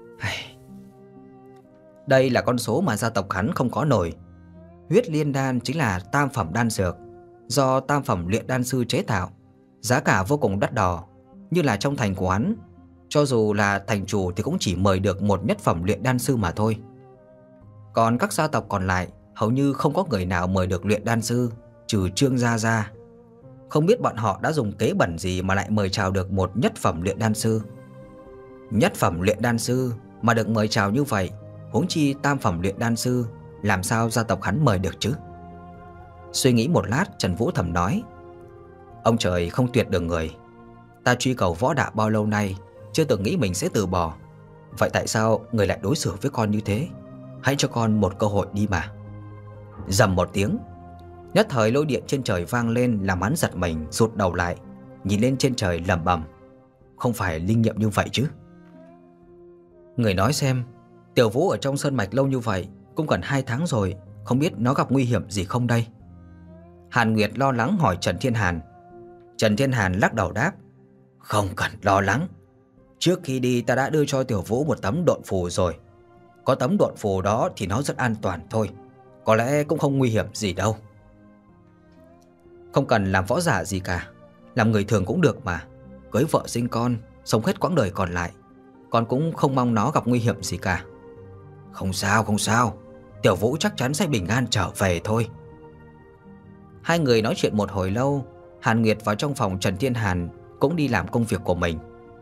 Đây là con số mà gia tộc hắn không có nổi. Huyết liên đan chính là tam phẩm đan dược do tam phẩm luyện đan sư chế tạo, giá cả vô cùng đắt đỏ. Như là trong thành của hắn, cho dù là thành chủ thì cũng chỉ mời được một nhất phẩm luyện đan sư mà thôi. Còn các gia tộc còn lại hầu như không có người nào mời được luyện đan sư trừ Trương Gia ra. Không biết bọn họ đã dùng kế bẩn gì mà lại mời chào được một nhất phẩm luyện đan sư. Nhất phẩm luyện đan sư mà được mời chào như vậy, huống chi tam phẩm luyện đan sư, làm sao gia tộc hắn mời được chứ? Suy nghĩ một lát, Trần Vũ thầm nói: ông trời không tuyệt được người. Ta truy cầu võ đạo bao lâu nay, chưa từng nghĩ mình sẽ từ bỏ. Vậy tại sao người lại đối xử với con như thế? Hãy cho con một cơ hội đi mà. Rầm một tiếng, nhất thời lôi điện trên trời vang lên, làm hắn giật mình rụt đầu lại, nhìn lên trên trời lẩm bẩm: không phải linh nghiệm như vậy chứ? Người nói xem, Tiểu Vũ ở trong sơn mạch lâu như vậy, cũng gần 2 tháng rồi, không biết nó gặp nguy hiểm gì không đây? Hàn Nguyệt lo lắng hỏi Trần Thiên Hàn. Trần Thiên Hàn lắc đầu đáp: không cần lo lắng. Trước khi đi ta đã đưa cho Tiểu Vũ một tấm độn phù rồi. Có tấm độn phù đó thì nó rất an toàn thôi, có lẽ cũng không nguy hiểm gì đâu. Không cần làm võ giả gì cả, làm người thường cũng được mà. Cưới vợ sinh con, sống hết quãng đời còn lại, con cũng không mong nó gặp nguy hiểm gì cả. Không sao, không sao, Tiểu Vũ chắc chắn sẽ bình an trở về thôi. Hai người nói chuyện một hồi lâu, Hàn Nguyệt vào trong phòng Trần Thiên Hàn cũng đi làm công việc của mình.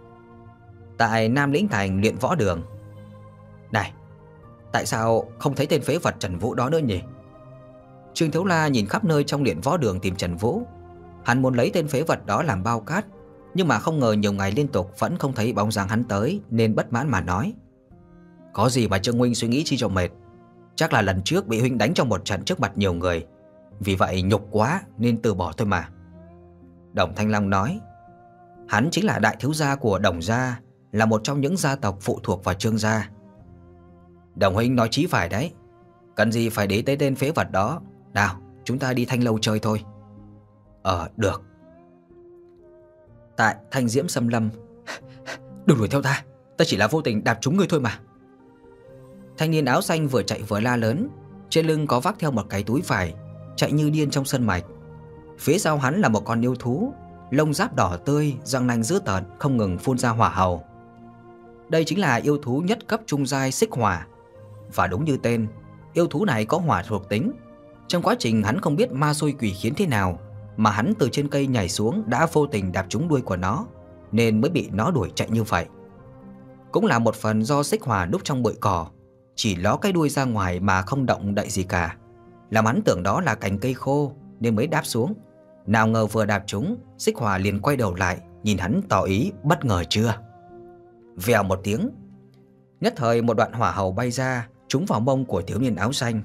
Tại Nam Lĩnh Thành luyện võ đường. Này, tại sao không thấy tên phế vật Trần Vũ đó nữa nhỉ? Trương Thiếu La nhìn khắp nơi trong luyện võ đường tìm Trần Vũ. Hắn muốn lấy tên phế vật đó làm bao cát, nhưng mà không ngờ nhiều ngày liên tục vẫn không thấy bóng dáng hắn tới, nên bất mãn mà nói: có gì mà Trương huynh suy nghĩ chi cho mệt. Chắc là lần trước bị huynh đánh trong một trận trước mặt nhiều người, vì vậy nhục quá nên từ bỏ thôi mà. Đồng Thanh Long nói: hắn chính là đại thiếu gia của Đồng gia, là một trong những gia tộc phụ thuộc vào Trương gia. Đồng huynh nói chí phải đấy, cần gì phải để tới tên phế vật đó. Nào, chúng ta đi Thanh lâu chơi thôi. Được. Tại Thanh Diễm Xâm Lâm. Đừng đuổi theo ta, ta chỉ là vô tình đạp trúng người thôi mà. Thanh niên áo xanh vừa chạy vừa la lớn, trên lưng có vác theo một cái túi vải, chạy như điên trong sân mạch. Phía sau hắn là một con yêu thú, lông giáp đỏ tươi, răng nanh dữ tợn, không ngừng phun ra hỏa hầu. Đây chính là yêu thú nhất cấp trung giai xích hỏa. Và đúng như tên, yêu thú này có hỏa thuộc tính. Trong quá trình hắn không biết ma xôi quỷ khiến thế nào, mà hắn từ trên cây nhảy xuống đã vô tình đạp trúng đuôi của nó, nên mới bị nó đuổi chạy như vậy. Cũng là một phần do xích hỏa núp trong bụi cỏ, chỉ ló cái đuôi ra ngoài mà không động đậy gì cả, làm hắn tưởng đó là cành cây khô nên mới đáp xuống. Nào ngờ vừa đạp trúng, xích hỏa liền quay đầu lại, nhìn hắn tỏ ý bất ngờ chưa. Vèo một tiếng, nhất thời một đoạn hỏa hầu bay ra, trúng vào mông của thiếu niên áo xanh.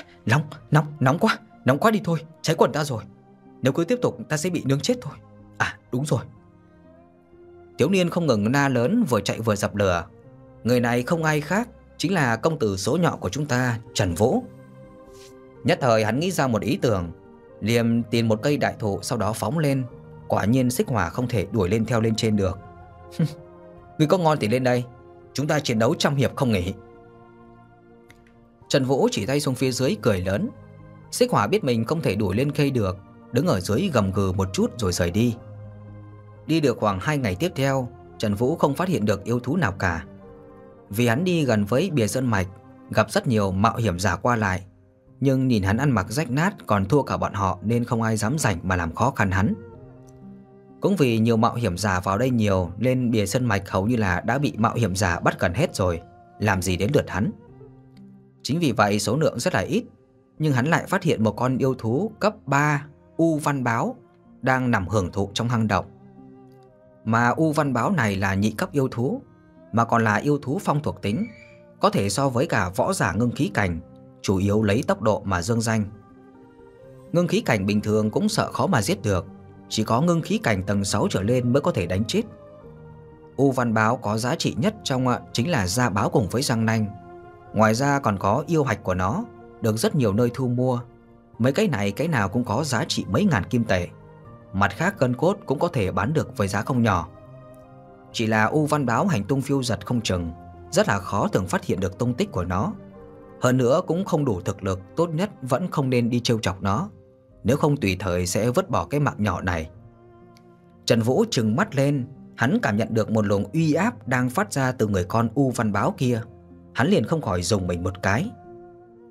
Nóng quá đi thôi, cháy quần ta rồi. Nếu cứ tiếp tục ta sẽ bị nướng chết thôi. Đúng rồi. Thiếu niên không ngừng la lớn, vừa chạy vừa dập lửa. Người này không ai khác, chính là công tử số nhỏ của chúng ta, Trần Vũ. Nhất thời hắn nghĩ ra một ý tưởng, liền tìm một cây đại thụ, sau đó phóng lên. Quả nhiên xích hỏa không thể đuổi lên theo lên trên được. Người có ngon thì lên đây, chúng ta chiến đấu trăm hiệp không nghỉ. Trần Vũ chỉ tay xuống phía dưới cười lớn. Xích hỏa biết mình không thể đuổi lên cây được, đứng ở dưới gầm gừ một chút rồi rời đi. Đi được khoảng 2 ngày tiếp theo, Trần Vũ không phát hiện được yêu thú nào cả. Vì hắn đi gần với bìa sơn mạch, gặp rất nhiều mạo hiểm giả qua lại, nhưng nhìn hắn ăn mặc rách nát còn thua cả bọn họ, nên không ai dám rảnh mà làm khó khăn hắn. Cũng vì nhiều mạo hiểm giả vào đây nhiều, nên bìa sơn mạch hầu như là đã bị mạo hiểm giả bắt gần hết rồi, làm gì đến lượt hắn. Chính vì vậy số lượng rất là ít, nhưng hắn lại phát hiện một con yêu thú cấp 3 U Văn Báo đang nằm hưởng thụ trong hang động. Mà U Văn Báo này là nhị cấp yêu thú, mà còn là yêu thú phong thuộc tính, có thể so với cả võ giả ngưng khí cảnh, chủ yếu lấy tốc độ mà dương danh. Ngưng khí cảnh bình thường cũng sợ khó mà giết được, chỉ có ngưng khí cảnh tầng 6 trở lên mới có thể đánh chết. U Văn Báo có giá trị nhất trong chính là da báo cùng với răng nanh. Ngoài ra còn có yêu hạch của nó, được rất nhiều nơi thu mua. Mấy cái này cái nào cũng có giá trị mấy ngàn kim tệ. Mặt khác gân cốt cũng có thể bán được với giá không nhỏ. Chỉ là U Văn Báo hành tung phiêu dật không chừng, rất là khó tưởng phát hiện được tung tích của nó. Hơn nữa cũng không đủ thực lực, tốt nhất vẫn không nên đi trêu chọc nó, nếu không tùy thời sẽ vứt bỏ cái mạng nhỏ này. Trần Vũ trừng mắt lên, hắn cảm nhận được một luồng uy áp đang phát ra từ người con U Văn Báo kia. Hắn liền không khỏi rùng mình một cái.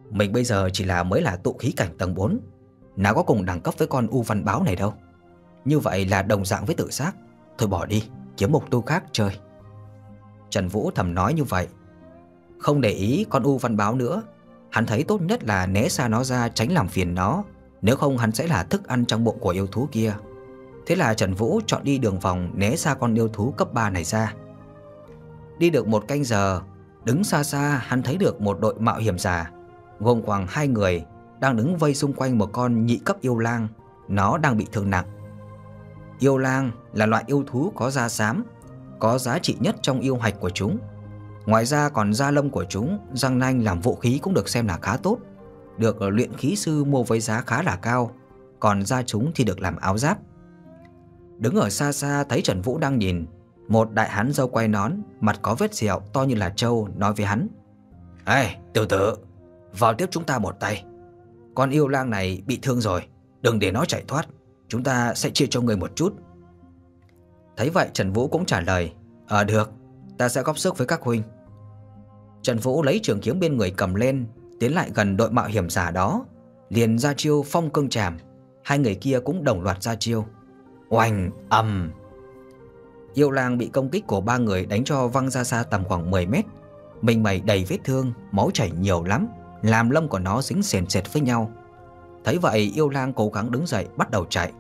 Mình bây giờ chỉ mới là tụ khí cảnh tầng 4, nào có cùng đẳng cấp với con U Văn Báo này đâu. Như vậy là đồng dạng với tự sát. Thôi bỏ đi, kiếm mục tu khác chơi. Trần Vũ thầm nói như vậy. Không để ý con U Văn Báo nữa, hắn thấy tốt nhất là né xa nó ra, tránh làm phiền nó. Nếu không hắn sẽ là thức ăn trong bụng của yêu thú kia. Thế là Trần Vũ chọn đi đường vòng, né xa con yêu thú cấp 3 này ra. Đi được 1 canh giờ, đứng xa xa hắn thấy được một đội mạo hiểm giả gồm khoảng 2 người đang đứng vây xung quanh một con nhị cấp yêu lang. Nó đang bị thương nặng. Yêu lang là loại yêu thú có da xám, có giá trị nhất trong yêu hạch của chúng. Ngoài ra còn da lông của chúng, răng nanh làm vũ khí cũng được xem là khá tốt, được luyện khí sư mua với giá khá là cao. Còn da chúng thì được làm áo giáp. Đứng ở xa xa thấy Trần Vũ đang nhìn, một đại hán râu quai nón, mặt có vết sẹo to như là trâu, nói với hắn: "Ê, tiểu tử, vào tiếp chúng ta một tay. Con yêu lang này bị thương rồi, đừng để nó chạy thoát, chúng ta sẽ chia cho người một chút." Thấy vậy Trần Vũ cũng trả lời: Được, ta sẽ góp sức với các huynh." Trần Vũ lấy trường kiếm bên người cầm lên, tiến lại gần đội mạo hiểm giả đó, liền ra chiêu phong cương trảm. Hai người kia cũng đồng loạt ra chiêu. Oanh ầm. Yêu lang bị công kích của 3 người đánh cho văng ra xa tầm khoảng 10 mét. Mình mẩy đầy vết thương, máu chảy nhiều lắm, làm lông của nó dính sền sệt với nhau. Thấy vậy yêu lang cố gắng đứng dậy bắt đầu chạy.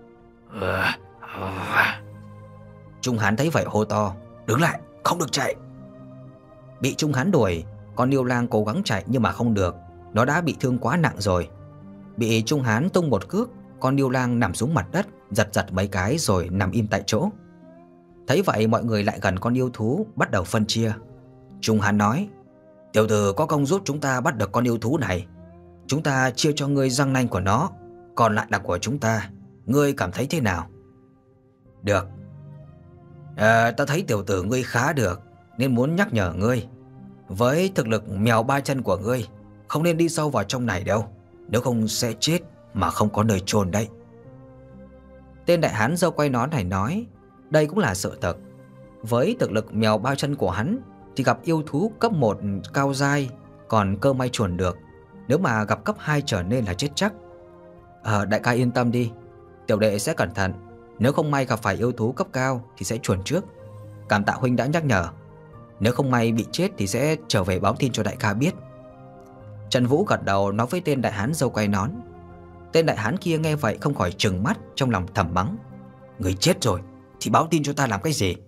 Trung hán thấy vậy hô to: "Đứng lại, không được chạy." Bị Trung hán đuổi, con yêu lang cố gắng chạy nhưng mà không được, nó đã bị thương quá nặng rồi. Bị Trung hán tung một cước, con yêu lang nằm xuống mặt đất, giật giật mấy cái rồi nằm im tại chỗ. Thấy vậy mọi người lại gần con yêu thú, bắt đầu phân chia. Trung hán nói: "Tiểu tử có công giúp chúng ta bắt được con yêu thú này, chúng ta chia cho ngươi răng nanh của nó, còn lại là của chúng ta. Ngươi cảm thấy thế nào?" "Được. Ta thấy tiểu tử ngươi khá được, nên muốn nhắc nhở ngươi. Với thực lực mèo 3 chân của ngươi, không nên đi sâu vào trong này đâu, nếu không sẽ chết mà không có nơi chôn đấy." Tên đại hán râu quai nón này nói đây cũng là sự thật. Với thực lực mèo 3 chân của hắn thì gặp yêu thú cấp 1 cao dai còn cơ may chuồn được, nếu mà gặp cấp 2 trở nên là chết chắc. Đại ca yên tâm đi, tiểu đệ sẽ cẩn thận, nếu không may gặp phải yêu thú cấp cao thì sẽ chuồn trước. Cảm tạ huynh đã nhắc nhở, nếu không may bị chết thì sẽ trở về báo tin cho đại ca biết. Trần Vũ gật đầu nói với tên đại hán râu quai nón. Tên đại hán kia nghe vậy không khỏi trừng mắt, trong lòng thầm mắng: "Người chết rồi thì báo tin cho ta làm cái gì?"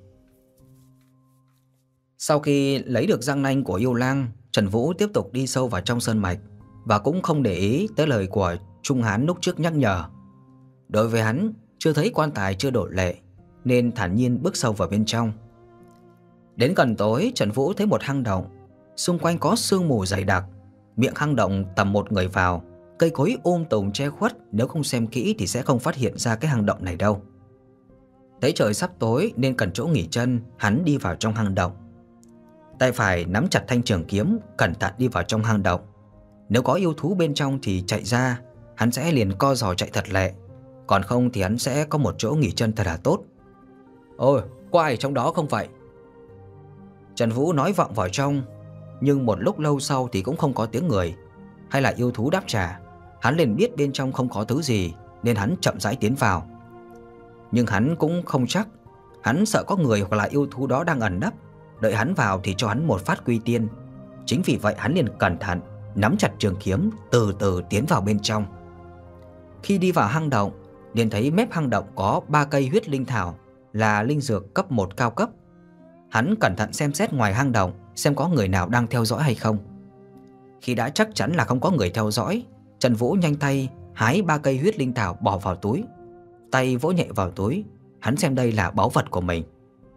Sau khi lấy được răng nanh của yêu lang, Trần Vũ tiếp tục đi sâu vào trong sơn mạch và cũng không để ý tới lời của Trung hán lúc trước nhắc nhở. Đối với hắn, chưa thấy quan tài chưa đổ lệ, nên thản nhiên bước sâu vào bên trong. Đến gần tối, Trần Vũ thấy một hang động, xung quanh có sương mù dày đặc. Miệng hang động tầm một người vào, cây cối tùm che khuất, nếu không xem kỹ thì sẽ không phát hiện ra cái hang động này đâu. Thấy trời sắp tối nên cần chỗ nghỉ chân, hắn đi vào trong hang động. Tay phải nắm chặt thanh trường kiếm, cẩn thận đi vào trong hang động. Nếu có yêu thú bên trong thì chạy ra, hắn sẽ liền co giò chạy thật lẹ, còn không thì hắn sẽ có một chỗ nghỉ chân thật là tốt. "Ôi, có ai trong đó không vậy?" Trần Vũ nói vọng vào trong, nhưng một lúc lâu sau thì cũng không có tiếng người hay là yêu thú đáp trả. Hắn liền biết bên trong không có thứ gì nên hắn chậm rãi tiến vào. Nhưng hắn cũng không chắc, hắn sợ có người hoặc là yêu thú đó đang ẩn nấp, đợi hắn vào thì cho hắn một phát quy tiên. Chính vì vậy hắn liền cẩn thận nắm chặt trường kiếm, từ từ tiến vào bên trong. Khi đi vào hang động, liền thấy mép hang động có 3 cây huyết linh thảo, là linh dược cấp 1 cao cấp. Hắn cẩn thận xem xét ngoài hang động xem có người nào đang theo dõi hay không. Khi đã chắc chắn là không có người theo dõi, Trần Vũ nhanh tay hái 3 cây huyết linh thảo bỏ vào túi. Tay vỗ nhẹ vào túi, hắn xem đây là báu vật của mình.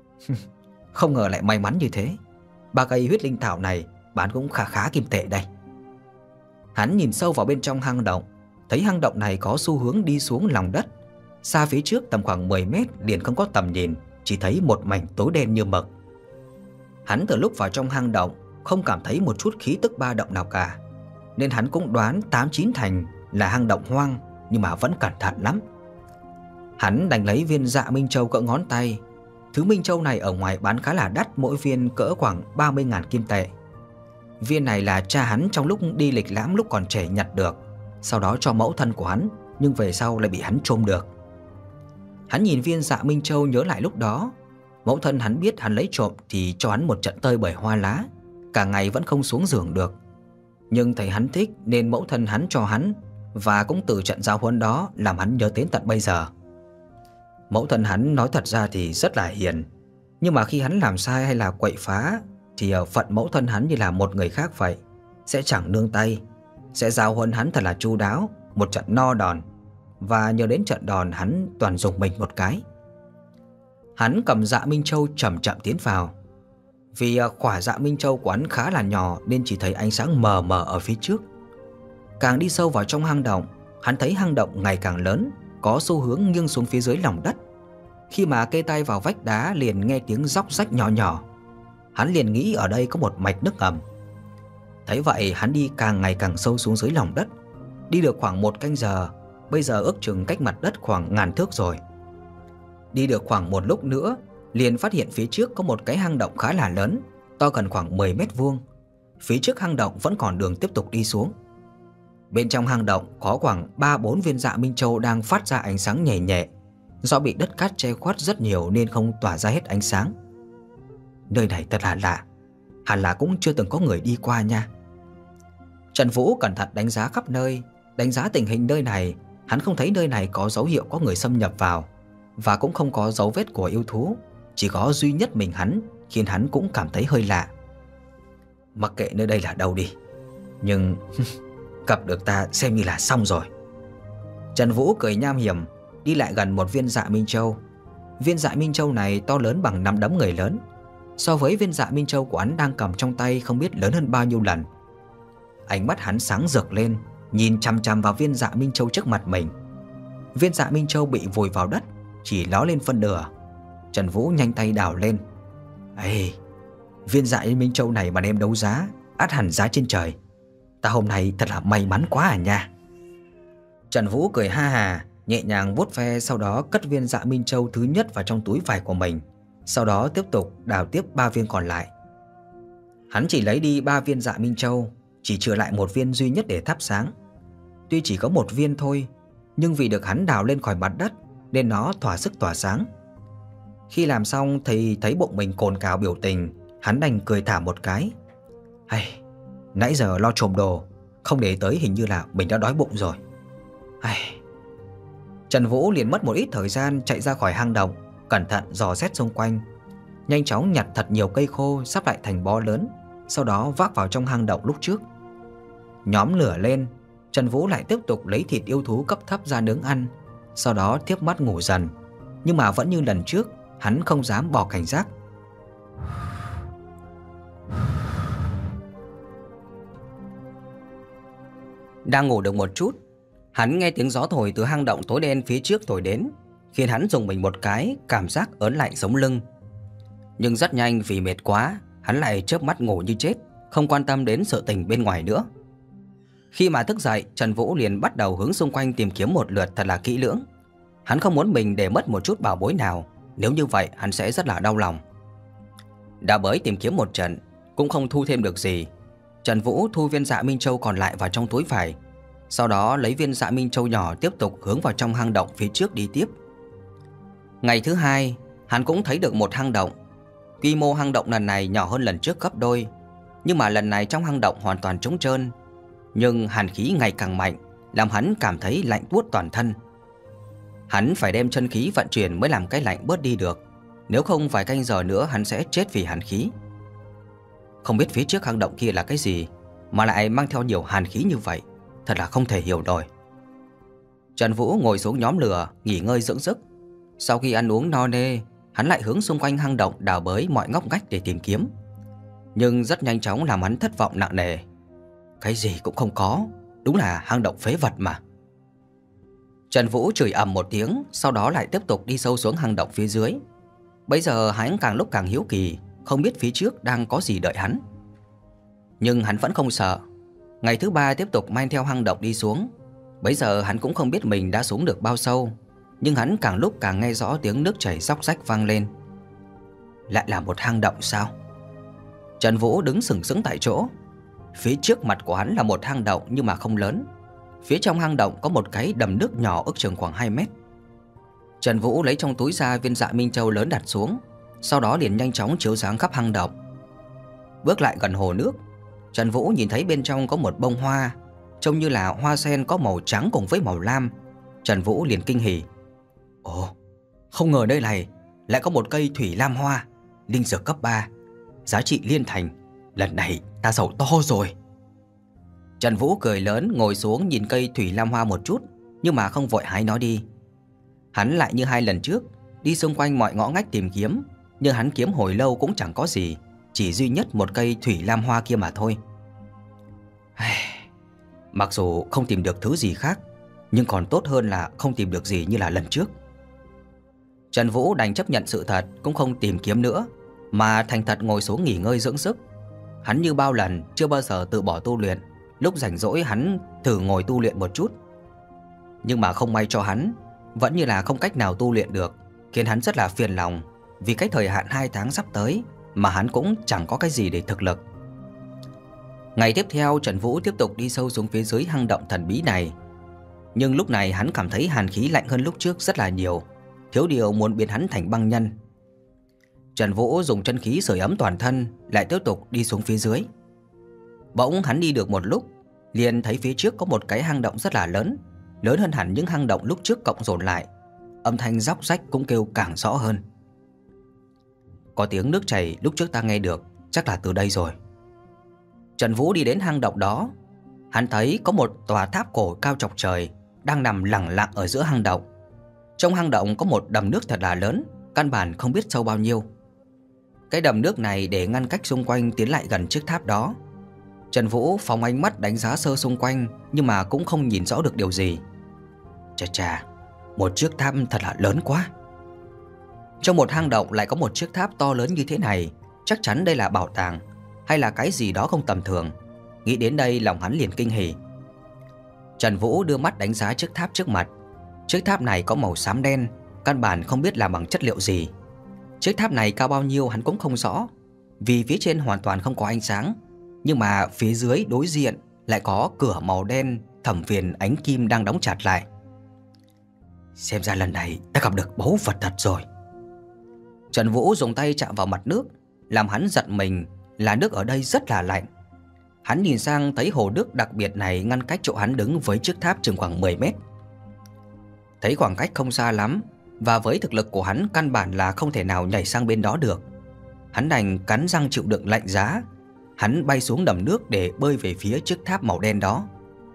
Không ngờ lại may mắn như thế. 3 cây huyết linh thảo này bán cũng khá khá kim tệ đây. Hắn nhìn sâu vào bên trong hang động, thấy hang động này có xu hướng đi xuống lòng đất. Xa phía trước tầm khoảng 10 mét liền không có tầm nhìn, chỉ thấy một mảnh tối đen như mực. Hắn từ lúc vào trong hang động không cảm thấy một chút khí tức ba động nào cả, nên hắn cũng đoán 8-9 thành là hang động hoang, nhưng mà vẫn cẩn thận lắm. Hắn đành lấy viên dạ minh châu cỡ ngón tay. Thứ minh châu này ở ngoài bán khá là đắt, mỗi viên cỡ khoảng 30.000 kim tệ. Viên này là cha hắn trong lúc đi lịch lãm lúc còn trẻ nhặt được, sau đó cho mẫu thân của hắn, nhưng về sau lại bị hắn trộm được. Hắn nhìn viên Dạ Minh Châu nhớ lại lúc đó, mẫu thân hắn biết hắn lấy trộm thì cho hắn một trận tơi bời hoa lá, cả ngày vẫn không xuống giường được. Nhưng thấy hắn thích nên mẫu thân hắn cho hắn, và cũng từ trận giáo huấn đó làm hắn nhớ đến tận bây giờ. Mẫu thân hắn nói thật ra thì rất là hiền, nhưng mà khi hắn làm sai hay là quậy phá thì phận mẫu thân hắn như là một người khác vậy, sẽ chẳng nương tay, sẽ giáo huấn hắn thật là chu đáo, một trận no đòn. Và nhớ đến trận đòn hắn toàn dùng mình một cái. Hắn cầm Dạ Minh Châu chậm chậm tiến vào. Vì quả Dạ Minh Châu của hắn khá là nhỏ nên chỉ thấy ánh sáng mờ mờ ở phía trước. Càng đi sâu vào trong hang động, hắn thấy hang động ngày càng lớn, có xu hướng nghiêng xuống phía dưới lòng đất. Khi mà kê tay vào vách đá liền nghe tiếng róc rách nhỏ nhỏ. Hắn liền nghĩ ở đây có một mạch nước ngầm. Thấy vậy hắn đi càng ngày càng sâu xuống dưới lòng đất. Đi được khoảng 1 canh giờ, bây giờ ước chừng cách mặt đất khoảng 1000 thước rồi. Đi được khoảng một lúc nữa, liền phát hiện phía trước có một cái hang động khá là lớn, to gần khoảng 10 mét vuông. Phía trước hang động vẫn còn đường tiếp tục đi xuống. Bên trong hang động có khoảng 3-4 viên Dạ Minh Châu đang phát ra ánh sáng nhẹ nhẹ. Do bị đất cát che khuất rất nhiều nên không tỏa ra hết ánh sáng. Nơi này thật là lạ, hẳn là cũng chưa từng có người đi qua nha. Trần Vũ cẩn thận đánh giá khắp nơi, đánh giá tình hình nơi này. Hắn không thấy nơi này có dấu hiệu có người xâm nhập vào, và cũng không có dấu vết của yêu thú. Chỉ có duy nhất mình hắn, khiến hắn cũng cảm thấy hơi lạ. Mặc kệ nơi đây là đâu đi, nhưng gặp được ta xem như là xong rồi. Trần Vũ cười nham hiểm, đi lại gần một viên Dạ Minh Châu. Viên Dạ Minh Châu này to lớn bằng nắm đấm người lớn. So với viên Dạ Minh Châu của hắn đang cầm trong tay không biết lớn hơn bao nhiêu lần. Ánh mắt hắn sáng rực lên, nhìn chằm chằm vào viên Dạ Minh Châu trước mặt mình. Viên Dạ Minh Châu bị vùi vào đất, chỉ ló lên phân nửa. Trần Vũ nhanh tay đào lên. Ê, viên Dạ Minh Châu này mà đem đấu giá, ắt hẳn giá trên trời. Ta hôm nay thật là may mắn quá à nha. Trần Vũ cười ha hà, nhẹ nhàng vuốt ve, sau đó cất viên Dạ Minh Châu thứ nhất vào trong túi vải của mình. Sau đó tiếp tục đào tiếp 3 viên còn lại. Hắn chỉ lấy đi 3 viên Dạ Minh Châu, chỉ trừ lại 1 viên duy nhất để thắp sáng. Tuy chỉ có 1 viên thôi, nhưng vì được hắn đào lên khỏi mặt đất nên nó thỏa sức tỏa sáng. Khi làm xong thì thấy bụng mình cồn cào biểu tình, hắn đành cười thả một cái. Hay, nãy giờ lo trộm đồ, không để tới hình như là mình đã đói bụng rồi. Hay. Trần Vũ liền mất một ít thời gian chạy ra khỏi hang động, cẩn thận dò xét xung quanh, nhanh chóng nhặt thật nhiều cây khô sắp lại thành bó lớn, sau đó vác vào trong hang động lúc trước. Nhóm lửa lên, Trần Vũ lại tiếp tục lấy thịt yêu thú cấp thấp ra nướng ăn, sau đó thiếp mắt ngủ dần. Nhưng mà vẫn như lần trước, hắn không dám bỏ cảnh giác. Đang ngủ được một chút, hắn nghe tiếng gió thổi từ hang động tối đen phía trước thổi đến, khiến hắn rùng mình một cái, cảm giác ớn lạnh sống lưng. Nhưng rất nhanh vì mệt quá, hắn lại chớp mắt ngủ như chết, không quan tâm đến sự tình bên ngoài nữa. Khi mà thức dậy, Trần Vũ liền bắt đầu hướng xung quanh tìm kiếm một lượt thật là kỹ lưỡng. Hắn không muốn mình để mất một chút bảo bối nào, nếu như vậy hắn sẽ rất là đau lòng. Đã bới tìm kiếm một trận, cũng không thu thêm được gì. Trần Vũ thu viên Dạ Minh Châu còn lại vào trong túi vải, sau đó lấy viên Dạ Minh Châu nhỏ tiếp tục hướng vào trong hang động phía trước đi tiếp. Ngày thứ hai, hắn cũng thấy được một hang động. Quy mô hang động lần này nhỏ hơn lần trước gấp đôi, nhưng mà lần này trong hang động hoàn toàn trống trơn. Nhưng hàn khí ngày càng mạnh, làm hắn cảm thấy lạnh buốt toàn thân. Hắn phải đem chân khí vận chuyển mới làm cái lạnh bớt đi được, nếu không vài canh giờ nữa hắn sẽ chết vì hàn khí. Không biết phía trước hang động kia là cái gì mà lại mang theo nhiều hàn khí như vậy, thật là không thể hiểu nổi. Trần Vũ ngồi xuống nhóm lửa nghỉ ngơi dưỡng sức. Sau khi ăn uống no nê, hắn lại hướng xung quanh hang động đào bới mọi ngóc ngách để tìm kiếm. Nhưng rất nhanh chóng làm hắn thất vọng nặng nề. Cái gì cũng không có, đúng là hang động phế vật mà. Trần Vũ chửi ầm một tiếng, sau đó lại tiếp tục đi sâu xuống hang động phía dưới. Bây giờ hắn càng lúc càng hiếu kỳ, không biết phía trước đang có gì đợi hắn. Nhưng hắn vẫn không sợ. Ngày thứ 3 tiếp tục men theo hang động đi xuống. Bây giờ hắn cũng không biết mình đã xuống được bao sâu, nhưng hắn càng lúc càng nghe rõ tiếng nước chảy róc rách vang lên. Lại là một hang động sao? Trần Vũ đứng sừng sững tại chỗ. Phía trước mặt của hắn là một hang động nhưng mà không lớn. Phía trong hang động có một cái đầm nước nhỏ ước chừng khoảng 2 mét. Trần Vũ lấy trong túi ra viên Dạ Minh Châu lớn đặt xuống, sau đó liền nhanh chóng chiếu sáng khắp hang động. Bước lại gần hồ nước, Trần Vũ nhìn thấy bên trong có một bông hoa, trông như là hoa sen có màu trắng cùng với màu lam. Trần Vũ liền kinh hỉ. Ồ, không ngờ nơi này lại có một cây thủy lam hoa, linh dược cấp 3, giá trị liên thành. Lần này ta giàu to rồi. Trần Vũ cười lớn ngồi xuống nhìn cây thủy lam hoa một chút, nhưng mà không vội hái nó đi. Hắn lại như 2 lần trước, đi xung quanh mọi ngõ ngách tìm kiếm, nhưng hắn kiếm hồi lâu cũng chẳng có gì, chỉ duy nhất một cây thủy lam hoa kia mà thôi. Mặc dù không tìm được thứ gì khác, nhưng còn tốt hơn là không tìm được gì như là lần trước. Trần Vũ đành chấp nhận sự thật, cũng không tìm kiếm nữa, mà thành thật ngồi xuống nghỉ ngơi dưỡng sức. Hắn như bao lần chưa bao giờ từ bỏ tu luyện, lúc rảnh rỗi hắn thử ngồi tu luyện một chút. Nhưng mà không may cho hắn, vẫn như là không cách nào tu luyện được, khiến hắn rất là phiền lòng, vì cái thời hạn 2 tháng sắp tới mà hắn cũng chẳng có cái gì để thực lực. Ngày tiếp theo, Trần Vũ tiếp tục đi sâu xuống phía dưới hang động thần bí này. Nhưng lúc này hắn cảm thấy hàn khí lạnh hơn lúc trước rất là nhiều, thiếu điều muốn biến hắn thành băng nhân. Trần Vũ dùng chân khí sưởi ấm toàn thân, lại tiếp tục đi xuống phía dưới. Bỗng hắn đi được một lúc, liền thấy phía trước có một cái hang động rất là lớn, lớn hơn hẳn những hang động lúc trước cộng dồn lại. Âm thanh róc rách cũng kêu càng rõ hơn. Có tiếng nước chảy lúc trước ta nghe được, chắc là từ đây rồi. Trần Vũ đi đến hang động đó, hắn thấy có một tòa tháp cổ cao chọc trời đang nằm lẳng lặng ở giữa hang động. Trong hang động có một đầm nước thật là lớn, căn bản không biết sâu bao nhiêu. Cái đầm nước này để ngăn cách xung quanh tiến lại gần chiếc tháp đó. Trần Vũ phóng ánh mắt đánh giá sơ xung quanh, nhưng mà cũng không nhìn rõ được điều gì. Chà, một chiếc tháp thật là lớn quá. Trong một hang động lại có một chiếc tháp to lớn như thế này, chắc chắn đây là bảo tàng hay là cái gì đó không tầm thường. Nghĩ đến đây lòng hắn liền kinh hỉ. Trần Vũ đưa mắt đánh giá chiếc tháp trước mặt. Chiếc tháp này có màu xám đen, căn bản không biết làm bằng chất liệu gì. Chiếc tháp này cao bao nhiêu hắn cũng không rõ, vì phía trên hoàn toàn không có ánh sáng, nhưng mà phía dưới đối diện lại có cửa màu đen thẩm viền ánh kim đang đóng chặt lại. Xem ra lần này ta gặp được báu vật thật rồi. Trần Vũ dùng tay chạm vào mặt nước, làm hắn giật mình là nước ở đây rất là lạnh. Hắn nhìn sang thấy hồ nước đặc biệt này ngăn cách chỗ hắn đứng với chiếc tháp chừng khoảng 10 mét. Thấy khoảng cách không xa lắm, và với thực lực của hắn căn bản là không thể nào nhảy sang bên đó được. Hắn đành cắn răng chịu đựng lạnh giá. Hắn bay xuống đầm nước để bơi về phía chiếc tháp màu đen đó.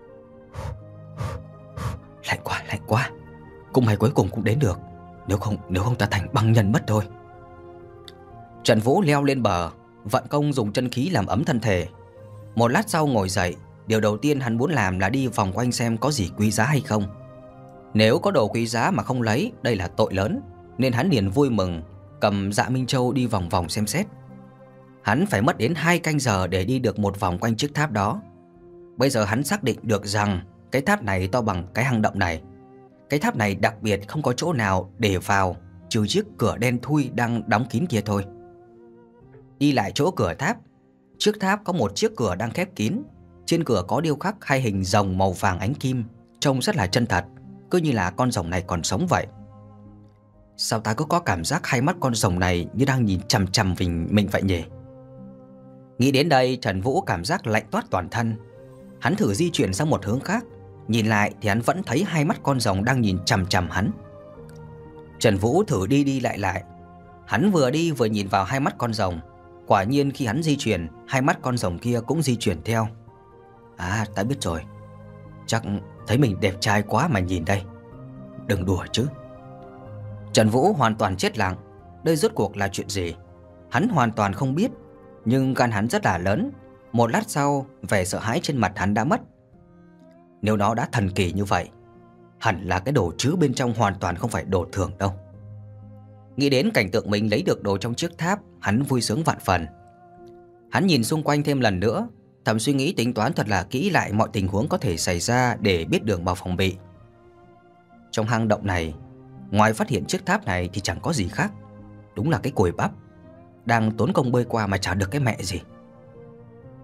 Lạnh quá. Cũng may cuối cùng cũng đến được. Nếu không ta thành băng nhân mất thôi. Trần Vũ leo lên bờ, vận công dùng chân khí làm ấm thân thể. Một lát sau ngồi dậy, điều đầu tiên hắn muốn làm là đi vòng quanh xem có gì quý giá hay không. Nếu có đồ quý giá mà không lấy, đây là tội lớn, nên hắn liền vui mừng cầm Dạ Minh Châu đi vòng vòng xem xét. Hắn phải mất đến 2 canh giờ để đi được một vòng quanh chiếc tháp đó. Bây giờ hắn xác định được rằng cái tháp này to bằng cái hang động này. Cái tháp này đặc biệt không có chỗ nào để vào, trừ chiếc cửa đen thui đang đóng kín kia thôi. Đi lại chỗ cửa tháp, trước tháp có một chiếc cửa đang khép kín. Trên cửa có điêu khắc 2 hình rồng màu vàng ánh kim, trông rất là chân thật, cứ như là con rồng này còn sống vậy. Sao ta cứ có cảm giác 2 mắt con rồng này như đang nhìn chằm chằm mình vậy nhỉ? Nghĩ đến đây, Trần Vũ cảm giác lạnh toát toàn thân. Hắn thử di chuyển sang một hướng khác, nhìn lại thì hắn vẫn thấy 2 mắt con rồng đang nhìn chằm chằm hắn. Trần Vũ thử đi lại. Hắn vừa đi vừa nhìn vào 2 mắt con rồng. Quả nhiên khi hắn di chuyển, 2 mắt con rồng kia cũng di chuyển theo. À, ta biết rồi. Chắc thấy mình đẹp trai quá mà nhìn đây. Đừng đùa chứ. Trần Vũ hoàn toàn chết lặng. Đây rốt cuộc là chuyện gì? Hắn hoàn toàn không biết. Nhưng gan hắn rất là lớn. Một lát sau, vẻ sợ hãi trên mặt hắn đã mất. Nếu nó đã thần kỳ như vậy, hẳn là cái đồ chứa bên trong hoàn toàn không phải đồ thường đâu. Nghĩ đến cảnh tượng mình lấy được đồ trong chiếc tháp, hắn vui sướng vạn phần. Hắn nhìn xung quanh thêm lần nữa, thầm suy nghĩ tính toán thật là kỹ lại mọi tình huống có thể xảy ra để biết đường vào phòng bị. Trong hang động này, ngoài phát hiện chiếc tháp này thì chẳng có gì khác. Đúng là cái cùi bắp đang tốn công bơi qua mà chả được cái mẹ gì.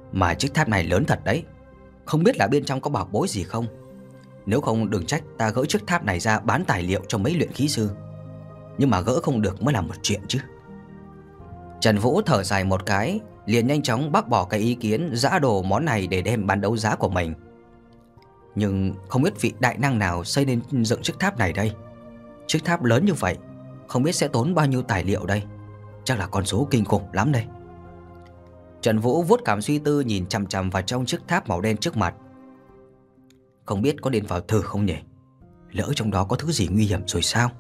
Mà chiếc tháp này lớn thật đấy, không biết là bên trong có bảo bối gì không. Nếu không đừng trách ta gỡ chiếc tháp này ra bán tài liệu cho mấy luyện khí sư. Nhưng mà gỡ không được mới là một chuyện chứ. Trần Vũ thở dài một cái, liền nhanh chóng bác bỏ cái ý kiến giã đồ món này để đem bán đấu giá của mình. Nhưng không biết vị đại năng nào xây nên dựng chiếc tháp này đây. Chiếc tháp lớn như vậy, không biết sẽ tốn bao nhiêu tài liệu đây. Chắc là con số kinh khủng lắm đây. Trần Vũ vuốt cảm suy tư, nhìn chằm chằm vào trong chiếc tháp màu đen trước mặt. Không biết có nên vào thử không nhỉ? Lỡ trong đó có thứ gì nguy hiểm rồi sao?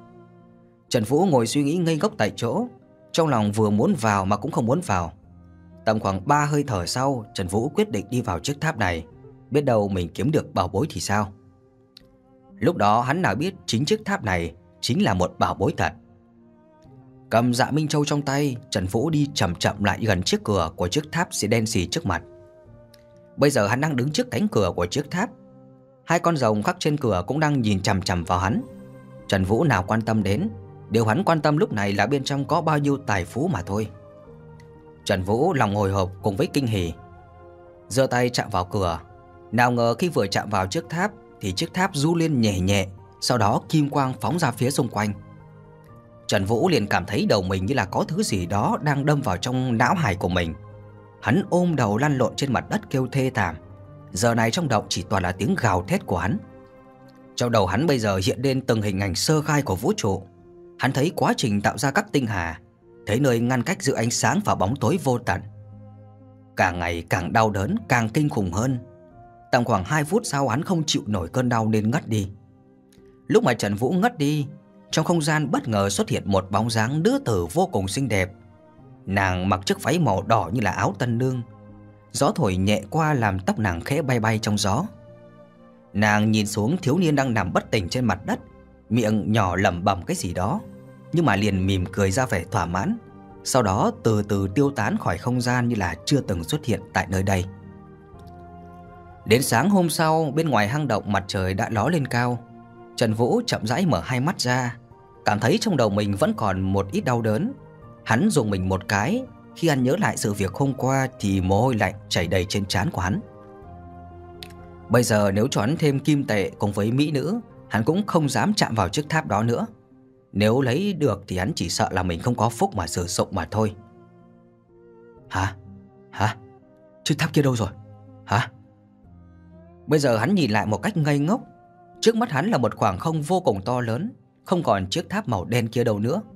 Trần Vũ ngồi suy nghĩ ngây ngốc tại chỗ, trong lòng vừa muốn vào mà cũng không muốn vào. Tầm khoảng 3 hơi thở sau, Trần Vũ quyết định đi vào chiếc tháp này. Biết đâu mình kiếm được bảo bối thì sao? Lúc đó hắn nào biết chính chiếc tháp này chính là một bảo bối thật. Cầm Dạ Minh Châu trong tay, Trần Vũ đi chậm chậm lại gần chiếc cửa của chiếc tháp xì đen xì trước mặt. Bây giờ hắn đang đứng trước cánh cửa của chiếc tháp. Hai con rồng khắc trên cửa cũng đang nhìn chằm chằm vào hắn. Trần Vũ nào quan tâm đến, điều hắn quan tâm lúc này là bên trong có bao nhiêu tài phú mà thôi. Trần Vũ lòng hồi hộp cùng với kinh hỉ, giơ tay chạm vào cửa. Nào ngờ khi vừa chạm vào chiếc tháp thì chiếc tháp du lên nhẹ nhẹ, sau đó kim quang phóng ra phía xung quanh. Trần Vũ liền cảm thấy đầu mình như là có thứ gì đó đang đâm vào trong não hải của mình. Hắn ôm đầu lăn lộn trên mặt đất kêu thê thảm. Giờ này trong động chỉ toàn là tiếng gào thét của hắn. Trong đầu hắn bây giờ hiện lên từng hình ảnh sơ khai của vũ trụ. Hắn thấy quá trình tạo ra các tinh hà, thấy nơi ngăn cách giữa ánh sáng và bóng tối vô tận. Càng ngày càng đau đớn, càng kinh khủng hơn. Tầm khoảng 2 phút sau hắn không chịu nổi cơn đau nên ngất đi. Lúc mà Trần Vũ ngất đi, trong không gian bất ngờ xuất hiện một bóng dáng nữ tử vô cùng xinh đẹp. Nàng mặc chiếc váy màu đỏ như là áo tân nương. Gió thổi nhẹ qua làm tóc nàng khẽ bay bay trong gió. Nàng nhìn xuống thiếu niên đang nằm bất tỉnh trên mặt đất, miệng nhỏ lẩm bẩm cái gì đó, nhưng mà liền mỉm cười ra vẻ thỏa mãn. Sau đó từ từ tiêu tán khỏi không gian như là chưa từng xuất hiện tại nơi đây. Đến sáng hôm sau, bên ngoài hang động mặt trời đã ló lên cao. Trần Vũ chậm rãi mở hai mắt ra, cảm thấy trong đầu mình vẫn còn một ít đau đớn. Hắn rùng mình một cái, khi hắn nhớ lại sự việc hôm qua thì mồ hôi lạnh chảy đầy trên trán của hắn. Bây giờ nếu cho hắn thêm kim tệ cùng với mỹ nữ, hắn cũng không dám chạm vào chiếc tháp đó nữa. Nếu lấy được thì hắn chỉ sợ là mình không có phúc mà sử dụng mà thôi. Hả? Chiếc tháp kia đâu rồi? Hả? Bây giờ hắn nhìn lại một cách ngây ngốc. Trước mắt hắn là một khoảng không vô cùng to lớn, không còn chiếc tháp màu đen kia đâu nữa.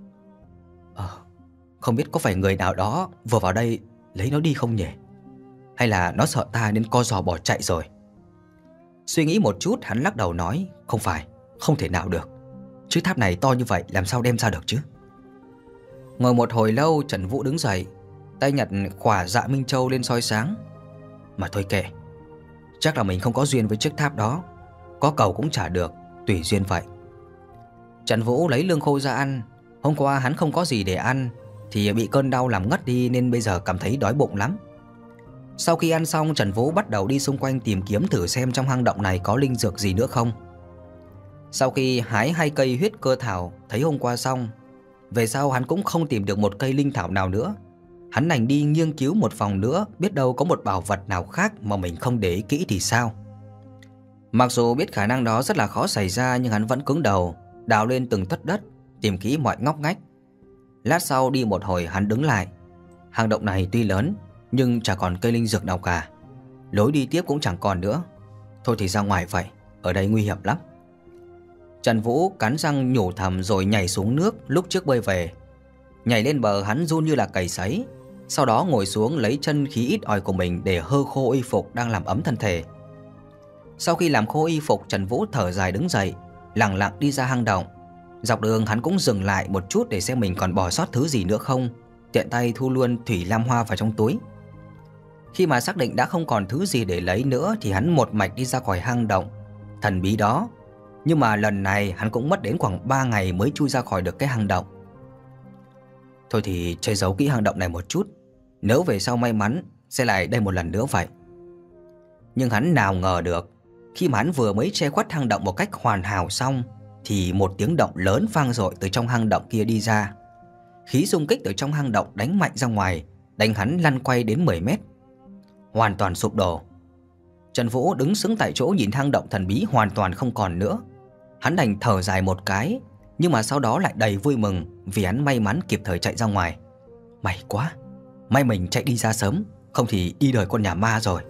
Không biết có phải người nào đó vừa vào đây lấy nó đi không nhỉ? Hay là nó sợ ta nên co giò bỏ chạy rồi? Suy nghĩ một chút, hắn lắc đầu nói, không phải, không thể nào được. Chiếc tháp này to như vậy làm sao đem ra được chứ? Ngồi một hồi lâu, Trần Vũ đứng dậy, tay nhặt khỏa Dạ Minh Châu lên soi sáng. Mà thôi kệ, chắc là mình không có duyên với chiếc tháp đó, có cầu cũng chả được, tùy duyên vậy. Trần Vũ lấy lương khô ra ăn. Hôm qua hắn không có gì để ăn thì bị cơn đau làm ngất đi, nên bây giờ cảm thấy đói bụng lắm. Sau khi ăn xong, Trần Vũ bắt đầu đi xung quanh tìm kiếm thử xem trong hang động này có linh dược gì nữa không. Sau khi hái 2 cây huyết cơ thảo thấy hôm qua xong, về sau hắn cũng không tìm được một cây linh thảo nào nữa. Hắn đành đi nghiên cứu một vòng nữa, biết đâu có một bảo vật nào khác mà mình không để ý kỹ thì sao. Mặc dù biết khả năng đó rất là khó xảy ra, nhưng hắn vẫn cứng đầu, đào lên từng tấc đất, tìm kỹ mọi ngóc ngách. Lát sau đi một hồi hắn đứng lại. Hang động này tuy lớn nhưng chả còn cây linh dược nào cả, lối đi tiếp cũng chẳng còn nữa. Thôi thì ra ngoài vậy, ở đây nguy hiểm lắm. Trần Vũ cắn răng nhủ thầm rồi nhảy xuống nước lúc trước bơi về. Nhảy lên bờ hắn run như là cầy sấy, sau đó ngồi xuống lấy chân khí ít ỏi của mình để hơ khô y phục đang làm ấm thân thể. Sau khi làm khô y phục, Trần Vũ thở dài đứng dậy, lặng lặng đi ra hang động. Dọc đường hắn cũng dừng lại một chút để xem mình còn bỏ sót thứ gì nữa không, tiện tay thu luôn thủy lam hoa vào trong túi. Khi mà xác định đã không còn thứ gì để lấy nữa thì hắn một mạch đi ra khỏi hang động thần bí đó. Nhưng mà lần này hắn cũng mất đến khoảng 3 ngày mới chui ra khỏi được cái hang động. Thôi thì chơi giấu kỹ hang động này một chút, nếu về sau may mắn sẽ lại đây một lần nữa vậy. Nhưng hắn nào ngờ được, khi mà hắn vừa mới che khuất hang động một cách hoàn hảo xong thì một tiếng động lớn vang dội từ trong hang động kia đi ra. Khí xung kích từ trong hang động đánh mạnh ra ngoài, đánh hắn lăn quay đến 10 mét. hoàn toàn sụp đổ. Trần Vũ đứng sững tại chỗ nhìn hang động thần bí hoàn toàn không còn nữa. Hắn đành thở dài một cái, nhưng mà sau đó lại đầy vui mừng vì hắn may mắn kịp thời chạy ra ngoài. May quá, may mình chạy đi ra sớm, không thì đi đời con nhà ma rồi.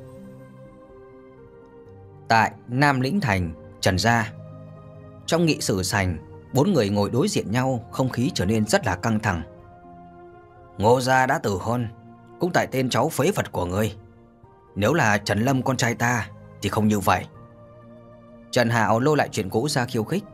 Tại Nam Lĩnh Thành, Trần gia. Trong nghị sự sảnh, 4 người ngồi đối diện nhau, không khí trở nên rất là căng thẳng. Ngô gia đã từ hôn, cũng tại tên cháu phế vật của ngươi. Nếu là Trần Lâm con trai ta thì không như vậy. Trần Hạo lôi lại chuyện cũ ra khiêu khích.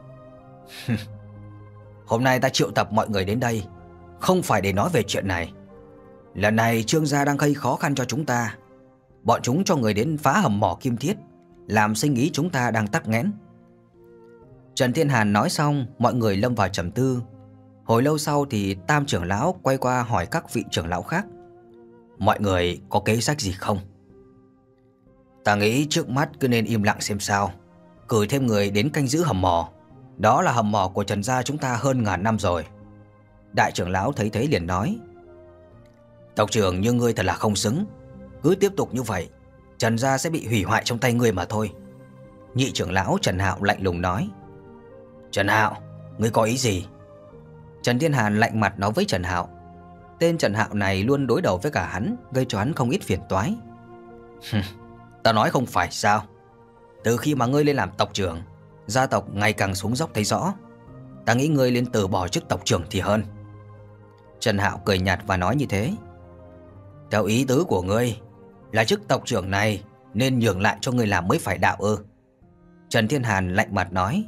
Hôm nay ta triệu tập mọi người đến đây không phải để nói về chuyện này. Lần này Trương gia đang gây khó khăn cho chúng ta. Bọn chúng cho người đến phá hầm mỏ kim thiết, làm sinh ý chúng ta đang tắc nghẽn. Trần Thiên Hàn nói xong, mọi người lâm vào trầm tư. Hồi lâu sau thì Tam trưởng lão quay qua hỏi các vị trưởng lão khác. Mọi người có kế sách gì không? Ta nghĩ trước mắt cứ nên im lặng xem sao. Cử thêm người đến canh giữ hầm mỏ. Đó là hầm mỏ của Trần gia chúng ta hơn ngàn năm rồi. Đại trưởng lão thấy thế liền nói. Tộc trưởng như ngươi thật là không xứng. Cứ tiếp tục như vậy, Trần gia sẽ bị hủy hoại trong tay ngươi mà thôi. Nhị trưởng lão Trần Hạo lạnh lùng nói. Trần Hạo, ngươi có ý gì? Trần Thiên Hàn lạnh mặt nói với Trần Hạo. Tên Trần Hạo này luôn đối đầu với cả hắn, gây cho hắn không ít phiền toái. Ta nói không phải sao? Từ khi mà ngươi lên làm tộc trưởng, gia tộc ngày càng xuống dốc thấy rõ. Ta nghĩ ngươi nên từ bỏ chức tộc trưởng thì hơn. Trần Hạo cười nhạt và nói như thế. Theo ý tứ của ngươi là chức tộc trưởng này nên nhường lại cho ngươi làm mới phải đạo ư? Trần Thiên Hàn lạnh mặt nói.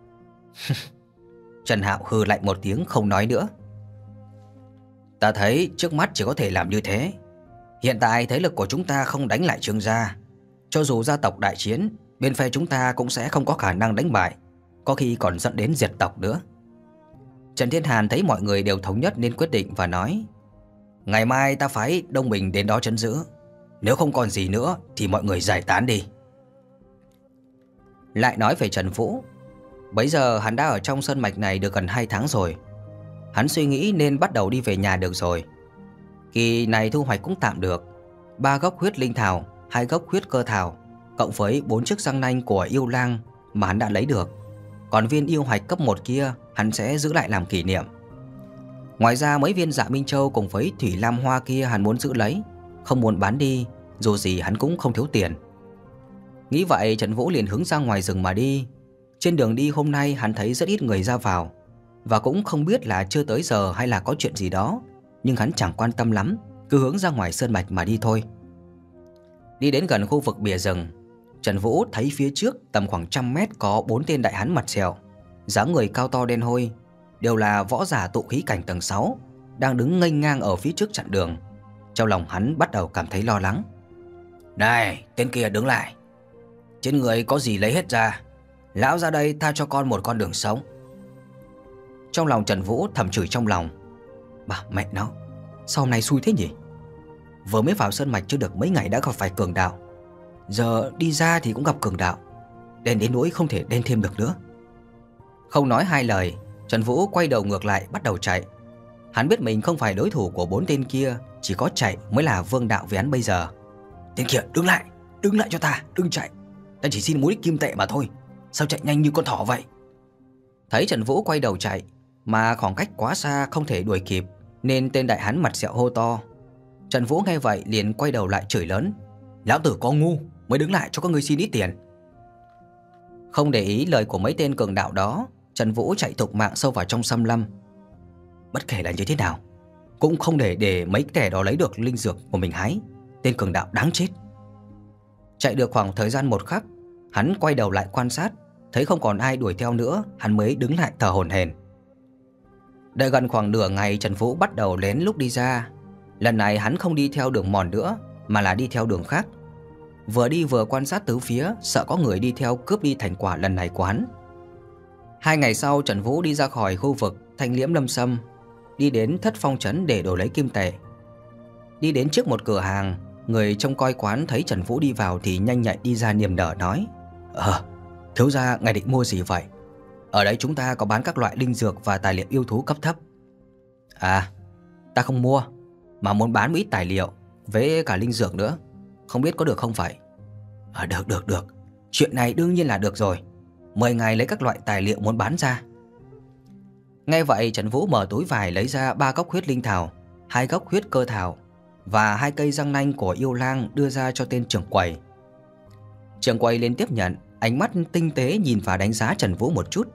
Trần Hạo hừ lạnh một tiếng không nói nữa. Ta thấy trước mắt chỉ có thể làm như thế. Hiện tại thế lực của chúng ta không đánh lại Trương gia. Cho dù gia tộc đại chiến, bên phe chúng ta cũng sẽ không có khả năng đánh bại, có khi còn dẫn đến diệt tộc nữa. Trần Thiên Hàn thấy mọi người đều thống nhất nên quyết định và nói. Ngày mai ta phái Đông Bình đến đó trấn giữ. Nếu không còn gì nữa thì mọi người giải tán đi. Lại nói về Trần Vũ. Bấy giờ hắn đã ở trong sơn mạch này được gần 2 tháng rồi. Hắn suy nghĩ nên bắt đầu đi về nhà được rồi. Kỳ này thu hoạch cũng tạm được. 3 gốc huyết linh thảo, 2 gốc huyết cơ thảo, cộng với 4 chiếc răng nanh của yêu lang mà hắn đã lấy được. Còn viên yêu hạch cấp 1 kia hắn sẽ giữ lại làm kỷ niệm. Ngoài ra mấy viên dạ minh châu cùng với thủy lam hoa kia hắn muốn giữ lấy, không muốn bán đi, dù gì hắn cũng không thiếu tiền. Nghĩ vậy Trần Vũ liền hướng ra ngoài rừng mà đi. Trên đường đi hôm nay hắn thấy rất ít người ra vào, và cũng không biết là chưa tới giờ hay là có chuyện gì đó, nhưng hắn chẳng quan tâm lắm, cứ hướng ra ngoài sơn mạch mà đi thôi. Đi đến gần khu vực bìa rừng, Trần Vũ thấy phía trước tầm khoảng 100 mét có 4 tên đại hán mặt sẹo, dáng người cao to đen hôi, đều là võ giả tụ khí cảnh tầng 6, đang đứng nghênh ngang ở phía trước chặn đường. Trong lòng hắn bắt đầu cảm thấy lo lắng. Này, tên kia đứng lại. Trên người có gì lấy hết ra. Lão ra đây tha cho con một con đường sống. Trong lòng Trần Vũ thầm chửi trong lòng. Bà mẹ nó, sao hôm nay xui thế nhỉ? Vừa mới vào sơn mạch chưa được mấy ngày đã gặp phải cường đạo, giờ đi ra thì cũng gặp cường đạo, đen đến nỗi không thể đen thêm được nữa. Không nói hai lời, Trần Vũ quay đầu ngược lại bắt đầu chạy. Hắn biết mình không phải đối thủ của 4 tên kia, chỉ có chạy mới là vương đạo với hắn bây giờ. Tên kia đứng lại cho ta, đừng chạy. Ta chỉ xin múi kim tệ mà thôi, sao chạy nhanh như con thỏ vậy? Thấy Trần Vũ quay đầu chạy mà khoảng cách quá xa không thể đuổi kịp, nên tên đại hán mặt sẹo hô to. Trần Vũ nghe vậy liền quay đầu lại chửi lớn. Lão tử có ngu mới đứng lại cho các ngươi xin ít tiền. Không để ý lời của mấy tên cường đạo đó, Trần Vũ chạy thục mạng sâu vào trong xâm lâm. Bất kể là như thế nào, cũng không để mấy kẻ đó lấy được linh dược của mình hái. Tên cường đạo đáng chết. Chạy được khoảng thời gian một khắc, hắn quay đầu lại quan sát, thấy không còn ai đuổi theo nữa, hắn mới đứng lại thở hổn hển. Đợi gần khoảng nửa ngày, Trần Vũ bắt đầu lén lúc đi ra. Lần này hắn không đi theo đường mòn nữa, mà là đi theo đường khác. Vừa đi vừa quan sát tứ phía, sợ có người đi theo cướp đi thành quả lần này của hắn. 2 ngày sau, Trần Vũ đi ra khỏi khu vực Thanh Liễm Lâm Sâm, đi đến Thất Phong trấn để đổi lấy kim tệ. Đi đến trước một cửa hàng, người trông coi quán thấy Trần Vũ đi vào thì nhanh nhạy đi ra niềm nở nói. Thiếu gia ngài định mua gì vậy? Ở đấy chúng ta có bán các loại linh dược và tài liệu yêu thú cấp thấp. À, ta không mua, mà muốn bán một ít tài liệu với cả linh dược nữa. không biết có được không vậy? Được. Chuyện này đương nhiên là được rồi. Mời ngài lấy các loại tài liệu muốn bán ra. Nghe vậy, Trần Vũ mở túi vải lấy ra 3 gốc huyết linh thảo, 2 gốc huyết cơ thảo và 2 cây răng nanh của yêu lang đưa ra cho tên trưởng quầy. Trưởng quầy lên tiếp nhận, ánh mắt tinh tế nhìn và đánh giá Trần Vũ một chút.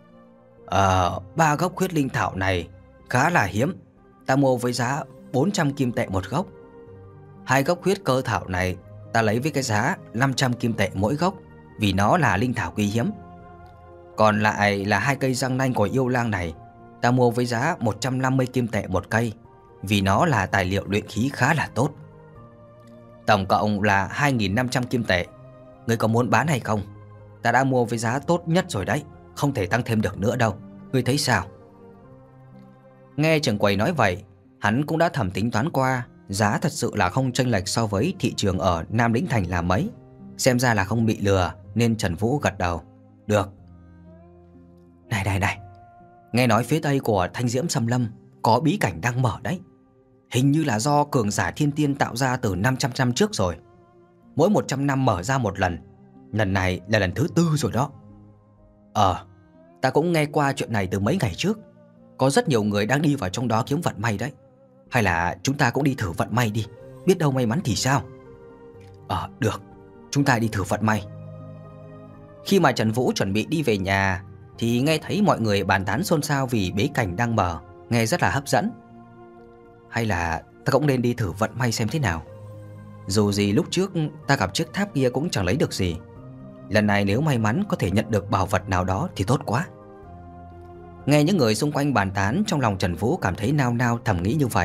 3 gốc huyết linh thảo này khá là hiếm, ta mua với giá 400 kim tệ một gốc. 2 gốc huyết cơ thảo này ta lấy với cái giá 500 kim tệ mỗi gốc, vì nó là linh thảo quý hiếm. Còn lại là 2 cây răng nanh của yêu lang này, ta mua với giá 150 kim tệ một cây, vì nó là tài liệu luyện khí khá là tốt. Tổng cộng là 2.500 kim tệ. Ngươi có muốn bán hay không? Ta đã mua với giá tốt nhất rồi đấy, không thể tăng thêm được nữa đâu. Ngươi thấy sao? Nghe trưởng quầy nói vậy, hắn cũng đã thẩm tính toán qua, giá thật sự là không chênh lệch so với thị trường ở Nam Lĩnh Thành là mấy. Xem ra là không bị lừa, nên Trần Vũ gật đầu. Được. Này, nghe nói phía tây của Thanh Diễm Sâm Lâm có bí cảnh đang mở đấy. Hình như là do cường giả thiên tiên tạo ra từ 500 năm trước rồi. Mỗi 100 năm mở ra một lần. Lần này là lần thứ 4 rồi đó. Ta cũng nghe qua chuyện này từ mấy ngày trước. Có rất nhiều người đang đi vào trong đó kiếm vận may đấy. Hay là chúng ta cũng đi thử vận may đi, biết đâu may mắn thì sao? Được, chúng ta đi thử vận may. Khi mà Trần Vũ chuẩn bị đi về nhà thì nghe thấy mọi người bàn tán xôn xao vì bế cảnh đang mở, nghe rất là hấp dẫn. Hay là ta cũng nên đi thử vận may xem thế nào. Dù gì lúc trước ta gặp chiếc tháp kia cũng chẳng lấy được gì. Lần này nếu may mắn có thể nhận được bảo vật nào đó thì tốt quá. Nghe những người xung quanh bàn tán, trong lòng Trần Vũ cảm thấy nao nao thầm nghĩ như vậy.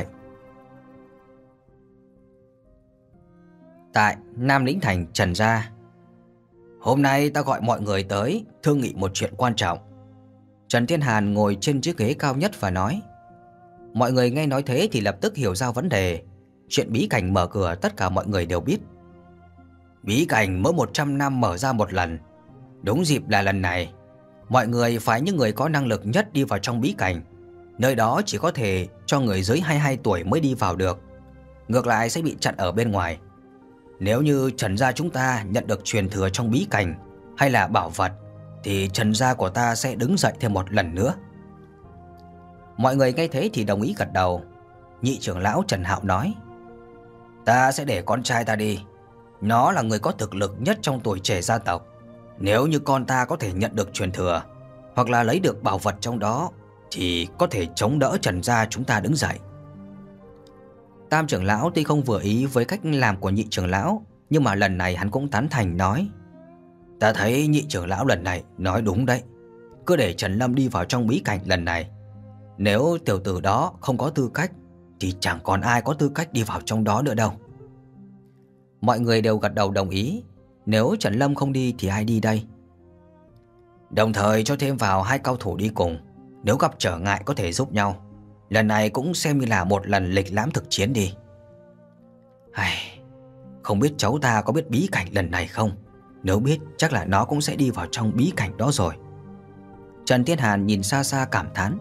Tại Nam Lĩnh Thành Trần gia. Hôm nay ta gọi mọi người tới thương nghị một chuyện quan trọng. Trần Thiên Hàn ngồi trên chiếc ghế cao nhất và nói. Mọi người nghe nói thế thì lập tức hiểu ra vấn đề. Chuyện bí cảnh mở cửa tất cả mọi người đều biết. Bí cảnh mỗi 100 năm mở ra một lần. Đúng dịp là lần này. Mọi người phải những người có năng lực nhất đi vào trong bí cảnh. Nơi đó chỉ có thể cho người dưới 22 tuổi mới đi vào được. Ngược lại sẽ bị chặn ở bên ngoài. Nếu như Trần gia chúng ta nhận được truyền thừa trong bí cảnh hay là bảo vật thì Trần gia của ta sẽ đứng dậy thêm một lần nữa. Mọi người nghe thế thì đồng ý gật đầu. Nhị trưởng lão Trần Hạo nói. Ta sẽ để con trai ta đi. Nó là người có thực lực nhất trong tuổi trẻ gia tộc. Nếu như con ta có thể nhận được truyền thừa hoặc là lấy được bảo vật trong đó thì có thể chống đỡ Trần gia chúng ta đứng dậy. Tam trưởng lão tuy không vừa ý với cách làm của nhị trưởng lão, nhưng mà lần này hắn cũng tán thành nói. Ta thấy nhị trưởng lão lần này nói đúng đấy. Cứ để Trần Lâm đi vào trong bí cảnh lần này. Nếu tiểu tử đó không có tư cách thì chẳng còn ai có tư cách đi vào trong đó nữa đâu. Mọi người đều gật đầu đồng ý. Nếu Trần Lâm không đi thì ai đi đây? Đồng thời cho thêm vào 2 cao thủ đi cùng. Nếu gặp trở ngại có thể giúp nhau. Lần này cũng xem như là một lần lịch lãm thực chiến đi. Không biết cháu ta có biết bí cảnh lần này không? Nếu biết chắc là nó cũng sẽ đi vào trong bí cảnh đó rồi. Trần Thiên Hàn nhìn xa xa cảm thán.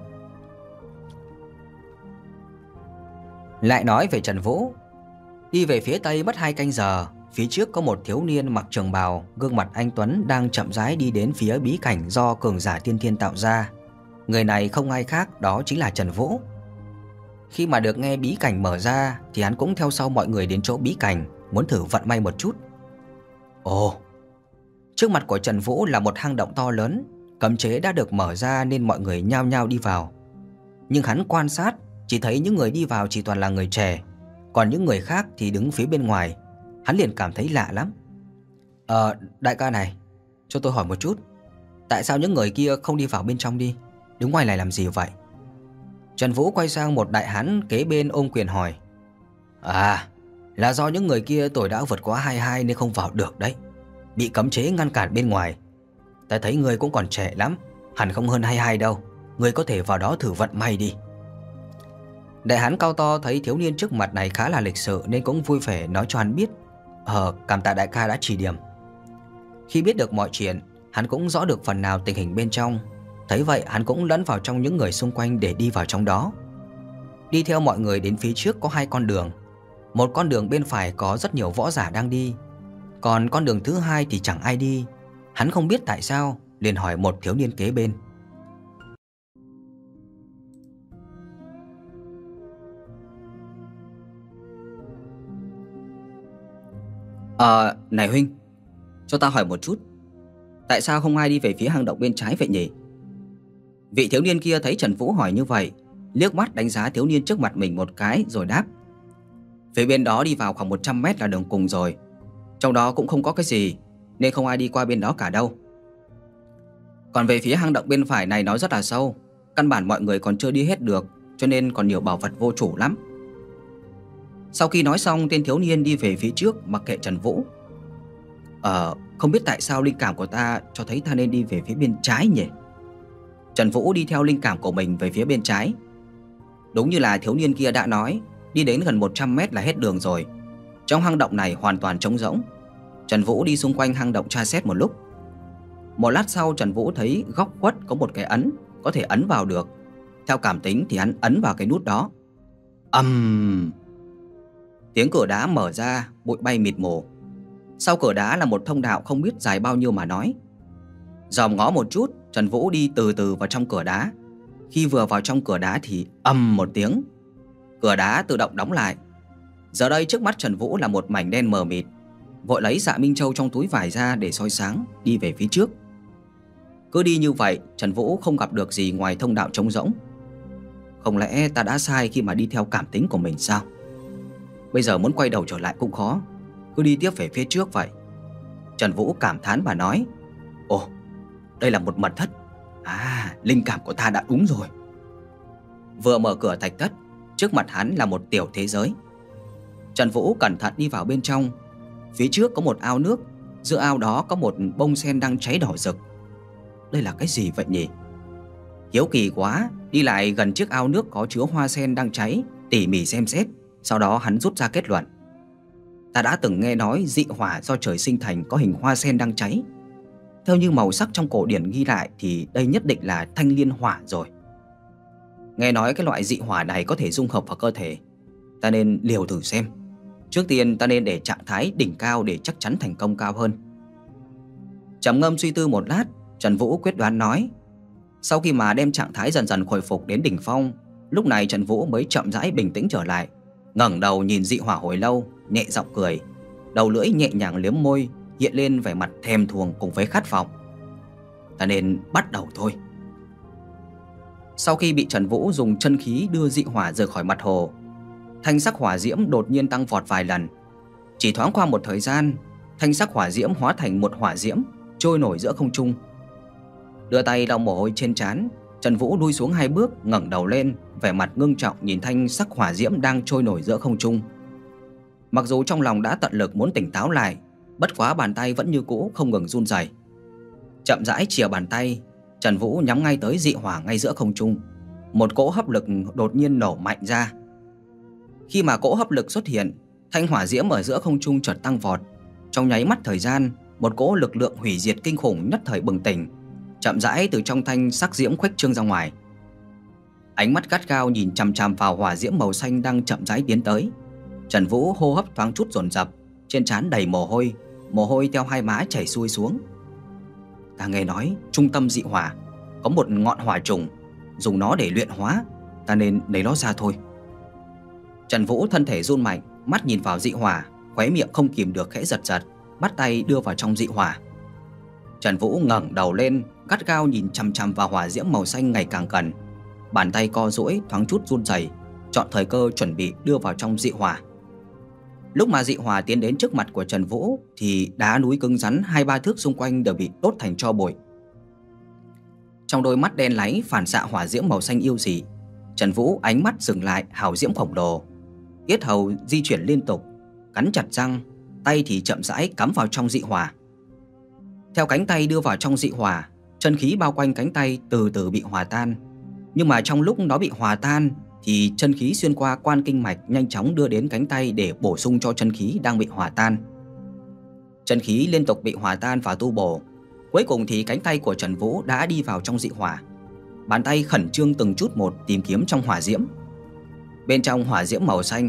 Lại nói về Trần Vũ. Đi về phía tây mất 2 canh giờ. Phía trước có một thiếu niên mặc trường bào, gương mặt anh tuấn đang chậm rãi đi đến phía bí cảnh do cường giả tiên thiên tạo ra. Người này không ai khác, đó chính là Trần Vũ. Khi mà được nghe bí cảnh mở ra thì hắn cũng theo sau mọi người đến chỗ bí cảnh, muốn thử vận may một chút. Trước mặt của Trần Vũ là một hang động to lớn. Cấm chế đã được mở ra nên mọi người nhao nhao đi vào. Nhưng hắn quan sát, chỉ thấy những người đi vào chỉ toàn là người trẻ, còn những người khác thì đứng phía bên ngoài. Hắn liền cảm thấy lạ lắm. Đại ca này, cho tôi hỏi một chút. Tại sao những người kia không đi vào bên trong đi, đứng ngoài này làm gì vậy? Trần Vũ quay sang một đại hán kế bên ôm quyền hỏi. Là do những người kia tuổi đã vượt quá 22 nên không vào được đấy. Bị cấm chế ngăn cản bên ngoài. Ta thấy người cũng còn trẻ lắm, hẳn không hơn 22 đâu. Người có thể vào đó thử vận may đi. Đại hán cao to thấy thiếu niên trước mặt này khá là lịch sự nên cũng vui vẻ nói cho hắn biết. Cảm tạ đại ca đã chỉ điểm. Khi biết được mọi chuyện, hắn cũng rõ được phần nào tình hình bên trong. Thấy vậy hắn cũng lẫn vào trong những người xung quanh để đi vào trong đó. Đi theo mọi người đến phía trước có 2 con đường. Một con đường bên phải có rất nhiều võ giả đang đi, còn con đường thứ hai thì chẳng ai đi. Hắn không biết tại sao, liền hỏi một thiếu niên kế bên. Này huynh, cho ta hỏi một chút, tại sao không ai đi về phía hang động bên trái vậy nhỉ? Vị thiếu niên kia thấy Trần Vũ hỏi như vậy, liếc mắt đánh giá thiếu niên trước mặt mình một cái rồi đáp. Phía bên đó đi vào khoảng 100 mét là đường cùng rồi, trong đó cũng không có cái gì, nên không ai đi qua bên đó cả đâu. Còn về phía hang động bên phải này nó rất là sâu, căn bản mọi người còn chưa đi hết được, cho nên còn nhiều bảo vật vô chủ lắm. Sau khi nói xong, tên thiếu niên đi về phía trước mặc kệ Trần Vũ. Không biết tại sao linh cảm của ta cho thấy ta nên đi về phía bên trái nhỉ? Trần Vũ đi theo linh cảm của mình về phía bên trái. Đúng như là thiếu niên kia đã nói, đi đến gần 100 mét là hết đường rồi. Trong hang động này hoàn toàn trống rỗng. Trần Vũ đi xung quanh hang động tra xét một lúc. Một lát sau, Trần Vũ thấy góc khuất có một cái ấn, có thể ấn vào được. Theo cảm tính thì hắn ấn vào cái nút đó. Tiếng cửa đá mở ra, bụi bay mịt mù. Sau cửa đá là một thông đạo không biết dài bao nhiêu mà nói. Dòm ngó một chút, Trần Vũ đi từ từ vào trong cửa đá. Khi vừa vào trong cửa đá thì một tiếng, cửa đá tự động đóng lại. Giờ đây trước mắt Trần Vũ là một mảnh đen mờ mịt. Vội lấy Dạ Minh Châu trong túi vải ra để soi sáng, đi về phía trước. Cứ đi như vậy, Trần Vũ không gặp được gì ngoài thông đạo trống rỗng. Không lẽ ta đã sai khi mà đi theo cảm tính của mình sao? Bây giờ muốn quay đầu trở lại cũng khó, cứ đi tiếp về phía trước vậy. Trần Vũ cảm thán và nói. Ồ, đây là một mật thất. Linh cảm của ta đã đúng rồi. Vừa mở cửa thạch thất, trước mặt hắn là một tiểu thế giới. Trần Vũ cẩn thận đi vào bên trong. Phía trước có một ao nước, giữa ao đó có một bông sen đang cháy đỏ rực. Đây là cái gì vậy nhỉ? Hiếu kỳ quá, đi lại gần chiếc ao nước có chứa hoa sen đang cháy, tỉ mỉ xem xét. Sau đó hắn rút ra kết luận. Ta đã từng nghe nói dị hỏa do trời sinh thành có hình hoa sen đang cháy. Theo như màu sắc trong cổ điển ghi lại thì đây nhất định là thanh liên hỏa rồi. Nghe nói cái loại dị hỏa này có thể dung hợp vào cơ thể, ta nên liều thử xem. Trước tiên ta nên để trạng thái đỉnh cao để chắc chắn thành công cao hơn. Trầm ngâm suy tư một lát, Trần Vũ quyết đoán nói. Sau khi mà đem trạng thái dần dần khôi phục đến đỉnh phong, lúc này Trần Vũ mới chậm rãi bình tĩnh trở lại, ngẩng đầu nhìn dị hỏa hồi lâu, nhẹ giọng cười, đầu lưỡi nhẹ nhàng liếm môi, hiện lên vẻ mặt thèm thuồng cùng với khát vọng. Ta nên bắt đầu thôi. Sau khi bị Trần Vũ dùng chân khí đưa dị hỏa rời khỏi mặt hồ, thanh sắc hỏa diễm đột nhiên tăng vọt vài lần. Chỉ thoáng qua một thời gian, thanh sắc hỏa diễm hóa thành một hỏa diễm trôi nổi giữa không trung. Đưa tay lau mồ hôi trên trán, Trần Vũ lui xuống 2 bước, ngẩng đầu lên, vẻ mặt ngưng trọng nhìn thanh sắc hỏa diễm đang trôi nổi giữa không trung. Mặc dù trong lòng đã tận lực muốn tỉnh táo lại, bất quá bàn tay vẫn như cũ không ngừng run rẩy. Chậm rãi chìa bàn tay, Trần Vũ nhắm ngay tới dị hỏa ngay giữa không trung. Một cỗ hấp lực đột nhiên nổ mạnh ra. Khi mà cỗ hấp lực xuất hiện, thanh hỏa diễm ở giữa không trung chợt tăng vọt. Trong nháy mắt thời gian, một cỗ lực lượng hủy diệt kinh khủng nhất thời bừng tỉnh, chậm rãi từ trong thanh sắc diễm khuếch trương ra ngoài. Ánh mắt gắt gao nhìn chằm chằm vào hỏa diễm màu xanh đang chậm rãi tiến tới. Trần Vũ hô hấp thoáng chút dồn dập, trên trán đầy mồ hôi theo hai má chảy xuôi xuống. Ta nghe nói trung tâm dị hỏa có một ngọn hỏa trùng, dùng nó để luyện hóa, ta nên lấy nó ra thôi. Trần Vũ thân thể run mạnh, mắt nhìn vào dị hỏa, khóe miệng không kìm được khẽ giật giật, bắt tay đưa vào trong dị hỏa. Trần Vũ ngẩng đầu lên, gắt gao nhìn chằm chằm vào hỏa diễm màu xanh ngày càng gần. Bàn tay co duỗi thoáng chút run rẩy, chọn thời cơ chuẩn bị đưa vào trong dị hỏa. Lúc mà dị hỏa tiến đến trước mặt của Trần Vũ thì đá núi cứng rắn 2-3 thước xung quanh đều bị đốt thành tro bụi. Trong đôi mắt đen láy phản xạ hỏa diễm màu xanh yêu dị, Trần Vũ ánh mắt dừng lại hào diễm khổng lồ, yết hầu di chuyển liên tục, cắn chặt răng, tay thì chậm rãi cắm vào trong dị hỏa. Theo cánh tay đưa vào trong dị hỏa, chân khí bao quanh cánh tay từ từ bị hòa tan. Nhưng mà trong lúc nó bị hòa tan thì chân khí xuyên qua quan kinh mạch nhanh chóng đưa đến cánh tay để bổ sung cho chân khí đang bị hòa tan. Chân khí liên tục bị hòa tan và tu bổ. Cuối cùng thì cánh tay của Trần Vũ đã đi vào trong dị hỏa. Bàn tay khẩn trương từng chút một tìm kiếm trong hỏa diễm. Bên trong hỏa diễm màu xanh,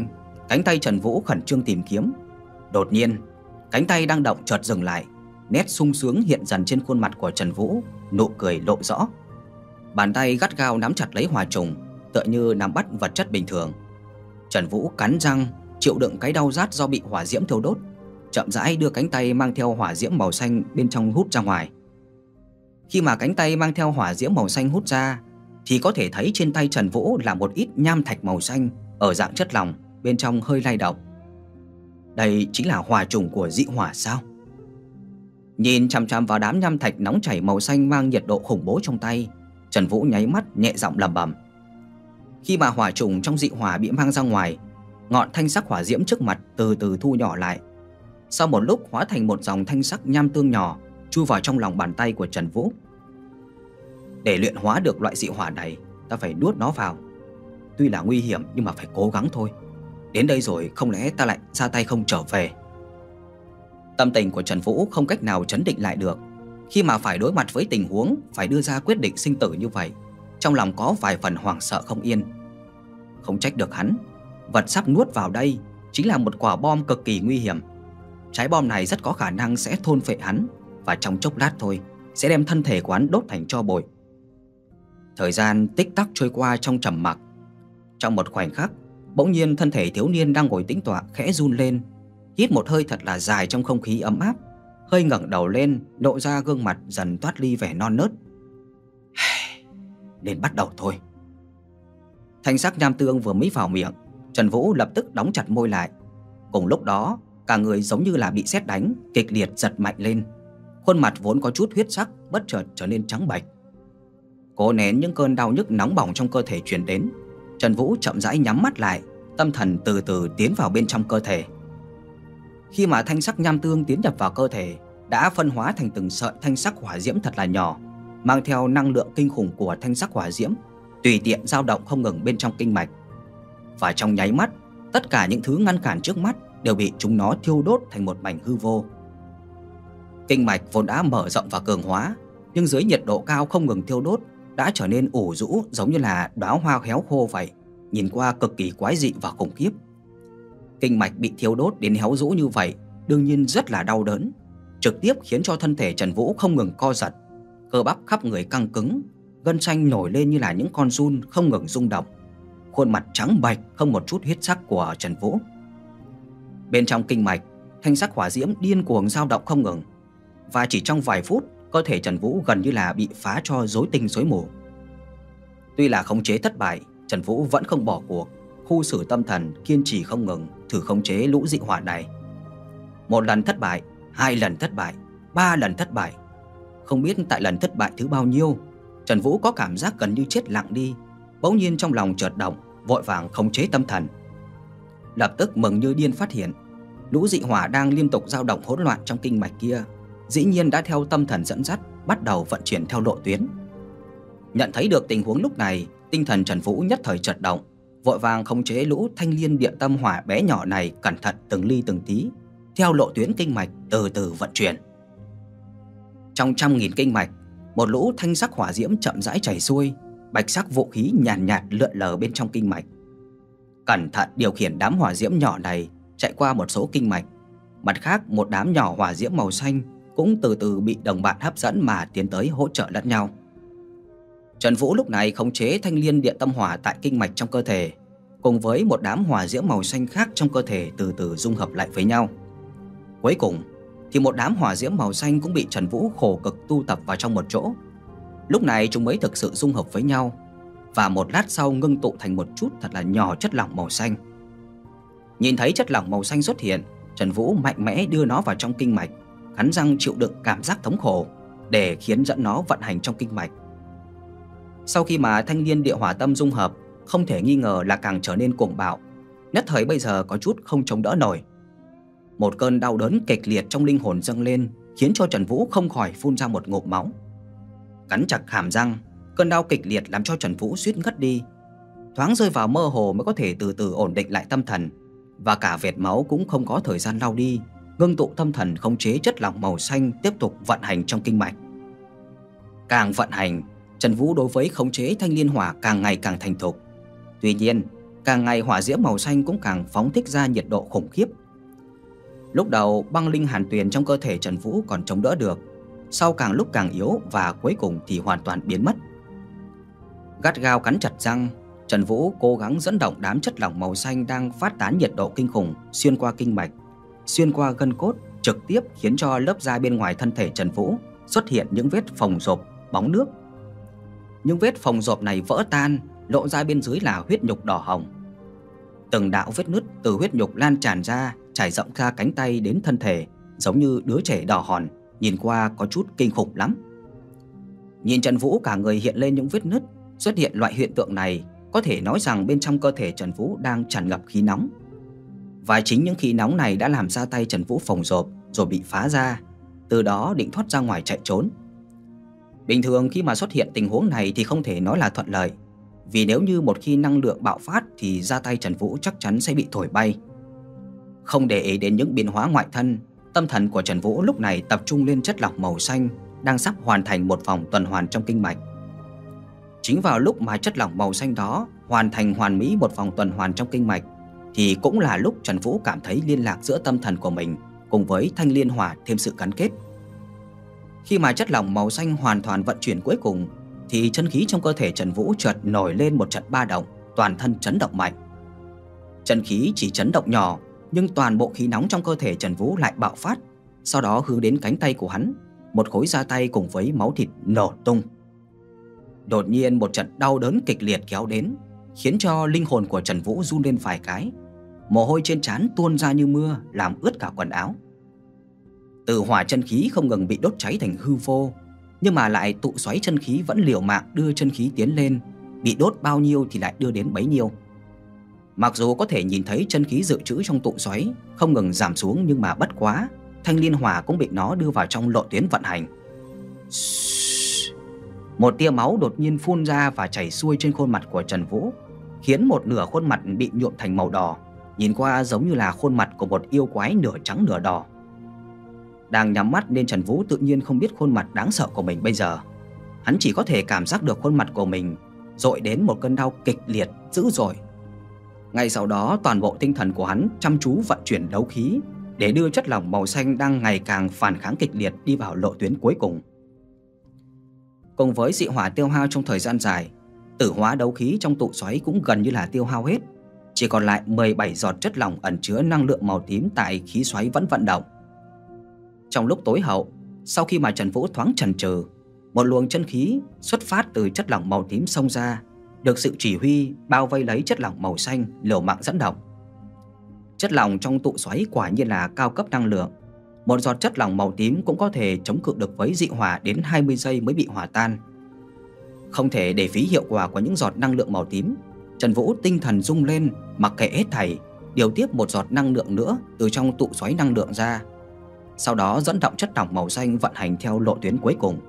Cánh tay Trần Vũ khẩn trương tìm kiếm. Đột nhiên, cánh tay đang động chợt dừng lại, nét sung sướng hiện dần trên khuôn mặt của Trần Vũ, nụ cười lộ rõ. Bàn tay gắt gao nắm chặt lấy hỏa trùng, tựa như nắm bắt vật chất bình thường. Trần Vũ cắn răng, chịu đựng cái đau rát do bị hỏa diễm thiêu đốt, chậm rãi đưa cánh tay mang theo hỏa diễm màu xanh bên trong hút ra ngoài. Khi mà cánh tay mang theo hỏa diễm màu xanh hút ra, thì có thể thấy trên tay Trần Vũ là một ít nham thạch màu xanh ở dạng chất lỏng, bên trong hơi lay động. Đây chính là hỏa trùng của dị hỏa sao? Nhìn chằm chằm vào đám nham thạch nóng chảy màu xanh mang nhiệt độ khủng bố trong tay, Trần Vũ nháy mắt nhẹ giọng lẩm bẩm. Khi mà hỏa trùng trong dị hỏa bị mang ra ngoài, ngọn thanh sắc hỏa diễm trước mặt từ từ thu nhỏ lại. Sau một lúc hóa thành một dòng thanh sắc nham tương nhỏ chui vào trong lòng bàn tay của Trần Vũ. Để luyện hóa được loại dị hỏa này, ta phải nuốt nó vào. Tuy là nguy hiểm nhưng mà phải cố gắng thôi. Đến đây rồi không lẽ ta lại ra tay không trở về. Tâm tình của Trần Vũ không cách nào trấn định lại được. Khi mà phải đối mặt với tình huống phải đưa ra quyết định sinh tử như vậy, trong lòng có vài phần hoảng sợ không yên. Không trách được hắn, vật sắp nuốt vào đây chính là một quả bom cực kỳ nguy hiểm. Trái bom này rất có khả năng sẽ thôn phệ hắn, và trong chốc lát thôi sẽ đem thân thể của hắn đốt thành tro bụi. Thời gian tích tắc trôi qua trong trầm mặc. Trong một khoảnh khắc, bỗng nhiên thân thể thiếu niên đang ngồi tĩnh tọa khẽ run lên, hít một hơi thật là dài trong không khí ấm áp, hơi ngẩng đầu lên, lộ ra gương mặt dần toát ly vẻ non nớt. Nên bắt đầu thôi. Thanh sắc nham tương vừa mới vào miệng, Trần Vũ lập tức đóng chặt môi lại. Cùng lúc đó, cả người giống như là bị sét đánh, kịch liệt giật mạnh lên. Khuôn mặt vốn có chút huyết sắc bất chợt trở nên trắng bệch. Cố nén những cơn đau nhức nóng bỏng trong cơ thể truyền đến, Trần Vũ chậm rãi nhắm mắt lại, tâm thần từ từ tiến vào bên trong cơ thể. Khi mà thanh sắc nham tương tiến nhập vào cơ thể, đã phân hóa thành từng sợi thanh sắc hỏa diễm thật là nhỏ, mang theo năng lượng kinh khủng của thanh sắc hỏa diễm, tùy tiện dao động không ngừng bên trong kinh mạch. Và trong nháy mắt, tất cả những thứ ngăn cản trước mắt đều bị chúng nó thiêu đốt thành một mảnh hư vô. Kinh mạch vốn đã mở rộng và cường hóa, nhưng dưới nhiệt độ cao không ngừng thiêu đốt đã trở nên ủ rũ, giống như là đóa hoa héo khô vậy, nhìn qua cực kỳ quái dị và khủng khiếp. Kinh mạch bị thiêu đốt đến héo rũ như vậy đương nhiên rất là đau đớn, trực tiếp khiến cho thân thể Trần Vũ không ngừng co giật, cơ bắp khắp người căng cứng, gân xanh nổi lên như là những con giun không ngừng rung động. Khuôn mặt trắng bệch không một chút huyết sắc của Trần Vũ. Bên trong kinh mạch, thanh sắc hỏa diễm điên cuồng dao động không ngừng, và chỉ trong vài phút, cơ thể Trần Vũ gần như là bị phá cho rối tinh rối mù. Tuy là khống chế thất bại, Trần Vũ vẫn không bỏ cuộc, khu xử tâm thần kiên trì không ngừng thử khống chế lũ dị hỏa này. Một lần thất bại, hai lần thất bại, ba lần thất bại. Không biết tại lần thất bại thứ bao nhiêu, Trần Vũ có cảm giác gần như chết lặng đi. Bỗng nhiên trong lòng chợt động, vội vàng khống chế tâm thần. Lập tức mừng như điên phát hiện, lũ dị hỏa đang liên tục dao động hỗn loạn trong kinh mạch kia, dĩ nhiên đã theo tâm thần dẫn dắt bắt đầu vận chuyển theo lộ tuyến. Nhận thấy được tình huống lúc này, tinh thần Trần Vũ nhất thời chợt động, vội vàng khống chế lũ thanh liên địa tâm hỏa bé nhỏ này cẩn thận từng ly từng tí, theo lộ tuyến kinh mạch từ từ vận chuyển. Trong trăm nghìn kinh mạch, một lũ thanh sắc hỏa diễm chậm rãi chảy xuôi, bạch sắc vũ khí nhàn nhạt lượn lờ bên trong kinh mạch. Cẩn thận điều khiển đám hỏa diễm nhỏ này chạy qua một số kinh mạch. Mặt khác, một đám nhỏ hỏa diễm màu xanh cũng từ từ bị đồng bạn hấp dẫn mà tiến tới hỗ trợ lẫn nhau. Trần Vũ lúc này khống chế thanh liên địa tâm hỏa tại kinh mạch trong cơ thể, cùng với một đám hỏa diễm màu xanh khác trong cơ thể từ từ dung hợp lại với nhau. Cuối cùng thì một đám hỏa diễm màu xanh cũng bị Trần Vũ khổ cực tu tập vào trong một chỗ. Lúc này chúng mới thực sự dung hợp với nhau, và một lát sau ngưng tụ thành một chút thật là nhỏ chất lỏng màu xanh. Nhìn thấy chất lỏng màu xanh xuất hiện, Trần Vũ mạnh mẽ đưa nó vào trong kinh mạch, cắn răng chịu đựng cảm giác thống khổ để khiến dẫn nó vận hành trong kinh mạch. Sau khi mà thanh liên địa hỏa tâm dung hợp, không thể nghi ngờ là càng trở nên cuồng bạo, nhất thời bây giờ có chút không chống đỡ nổi. Một cơn đau đớn kịch liệt trong linh hồn dâng lên, khiến cho Trần Vũ không khỏi phun ra một ngụm máu. Cắn chặt hàm răng, cơn đau kịch liệt làm cho Trần Vũ suýt ngất đi. Thoáng rơi vào mơ hồ mới có thể từ từ ổn định lại tâm thần, và cả vệt máu cũng không có thời gian lau đi, ngưng tụ tâm thần khống chế chất lỏng màu xanh tiếp tục vận hành trong kinh mạch. Càng vận hành, Trần Vũ đối với khống chế thanh liên hỏa càng ngày càng thành thục. Tuy nhiên, Càng ngày hỏa diễm màu xanh cũng càng phóng thích ra nhiệt độ khủng khiếp. Lúc đầu băng linh hàn tuyền trong cơ thể Trần Vũ còn chống đỡ được, sau càng lúc càng yếu và cuối cùng thì hoàn toàn biến mất. Gắt gao cắn chặt răng, Trần Vũ cố gắng dẫn động đám chất lỏng màu xanh đang phát tán nhiệt độ kinh khủng xuyên qua kinh mạch, xuyên qua gân cốt, trực tiếp khiến cho lớp da bên ngoài thân thể Trần Vũ xuất hiện những vết phồng rộp, bóng nước. Những vết phồng rộp này vỡ tan, lộ ra bên dưới là huyết nhục đỏ hồng. Từng đạo vết nứt từ huyết nhục lan tràn ra, trải rộng ra cánh tay đến thân thể, giống như đứa trẻ đỏ hòn, nhìn qua có chút kinh khủng lắm. Nhìn Trần Vũ cả người hiện lên những vết nứt, xuất hiện loại hiện tượng này, có thể nói rằng bên trong cơ thể Trần Vũ đang tràn ngập khí nóng. Và chính những khí nóng này đã làm ra tay Trần Vũ phồng rộp rồi bị phá ra, từ đó định thoát ra ngoài chạy trốn. Bình thường khi mà xuất hiện tình huống này thì không thể nói là thuận lợi, vì nếu như một khi năng lượng bạo phát thì ra tay Trần Vũ chắc chắn sẽ bị thổi bay. Không để ý đến những biến hóa ngoại thân, tâm thần của Trần Vũ lúc này tập trung lên chất lỏng màu xanh đang sắp hoàn thành một vòng tuần hoàn trong kinh mạch. Chính vào lúc mà chất lỏng màu xanh đó hoàn thành hoàn mỹ một vòng tuần hoàn trong kinh mạch thì cũng là lúc Trần Vũ cảm thấy liên lạc giữa tâm thần của mình cùng với thanh liên hỏa thêm sự gắn kết. Khi mà chất lỏng màu xanh hoàn toàn vận chuyển cuối cùng thì chân khí trong cơ thể Trần Vũ chợt nổi lên một trận ba động, toàn thân chấn động mạnh. Chân khí chỉ chấn động nhỏ, nhưng toàn bộ khí nóng trong cơ thể Trần Vũ lại bạo phát, sau đó hướng đến cánh tay của hắn, một khối da tay cùng với máu thịt nổ tung. Đột nhiên một trận đau đớn kịch liệt kéo đến, khiến cho linh hồn của Trần Vũ run lên vài cái. Mồ hôi trên trán tuôn ra như mưa, làm ướt cả quần áo. Từ hỏa chân khí không ngừng bị đốt cháy thành hư vô, nhưng mà lại tụ xoáy chân khí vẫn liều mạng đưa chân khí tiến lên, bị đốt bao nhiêu thì lại đưa đến bấy nhiêu. Mặc dù có thể nhìn thấy chân khí dự trữ trong tụ xoáy không ngừng giảm xuống, nhưng mà bất quá, thanh liên hỏa cũng bị nó đưa vào trong lộ tuyến vận hành. Một tia máu đột nhiên phun ra và chảy xuôi trên khuôn mặt của Trần Vũ, khiến một nửa khuôn mặt bị nhuộm thành màu đỏ, nhìn qua giống như là khuôn mặt của một yêu quái nửa trắng nửa đỏ. Đang nhắm mắt nên Trần Vũ tự nhiên không biết khuôn mặt đáng sợ của mình bây giờ. Hắn chỉ có thể cảm giác được khuôn mặt của mình dội đến một cơn đau kịch liệt, dữ dội. Ngay sau đó toàn bộ tinh thần của hắn chăm chú vận chuyển đấu khí để đưa chất lỏng màu xanh đang ngày càng phản kháng kịch liệt đi vào lộ tuyến cuối cùng. Cùng với dị hỏa tiêu hao trong thời gian dài, tử hóa đấu khí trong tụ xoáy cũng gần như là tiêu hao hết. Chỉ còn lại 17 giọt chất lỏng ẩn chứa năng lượng màu tím tại khí xoáy vẫn vận động. Trong lúc tối hậu, sau khi mà Trần Vũ thoáng chần chừ, một luồng chân khí xuất phát từ chất lỏng màu tím xông ra, được sự chỉ huy bao vây lấy chất lỏng màu xanh liều mạng dẫn động. Chất lỏng trong tụ xoáy quả nhiên là cao cấp năng lượng. Một giọt chất lỏng màu tím cũng có thể chống cự được với dị hỏa đến 20 giây mới bị hòa tan. Không thể để phí hiệu quả của những giọt năng lượng màu tím, Trần Vũ tinh thần rung lên, mặc kệ hết thảy, điều tiếp một giọt năng lượng nữa từ trong tụ xoáy năng lượng ra. Sau đó dẫn động chất lỏng màu xanh vận hành theo lộ tuyến cuối cùng.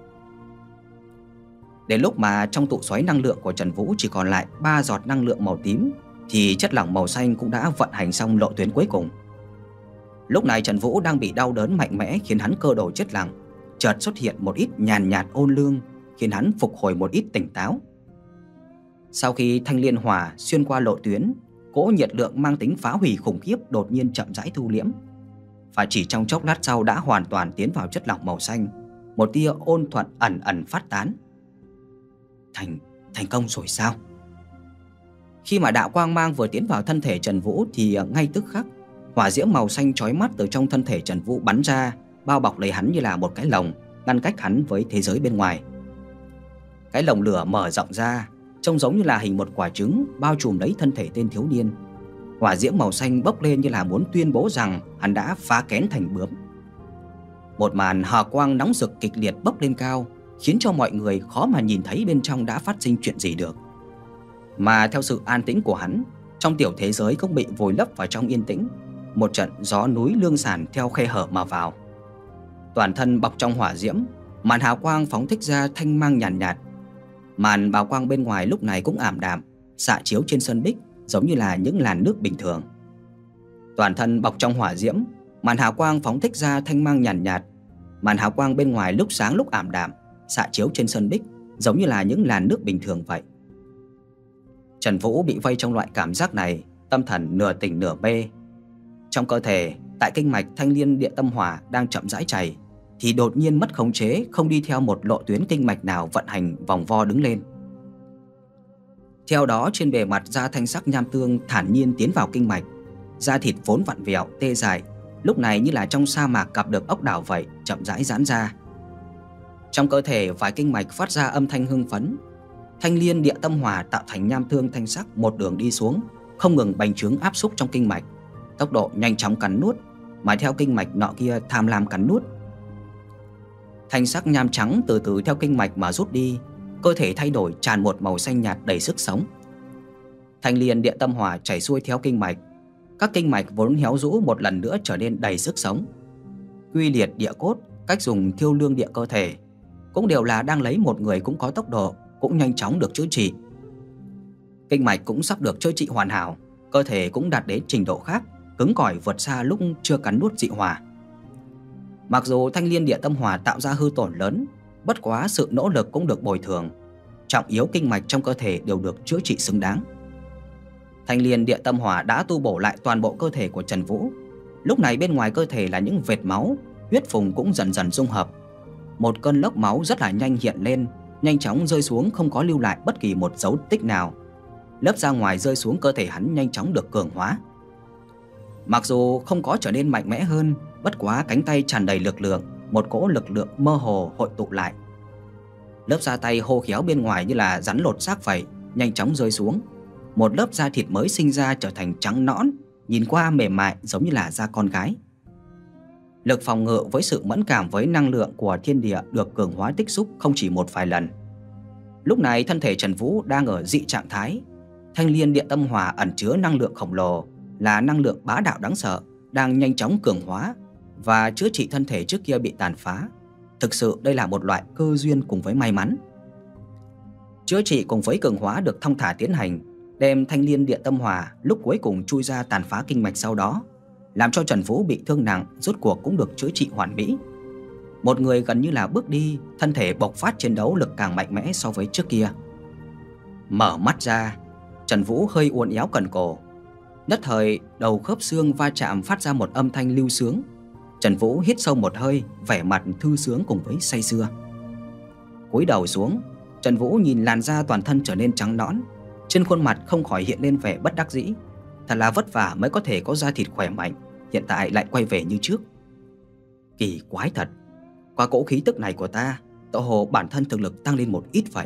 Đến lúc mà trong tụ xoáy năng lượng của Trần Vũ chỉ còn lại 3 giọt năng lượng màu tím thì chất lỏng màu xanh cũng đã vận hành xong lộ tuyến cuối cùng. Lúc này Trần Vũ đang bị đau đớn mạnh mẽ khiến hắn cơ đồ chết lặng, chợt xuất hiện một ít nhàn nhạt ôn lương khiến hắn phục hồi một ít tỉnh táo. Sau khi thanh liên hỏa xuyên qua lộ tuyến, cỗ nhiệt lượng mang tính phá hủy khủng khiếp đột nhiên chậm rãi thu liễm, và chỉ trong chốc lát sau đã hoàn toàn tiến vào chất lỏng màu xanh. Một tia ôn thuận ẩn ẩn phát tán. Thành công rồi sao? Khi mà đạo quang mang vừa tiến vào thân thể Trần Vũ thì ngay tức khắc, hỏa diễm màu xanh chói mắt từ trong thân thể Trần Vũ bắn ra, bao bọc lấy hắn như là một cái lồng, ngăn cách hắn với thế giới bên ngoài. Cái lồng lửa mở rộng ra, trông giống như là hình một quả trứng bao trùm lấy thân thể tên thiếu niên. Hỏa diễm màu xanh bốc lên như là muốn tuyên bố rằng hắn đã phá kén thành bướm. Một màn hào quang nóng rực kịch liệt bốc lên cao, khiến cho mọi người khó mà nhìn thấy bên trong đã phát sinh chuyện gì được. Mà theo sự an tĩnh của hắn, trong tiểu thế giới cũng bị vùi lấp vào trong yên tĩnh. Một trận gió núi lương sản theo khe hở mà vào. Toàn thân bọc trong hỏa diễm, màn hào quang phóng thích ra thanh mang nhàn nhạt. Màn bào quang bên ngoài lúc này cũng ảm đạm, xạ chiếu trên sân bích giống như là những làn nước bình thường. Toàn thân bọc trong hỏa diễm, màn hào quang phóng thích ra thanh mang nhàn nhạt. Màn hào quang bên ngoài lúc sáng lúc ảm đạm, xạ chiếu trên sân bích giống như là những làn nước bình thường vậy. Trần Vũ bị vây trong loại cảm giác này, tâm thần nửa tỉnh nửa mê. Trong cơ thể, tại kinh mạch Thanh Liên Địa Tâm Hỏa đang chậm rãi chảy, thì đột nhiên mất khống chế, không đi theo một lộ tuyến kinh mạch nào vận hành vòng vo đứng lên. Theo đó, trên bề mặt da thanh sắc nham tương thản nhiên tiến vào kinh mạch, da thịt vốn vặn vẹo tê dại, lúc này như là trong sa mạc gặp được ốc đảo vậy, chậm rãi giãn ra. Trong cơ thể vài kinh mạch phát ra âm thanh hưng phấn. Thanh Liên Địa Tâm Hỏa tạo thành nham thương thanh sắc một đường đi xuống, không ngừng bành trướng áp xúc trong kinh mạch, tốc độ nhanh chóng cắn nuốt, mà theo kinh mạch nọ kia tham lam cắn nuốt. Thanh sắc nham trắng từ từ theo kinh mạch mà rút đi, cơ thể thay đổi tràn một màu xanh nhạt đầy sức sống. Thanh Liên Địa Tâm Hỏa chảy xuôi theo kinh mạch, các kinh mạch vốn héo rũ một lần nữa trở nên đầy sức sống. Quy liệt địa cốt, cách dùng thiêu lương địa cơ thể, cũng đều là đang lấy một người cũng có tốc độ, cũng nhanh chóng được chữa trị. Kinh mạch cũng sắp được chữa trị hoàn hảo, cơ thể cũng đạt đến trình độ khác, cứng cỏi vượt xa lúc chưa cắn nuốt dị hỏa. Mặc dù Thanh Liên Địa Tâm Hỏa tạo ra hư tổn lớn, bất quá sự nỗ lực cũng được bồi thường, trọng yếu kinh mạch trong cơ thể đều được chữa trị xứng đáng. Thanh Liên Địa Tâm Hỏa đã tu bổ lại toàn bộ cơ thể của Trần Vũ. Lúc này bên ngoài cơ thể là những vệt máu, huyết phùng cũng dần dần dung hợp. Một cơn lốc máu rất là nhanh hiện lên, nhanh chóng rơi xuống, không có lưu lại bất kỳ một dấu tích nào. Lớp ra ngoài rơi xuống cơ thể hắn nhanh chóng được cường hóa. Mặc dù không có trở nên mạnh mẽ hơn, bất quá cánh tay tràn đầy lực lượng, một cỗ lực lượng mơ hồ hội tụ lại. Lớp da tay hô khéo bên ngoài như là rắn lột xác vậy, nhanh chóng rơi xuống. Một lớp da thịt mới sinh ra trở thành trắng nõn, nhìn qua mềm mại giống như là da con gái. Lực phòng ngự với sự mẫn cảm với năng lượng của thiên địa được cường hóa tích xúc không chỉ một vài lần. Lúc này thân thể Trần Vũ đang ở dị trạng thái. Thanh Liên Địa Tâm Hỏa ẩn chứa năng lượng khổng lồ, là năng lượng bá đạo đáng sợ, đang nhanh chóng cường hóa và chữa trị thân thể trước kia bị tàn phá. Thực sự đây là một loại cơ duyên cùng với may mắn. Chữa trị cùng với cường hóa được thong thả tiến hành, đem Thanh Liên Địa Tâm Hỏa lúc cuối cùng chui ra tàn phá kinh mạch sau đó, làm cho Trần Vũ bị thương nặng rốt cuộc cũng được chữa trị hoàn mỹ. Một người gần như là bước đi, thân thể bộc phát chiến đấu lực càng mạnh mẽ so với trước kia. Mở mắt ra, Trần Vũ hơi uốn éo cần cổ. Nhất thời đầu khớp xương va chạm phát ra một âm thanh lưu sướng. Trần Vũ hít sâu một hơi, vẻ mặt thư sướng cùng với say sưa. Cúi đầu xuống, Trần Vũ nhìn làn da toàn thân trở nên trắng nõn, trên khuôn mặt không khỏi hiện lên vẻ bất đắc dĩ. Thật là vất vả mới có thể có da thịt khỏe mạnh, hiện tại lại quay về như trước. Kỳ quái thật, qua cỗ khí tức này của ta, tựa hồ bản thân thực lực tăng lên một ít vậy.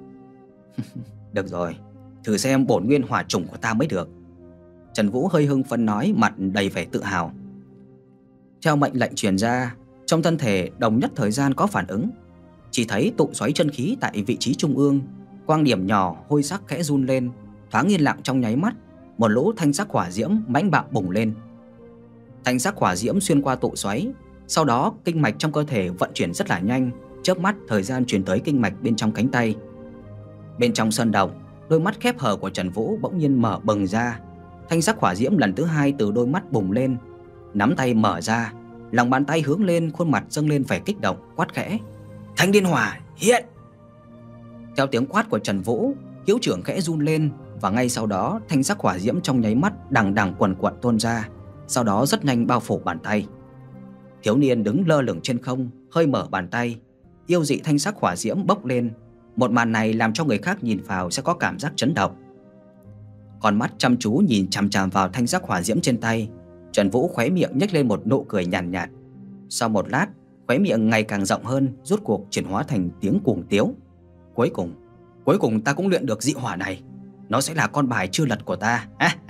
Được rồi, thử xem bổn nguyên hỏa chủng của ta mới được. Trần Vũ hơi hưng phấn nói, mặt đầy vẻ tự hào. Theo mệnh lệnh truyền ra, trong thân thể đồng nhất thời gian có phản ứng. Chỉ thấy tụ xoáy chân khí tại vị trí trung ương, quang điểm nhỏ hôi sắc khẽ run lên, thoáng yên lặng trong nháy mắt, một lỗ thanh sắc hỏa diễm mãnh bạo bùng lên. Thanh sắc hỏa diễm xuyên qua tụ xoáy, sau đó kinh mạch trong cơ thể vận chuyển rất là nhanh, chớp mắt thời gian truyền tới kinh mạch bên trong cánh tay. Bên trong sơn động, đôi mắt khép hờ của Trần Vũ bỗng nhiên mở bừng ra. Thanh sắc hỏa diễm lần thứ hai từ đôi mắt bùng lên, nắm tay mở ra, lòng bàn tay hướng lên, khuôn mặt dâng lên vẻ kích động, quát khẽ: Thanh Liên Hỏa hiện! Theo tiếng quát của Trần Vũ, hữu trưởng khẽ run lên, và ngay sau đó thanh sắc hỏa diễm trong nháy mắt đằng đằng quần quật tuôn ra, sau đó rất nhanh bao phủ bàn tay. Thiếu niên đứng lơ lửng trên không, hơi mở bàn tay, yêu dị thanh sắc hỏa diễm bốc lên. Một màn này làm cho người khác nhìn vào sẽ có cảm giác chấn động. Con mắt chăm chú nhìn chằm chằm vào thanh sắc hỏa diễm trên tay, Trần Vũ khóe miệng nhếch lên một nụ cười nhàn nhạt. Sau một lát, khóe miệng ngày càng rộng hơn, rốt cuộc chuyển hóa thành tiếng cuồng tiếu. Cuối cùng ta cũng luyện được dị hỏa này. Nó sẽ là con bài chưa lật của ta.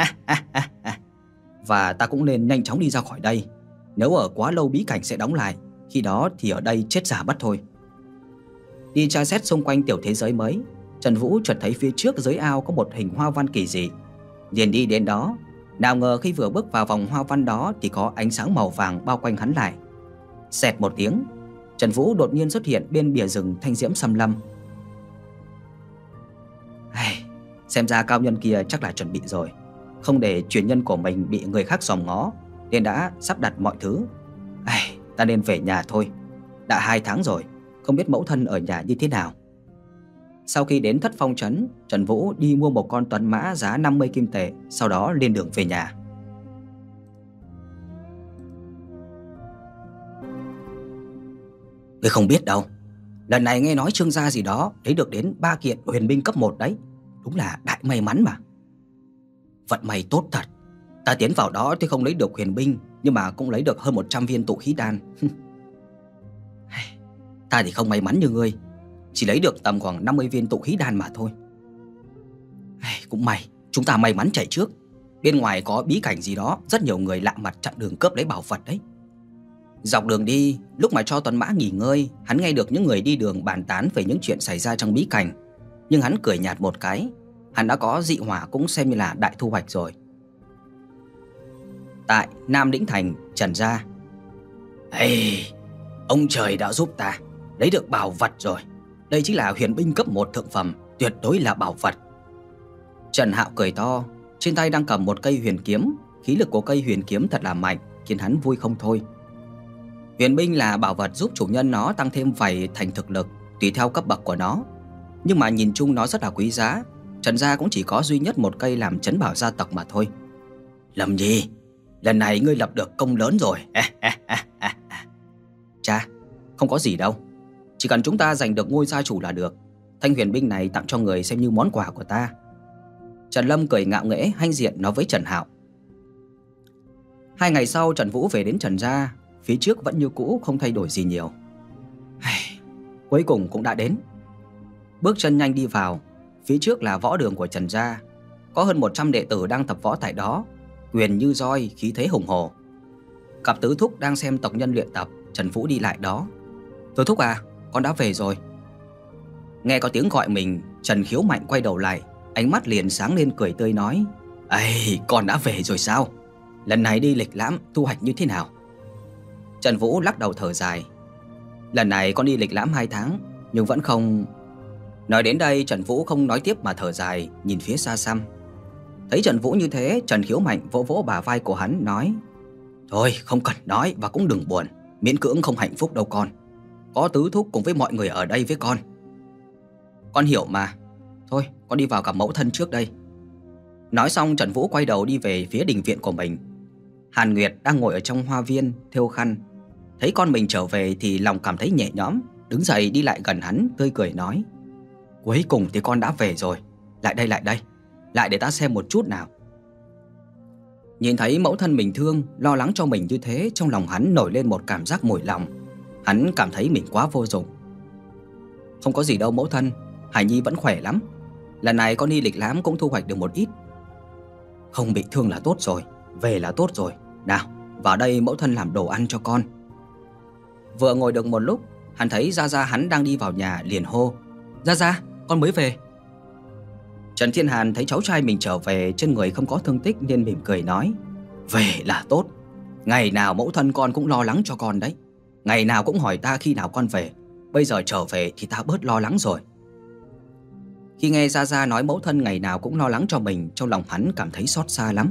Và ta cũng nên nhanh chóng đi ra khỏi đây. Nếu ở quá lâu bí cảnh sẽ đóng lại, khi đó thì ở đây chết giả bắt thôi. Đi tra xét xung quanh tiểu thế giới mới, Trần Vũ chợt thấy phía trước dưới ao có một hình hoa văn kỳ dị. Liền đi đến đó, nào ngờ khi vừa bước vào vòng hoa văn đó thì có ánh sáng màu vàng bao quanh hắn lại. Xẹt một tiếng, Trần Vũ đột nhiên xuất hiện bên bìa rừng thanh diễm xâm lâm. Xem ra cao nhân kia chắc là chuẩn bị rồi, không để truyền nhân của mình bị người khác dòm ngó, nên đã sắp đặt mọi thứ. Ta nên về nhà thôi. Đã 2 tháng rồi, không biết mẫu thân ở nhà như thế nào. Sau khi đến Thất Phong trấn, Trần Vũ đi mua một con tuấn mã giá 50 kim tệ, sau đó lên đường về nhà. Ngươi không biết đâu, lần này nghe nói Trương gia gì đó lấy được đến 3 kiện huyền binh cấp 1 đấy. Đúng là đại may mắn mà. Vận may tốt thật. Ta tiến vào đó thì không lấy được huyền binh, nhưng mà cũng lấy được hơn 100 viên tụ khí đan. Ta thì không may mắn như ngươi, chỉ lấy được tầm khoảng 50 viên tụ khí đan mà thôi. Cũng may, chúng ta may mắn chạy trước. Bên ngoài có bí cảnh gì đó, rất nhiều người lạ mặt chặn đường cướp lấy bảo vật đấy. Dọc đường đi, lúc mà cho tuấn mã nghỉ ngơi, hắn nghe được những người đi đường bàn tán về những chuyện xảy ra trong bí cảnh. Nhưng hắn cười nhạt một cái, hắn đã có dị hỏa cũng xem như là đại thu hoạch rồi. Tại Nam Lĩnh Thành, Trần gia. Ông trời đã giúp ta lấy được bảo vật rồi. Đây chính là huyền binh cấp 1 thượng phẩm, tuyệt đối là bảo vật. Trần Hạo cười to, trên tay đang cầm một cây huyền kiếm. Khí lực của cây huyền kiếm thật là mạnh, khiến hắn vui không thôi. Huyền binh là bảo vật giúp chủ nhân nó tăng thêm vài thành thực lực, tùy theo cấp bậc của nó. Nhưng mà nhìn chung nó rất là quý giá. Trần gia cũng chỉ có duy nhất một cây làm trấn bảo gia tộc mà thôi. Lâm Nhi, lần này ngươi lập được công lớn rồi. Cha, không có gì đâu. Chỉ cần chúng ta giành được ngôi gia chủ là được. Thanh huyền binh này tặng cho người xem như món quà của ta. Trần Lâm cười ngạo nghễ hãnh diện nói với Trần Hạo. 2 ngày sau, Trần Vũ về đến Trần gia. Phía trước vẫn như cũ, không thay đổi gì nhiều. Cuối cùng cũng đã đến. Bước chân nhanh đi vào. Phía trước là võ đường của Trần gia. Có hơn 100 đệ tử đang tập võ tại đó, quyền như roi, khí thế hùng hổ. Cặp tứ thúc đang xem tộc nhân luyện tập. Trần Vũ đi lại đó. Tứ thúc à, con đã về rồi. Nghe có tiếng gọi mình, Trần Khiếu Mạnh quay đầu lại, ánh mắt liền sáng lên cười tươi nói: con đã về rồi sao? Lần này đi lịch lãm thu hoạch như thế nào? Trần Vũ lắc đầu thở dài. Lần này con đi lịch lãm 2 tháng, nhưng vẫn không... Nói đến đây, Trần Vũ không nói tiếp mà thở dài, nhìn phía xa xăm. Thấy Trần Vũ như thế, Trần Khiếu Mạnh vỗ vỗ bả vai của hắn nói: Thôi không cần nói và cũng đừng buồn, miễn cưỡng không hạnh phúc đâu con. Có tứ thúc cùng với mọi người ở đây với con. Con hiểu mà. Thôi con đi vào gặp mẫu thân trước đây. Nói xong, Trần Vũ quay đầu đi về phía đình viện của mình. Hàn Nguyệt đang ngồi ở trong hoa viên thêu khăn, thấy con mình trở về thì lòng cảm thấy nhẹ nhõm, đứng dậy đi lại gần hắn, tươi cười nói: Cuối cùng thì con đã về rồi. Lại đây, lại để ta xem một chút nào. Nhìn thấy mẫu thân mình thương, lo lắng cho mình như thế, trong lòng hắn nổi lên một cảm giác mùi lòng. Hắn cảm thấy mình quá vô dụng. Không có gì đâu mẫu thân, Hải Nhi vẫn khỏe lắm. Lần này con đi lịch lãm cũng thu hoạch được một ít. Không bị thương là tốt rồi, về là tốt rồi. Nào, vào đây mẫu thân làm đồ ăn cho con. Vừa ngồi được một lúc, hắn thấy Gia Gia hắn đang đi vào nhà, liền hô: Gia Gia, con mới về. Trần Thiên Hàn thấy cháu trai mình trở về, trên người không có thương tích nên mỉm cười nói: Về là tốt. Ngày nào mẫu thân con cũng lo lắng cho con đấy. Ngày nào cũng hỏi ta khi nào con về. Bây giờ trở về thì ta bớt lo lắng rồi. Khi nghe Gia Gia nói mẫu thân ngày nào cũng lo lắng cho mình, trong lòng hắn cảm thấy xót xa lắm.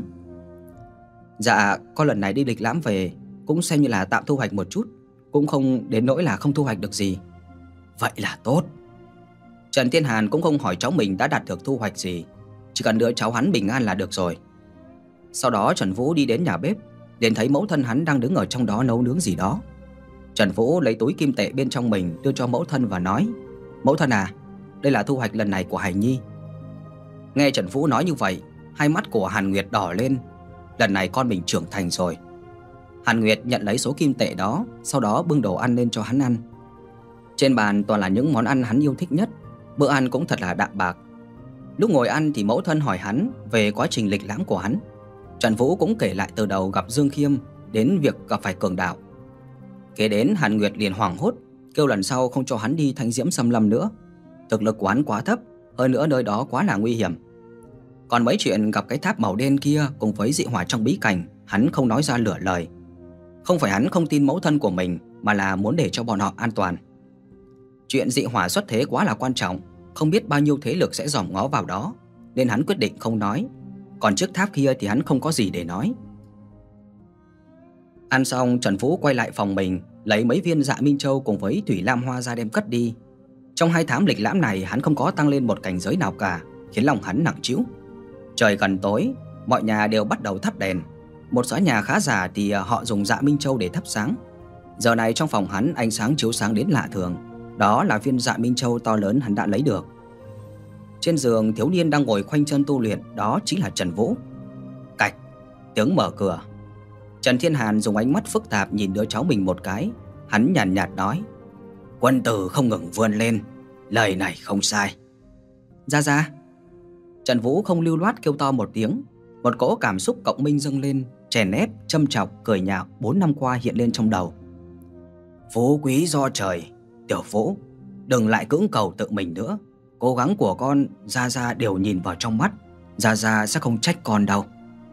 Dạ, con lần này đi lịch lãm về cũng xem như là tạm thu hoạch một chút, cũng không đến nỗi là không thu hoạch được gì. Vậy là tốt. Trần Thiên Hàn cũng không hỏi cháu mình đã đạt được thu hoạch gì, chỉ cần đứa cháu hắn bình an là được rồi. Sau đó Trần Vũ đi đến nhà bếp, liền thấy mẫu thân hắn đang đứng ở trong đó nấu nướng gì đó. Trần Vũ lấy túi kim tệ bên trong mình đưa cho mẫu thân và nói: Mẫu thân à, đây là thu hoạch lần này của Hải Nhi. Nghe Trần Vũ nói như vậy, hai mắt của Hàn Nguyệt đỏ lên. Lần này con mình trưởng thành rồi. Hàn Nguyệt nhận lấy số kim tệ đó, sau đó bưng đồ ăn lên cho hắn ăn. Trên bàn toàn là những món ăn hắn yêu thích nhất, bữa ăn cũng thật là đạm bạc. Lúc ngồi ăn thì mẫu thân hỏi hắn về quá trình lịch lãm của hắn. Trần Vũ cũng kể lại từ đầu gặp Dương Khiêm đến việc gặp phải cường đạo. Kế đến Hàn Nguyệt liền hoảng hốt, kêu lần sau không cho hắn đi Thanh Diễm Xâm Lâm nữa. Thực lực của hắn quá thấp, hơn nữa nơi đó quá là nguy hiểm. Còn mấy chuyện gặp cái tháp màu đen kia cùng với dị hỏa trong bí cảnh, hắn không nói ra lửa lời. Không phải hắn không tin mẫu thân của mình, mà là muốn để cho bọn họ an toàn. Chuyện dị hỏa xuất thế quá là quan trọng, không biết bao nhiêu thế lực sẽ dòm ngó vào đó, nên hắn quyết định không nói. Còn trước tháp kia thì hắn không có gì để nói. Ăn xong, Trần Vũ quay lại phòng mình, lấy mấy viên Dạ Minh Châu cùng với Thủy Lam Hoa ra đem cất đi. Trong 2 tháng lịch lãm này hắn không có tăng lên một cảnh giới nào cả, khiến lòng hắn nặng trĩu. Trời gần tối, mọi nhà đều bắt đầu thắp đèn. Một số nhà khá giả thì họ dùng dạ Minh Châu để thắp sáng. Giờ này trong phòng hắn ánh sáng chiếu sáng đến lạ thường. Đó là viên dạ Minh Châu to lớn hắn đã lấy được. Trên giường thiếu niên đang ngồi khoanh chân tu luyện, đó chính là Trần Vũ. Cạch, tiếng mở cửa. Trần Thiên Hàn dùng ánh mắt phức tạp nhìn đứa cháu mình một cái. Hắn nhàn nhạt nói: Quân tử không ngừng vươn lên, lời này không sai. Ra. Trần Vũ không lưu loát kêu to một tiếng. Một cỗ cảm xúc cộng minh dâng lên, chèn ép, châm chọc, cười nhạo 4 năm qua hiện lên trong đầu. Phú quý do trời, Tiểu Vũ, đừng lại cưỡng cầu tự mình nữa. Cố gắng của con Gia đều nhìn vào trong mắt, Gia sẽ không trách con đâu.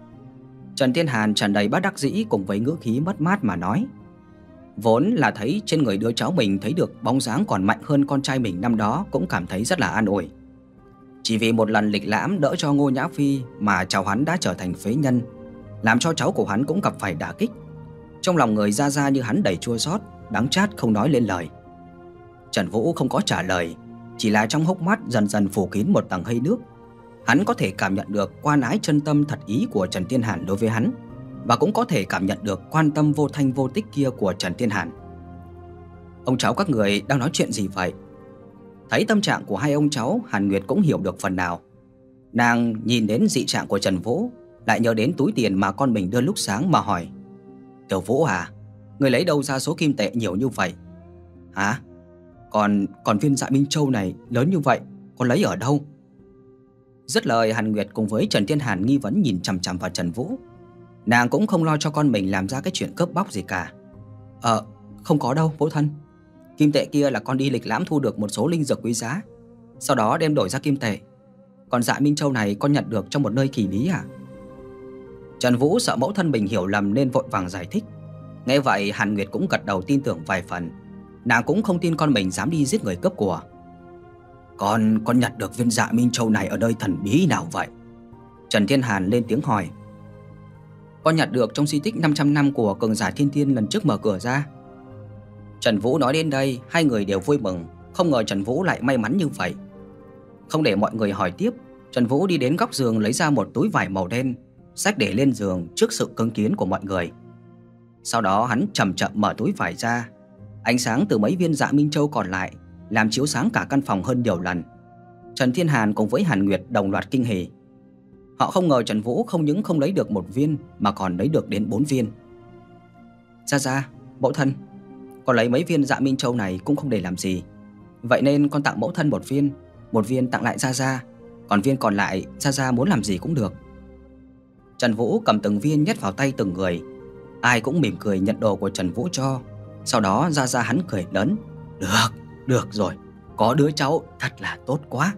Trần Thiên Hàn tràn đầy bất đắc dĩ cùng với ngữ khí mất mát mà nói. Vốn là thấy trên người đứa cháu mình thấy được bóng dáng còn mạnh hơn con trai mình năm đó, cũng cảm thấy rất là an ủi. Chỉ vì một lần lịch lãm đỡ cho Ngô Nhã Phi mà cháu hắn đã trở thành phế nhân, làm cho cháu của hắn cũng gặp phải đả kích. Trong lòng người Gia như hắn đầy chua xót, đắng chát không nói lên lời. Trần Vũ không có trả lời, chỉ là trong hốc mắt dần dần phủ kín một tầng hơi nước. Hắn có thể cảm nhận được quan ái chân tâm thật ý của Trần Thiên Hàn đối với hắn, và cũng có thể cảm nhận được quan tâm vô thanh vô tích kia của Trần Thiên Hàn. Ông cháu các người đang nói chuyện gì vậy? Thấy tâm trạng của hai ông cháu, Hàn Nguyệt cũng hiểu được phần nào. Nàng nhìn đến dị trạng của Trần Vũ, lại nhớ đến túi tiền mà con mình đưa lúc sáng mà hỏi: Tiểu Vũ à, người lấy đâu ra số kim tệ nhiều như vậy? Hả? Còn viên dạ Minh Châu này lớn như vậy, con lấy ở đâu? Dứt lời, Hàn Nguyệt cùng với Trần Thiên Hàn nghi vấn nhìn chằm chằm vào Trần Vũ. Nàng cũng không lo cho con mình làm ra cái chuyện cướp bóc gì cả. Không có đâu bố thân. Kim tệ kia là con đi lịch lãm thu được một số linh dược quý giá, sau đó đem đổi ra kim tệ. Còn dạ Minh Châu này con nhận được trong một nơi kỳ bí à? Trần Vũ sợ mẫu thân mình hiểu lầm nên vội vàng giải thích. Nghe vậy, Hàn Nguyệt cũng gật đầu tin tưởng vài phần. Nàng cũng không tin con mình dám đi giết người cướp của. Con nhặt được viên dạ Minh Châu này ở nơi thần bí nào vậy? Trần Thiên Hàn lên tiếng hỏi. Con nhặt được trong di tích 500 năm của cường giả thiên tiên lần trước mở cửa ra. Trần Vũ nói đến đây, hai người đều vui mừng. Không ngờ Trần Vũ lại may mắn như vậy. Không để mọi người hỏi tiếp, Trần Vũ đi đến góc giường lấy ra một túi vải màu đen, xách để lên giường trước sự chứng kiến của mọi người. Sau đó hắn chậm chậm mở túi vải ra. Ánh sáng từ mấy viên dạ Minh Châu còn lại làm chiếu sáng cả căn phòng hơn nhiều lần. Trần Thiên Hàn cùng với Hàn Nguyệt đồng loạt kinh hỉ. Họ không ngờ Trần Vũ không những không lấy được 1 viên mà còn lấy được đến 4 viên. Gia, mẫu thân, con lấy mấy viên dạ Minh Châu này cũng không để làm gì, vậy nên con tặng mẫu thân 1 viên tặng lại Gia, còn viên còn lại Gia muốn làm gì cũng được. Trần Vũ cầm từng viên nhét vào tay từng người. Ai cũng mỉm cười nhận đồ của Trần Vũ cho. Sau đó Gia hắn cười lớn. Được rồi, có đứa cháu thật là tốt quá.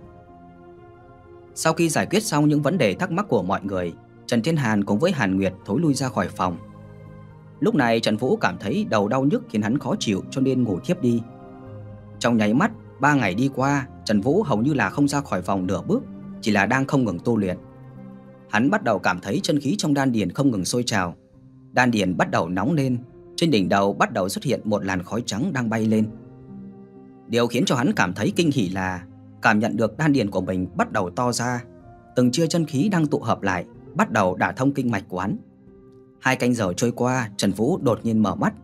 Sau khi giải quyết xong những vấn đề thắc mắc của mọi người, Trần Thiên Hàn cùng với Hàn Nguyệt thối lui ra khỏi phòng. Lúc này Trần Vũ cảm thấy đầu đau nhức khiến hắn khó chịu cho nên ngủ thiếp đi. Trong nháy mắt 3 ngày đi qua, Trần Vũ hầu như là không ra khỏi phòng nửa bước, chỉ là đang không ngừng tu luyện. Hắn bắt đầu cảm thấy chân khí trong đan điền không ngừng sôi trào. Đan điền bắt đầu nóng lên, trên đỉnh đầu bắt đầu xuất hiện một làn khói trắng đang bay lên. Điều khiến cho hắn cảm thấy kinh hỉ là cảm nhận được đan điền của mình bắt đầu to ra, từng chia chân khí đang tụ hợp lại, bắt đầu đả thông kinh mạch của hắn. 2 canh giờ trôi qua, Trần Vũ đột nhiên mở mắt.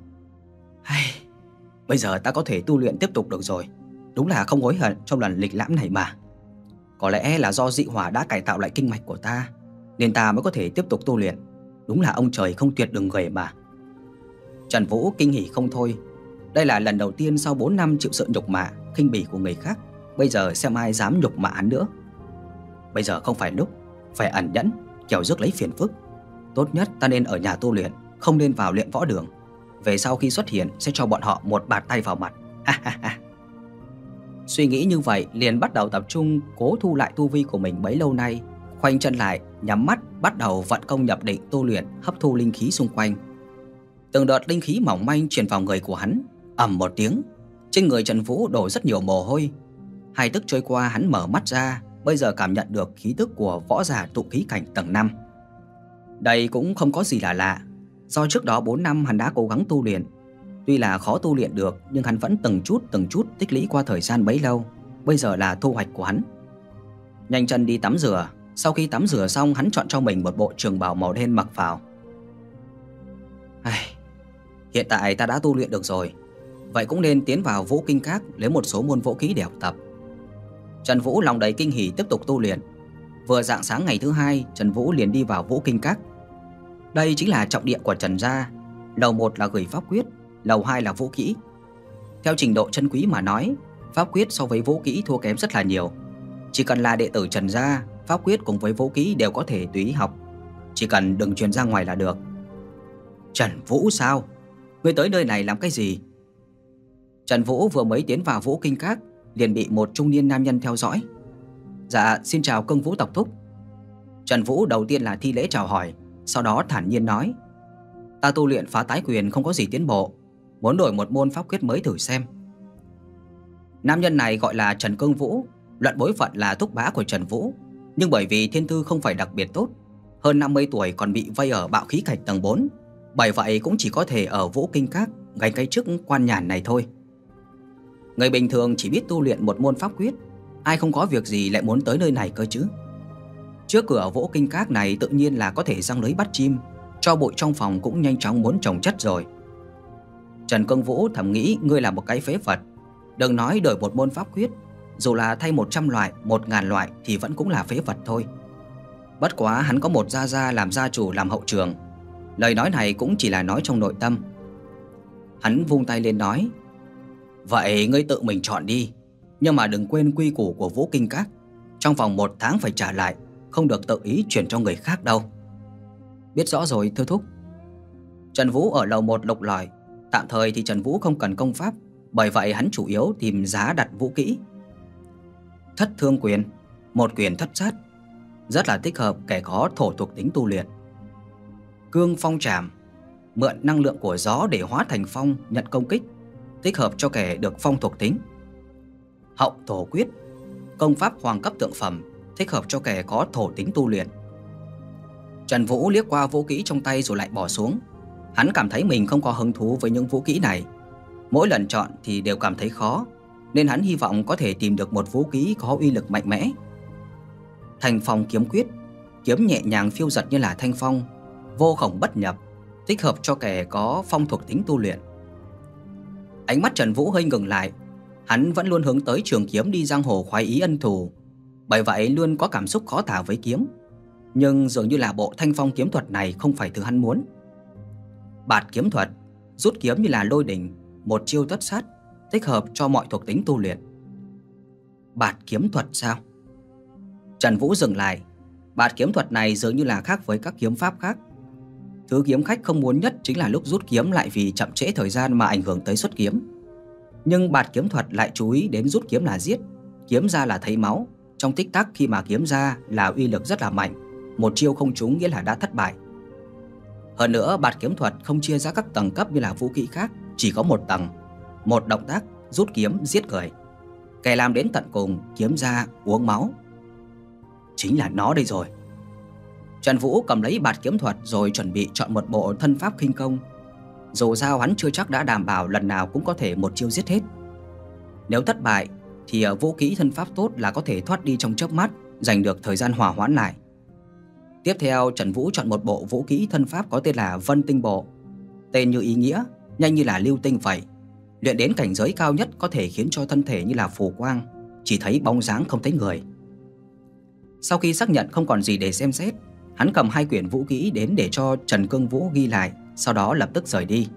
Bây giờ ta có thể tu luyện tiếp tục được rồi. Đúng là không hối hận trong lần lịch lãm này mà. Có lẽ là do dị hỏa đã cải tạo lại kinh mạch của ta, nên ta mới có thể tiếp tục tu luyện. Đúng là ông trời không tuyệt đường người mà. Trần Vũ kinh hỉ không thôi. Đây là lần đầu tiên sau 4 năm chịu sự nhục mạ, khinh bỉ của người khác. Bây giờ xem ai dám nhục mạ hắn nữa. Bây giờ không phải lúc phải ẩn nhẫn, kẻo rước lấy phiền phức. Tốt nhất ta nên ở nhà tu luyện, không nên vào luyện võ đường. Về sau khi xuất hiện sẽ cho bọn họ một bạt tay vào mặt. Suy nghĩ như vậy, liền bắt đầu tập trung cố thu lại tu vi của mình bấy lâu nay. Khoanh chân lại, nhắm mắt, bắt đầu vận công nhập định tu luyện, hấp thu linh khí xung quanh. Từng đợt linh khí mỏng manh truyền vào người của hắn. Ầm một tiếng, trên người Trần Vũ đổ rất nhiều mồ hôi. 2 tức trôi qua, hắn mở mắt ra, bây giờ cảm nhận được khí tức của võ giả tụ khí cảnh tầng 5. Đây cũng không có gì là lạ, do trước đó 4 năm hắn đã cố gắng tu luyện. Tuy là khó tu luyện được, nhưng hắn vẫn từng chút tích lũy qua thời gian bấy lâu. Bây giờ là thu hoạch của hắn. Nhanh chân đi tắm rửa. Sau khi tắm rửa xong, hắn chọn cho mình một bộ trường bào màu đen mặc vào. Hiện tại ta đã tu luyện được rồi, vậy cũng nên tiến vào Vũ Kinh Các lấy một số môn vũ khí để học tập. Trần Vũ lòng đầy kinh hỉ tiếp tục tu luyện. Vừa rạng sáng ngày thứ hai, Trần Vũ liền đi vào Vũ Kinh Các. Đây chính là trọng địa của Trần gia. Lầu 1 là gửi pháp quyết, lầu 2 là vũ kỹ. Theo trình độ chân quý mà nói, pháp quyết so với vũ kỹ thua kém rất là nhiều. Chỉ cần là đệ tử Trần gia, pháp quyết cùng với vũ kỹ đều có thể tùy ý học, chỉ cần đừng truyền ra ngoài là được. Trần Vũ sao? Ngươi tới nơi này làm cái gì? Trần Vũ vừa mới tiến vào Vũ Kinh Các liền bị một trung niên nam nhân theo dõi. Dạ, xin chào Cương Vũ tộc thúc. Trần Vũ đầu tiên là thi lễ chào hỏi, sau đó thản nhiên nói: Ta tu luyện phá tái quyền không có gì tiến bộ, muốn đổi một môn pháp quyết mới thử xem. Nam nhân này gọi là Trần Cương Vũ, luận bối phận là thúc bá của Trần Vũ, nhưng bởi vì thiên tư không phải đặc biệt tốt, hơn 50 tuổi còn bị vây ở Bạo Khí Cảnh tầng 4, bởi vậy cũng chỉ có thể ở Vũ Kinh Các gánh cái chức quan nhàn này thôi. Người bình thường chỉ biết tu luyện một môn pháp quyết, ai không có việc gì lại muốn tới nơi này cơ chứ. Trước cửa Vũ Kinh Các này tự nhiên là có thể giăng lưới bắt chim, cho bụi trong phòng cũng nhanh chóng muốn trồng chất rồi. Trần Cương Vũ thầm nghĩ ngươi là một cái phế vật, đừng nói đổi một môn pháp quyết, dù là thay 100 loại, 1000 loại thì vẫn cũng là phế vật thôi. Bất quá hắn có một gia gia làm gia chủ làm hậu trường, lời nói này cũng chỉ là nói trong nội tâm. Hắn vung tay lên nói: Vậy ngươi tự mình chọn đi, nhưng mà đừng quên quy củ của Vũ Kinh Các, trong vòng 1 tháng phải trả lại, không được tự ý chuyển cho người khác đâu. Biết rõ rồi thưa thúc. Trần Vũ ở lầu 1 lục lọi. Tạm thời thì Trần Vũ không cần công pháp, bởi vậy hắn chủ yếu tìm giá đặt vũ kỹ. Thất Thương Quyền, một quyền thất sát, rất là thích hợp kẻ có thổ thuộc tính tu luyện. Cương Phong Trảm, mượn năng lượng của gió để hóa thành phong nhận công kích, thích hợp cho kẻ được phong thuộc tính. Hậu Thổ Quyết, công pháp hoàng cấp thượng phẩm, thích hợp cho kẻ có thổ tính tu luyện. Trần Vũ liếc qua vũ kỹ trong tay rồi lại bỏ xuống. Hắn cảm thấy mình không có hứng thú với những vũ kỹ này. Mỗi lần chọn thì đều cảm thấy khó, nên hắn hy vọng có thể tìm được một vũ kỹ có uy lực mạnh mẽ. Thành Phong Kiếm Quyết, kiếm nhẹ nhàng phiêu dật như là thanh phong, vô khổng bất nhập, thích hợp cho kẻ có phong thuộc tính tu luyện. Ánh mắt Trần Vũ hơi ngừng lại. Hắn vẫn luôn hướng tới trường kiếm đi giang hồ khoái ý ân thù, bởi vậy luôn có cảm xúc khó tả với kiếm. Nhưng dường như là bộ Thanh Phong kiếm thuật này không phải thứ hắn muốn. Bạt kiếm thuật, rút kiếm như là lôi đình, một chiêu tất sát, thích hợp cho mọi thuộc tính tu luyện. Bạt kiếm thuật sao? Trần Vũ dừng lại. Bạt kiếm thuật này dường như là khác với các kiếm pháp khác. Thứ kiếm khách không muốn nhất chính là lúc rút kiếm lại vì chậm trễ thời gian mà ảnh hưởng tới xuất kiếm. Nhưng bạt kiếm thuật lại chú ý đến rút kiếm là giết, kiếm ra là thấy máu. Trong tích tắc khi mà kiếm ra là uy lực rất là mạnh, một chiêu không trúng nghĩa là đã thất bại. Hơn nữa bạt kiếm thuật không chia ra các tầng cấp như là vũ kỹ khác, chỉ có một tầng, một động tác rút kiếm giết người. Kẻ làm đến tận cùng, kiếm ra uống máu. Chính là nó đây rồi. Trần Vũ cầm lấy bạt kiếm thuật rồi chuẩn bị chọn một bộ thân pháp khinh công. Dù sao hắn chưa chắc đã đảm bảo lần nào cũng có thể một chiêu giết hết. Nếu thất bại thì vũ kỹ thân pháp tốt là có thể thoát đi trong chớp mắt, giành được thời gian hòa hoãn lại. Tiếp theo Trần Vũ chọn một bộ vũ kỹ thân pháp có tên là Vân Tinh Bộ. Tên như ý nghĩa, nhanh như là lưu tinh vậy. Luyện đến cảnh giới cao nhất có thể khiến cho thân thể như là phù quang, chỉ thấy bóng dáng không thấy người. Sau khi xác nhận không còn gì để xem xét, hắn cầm 2 quyển vũ kỹ đến để cho Trần Cương Vũ ghi lại, sau đó lập tức rời đi.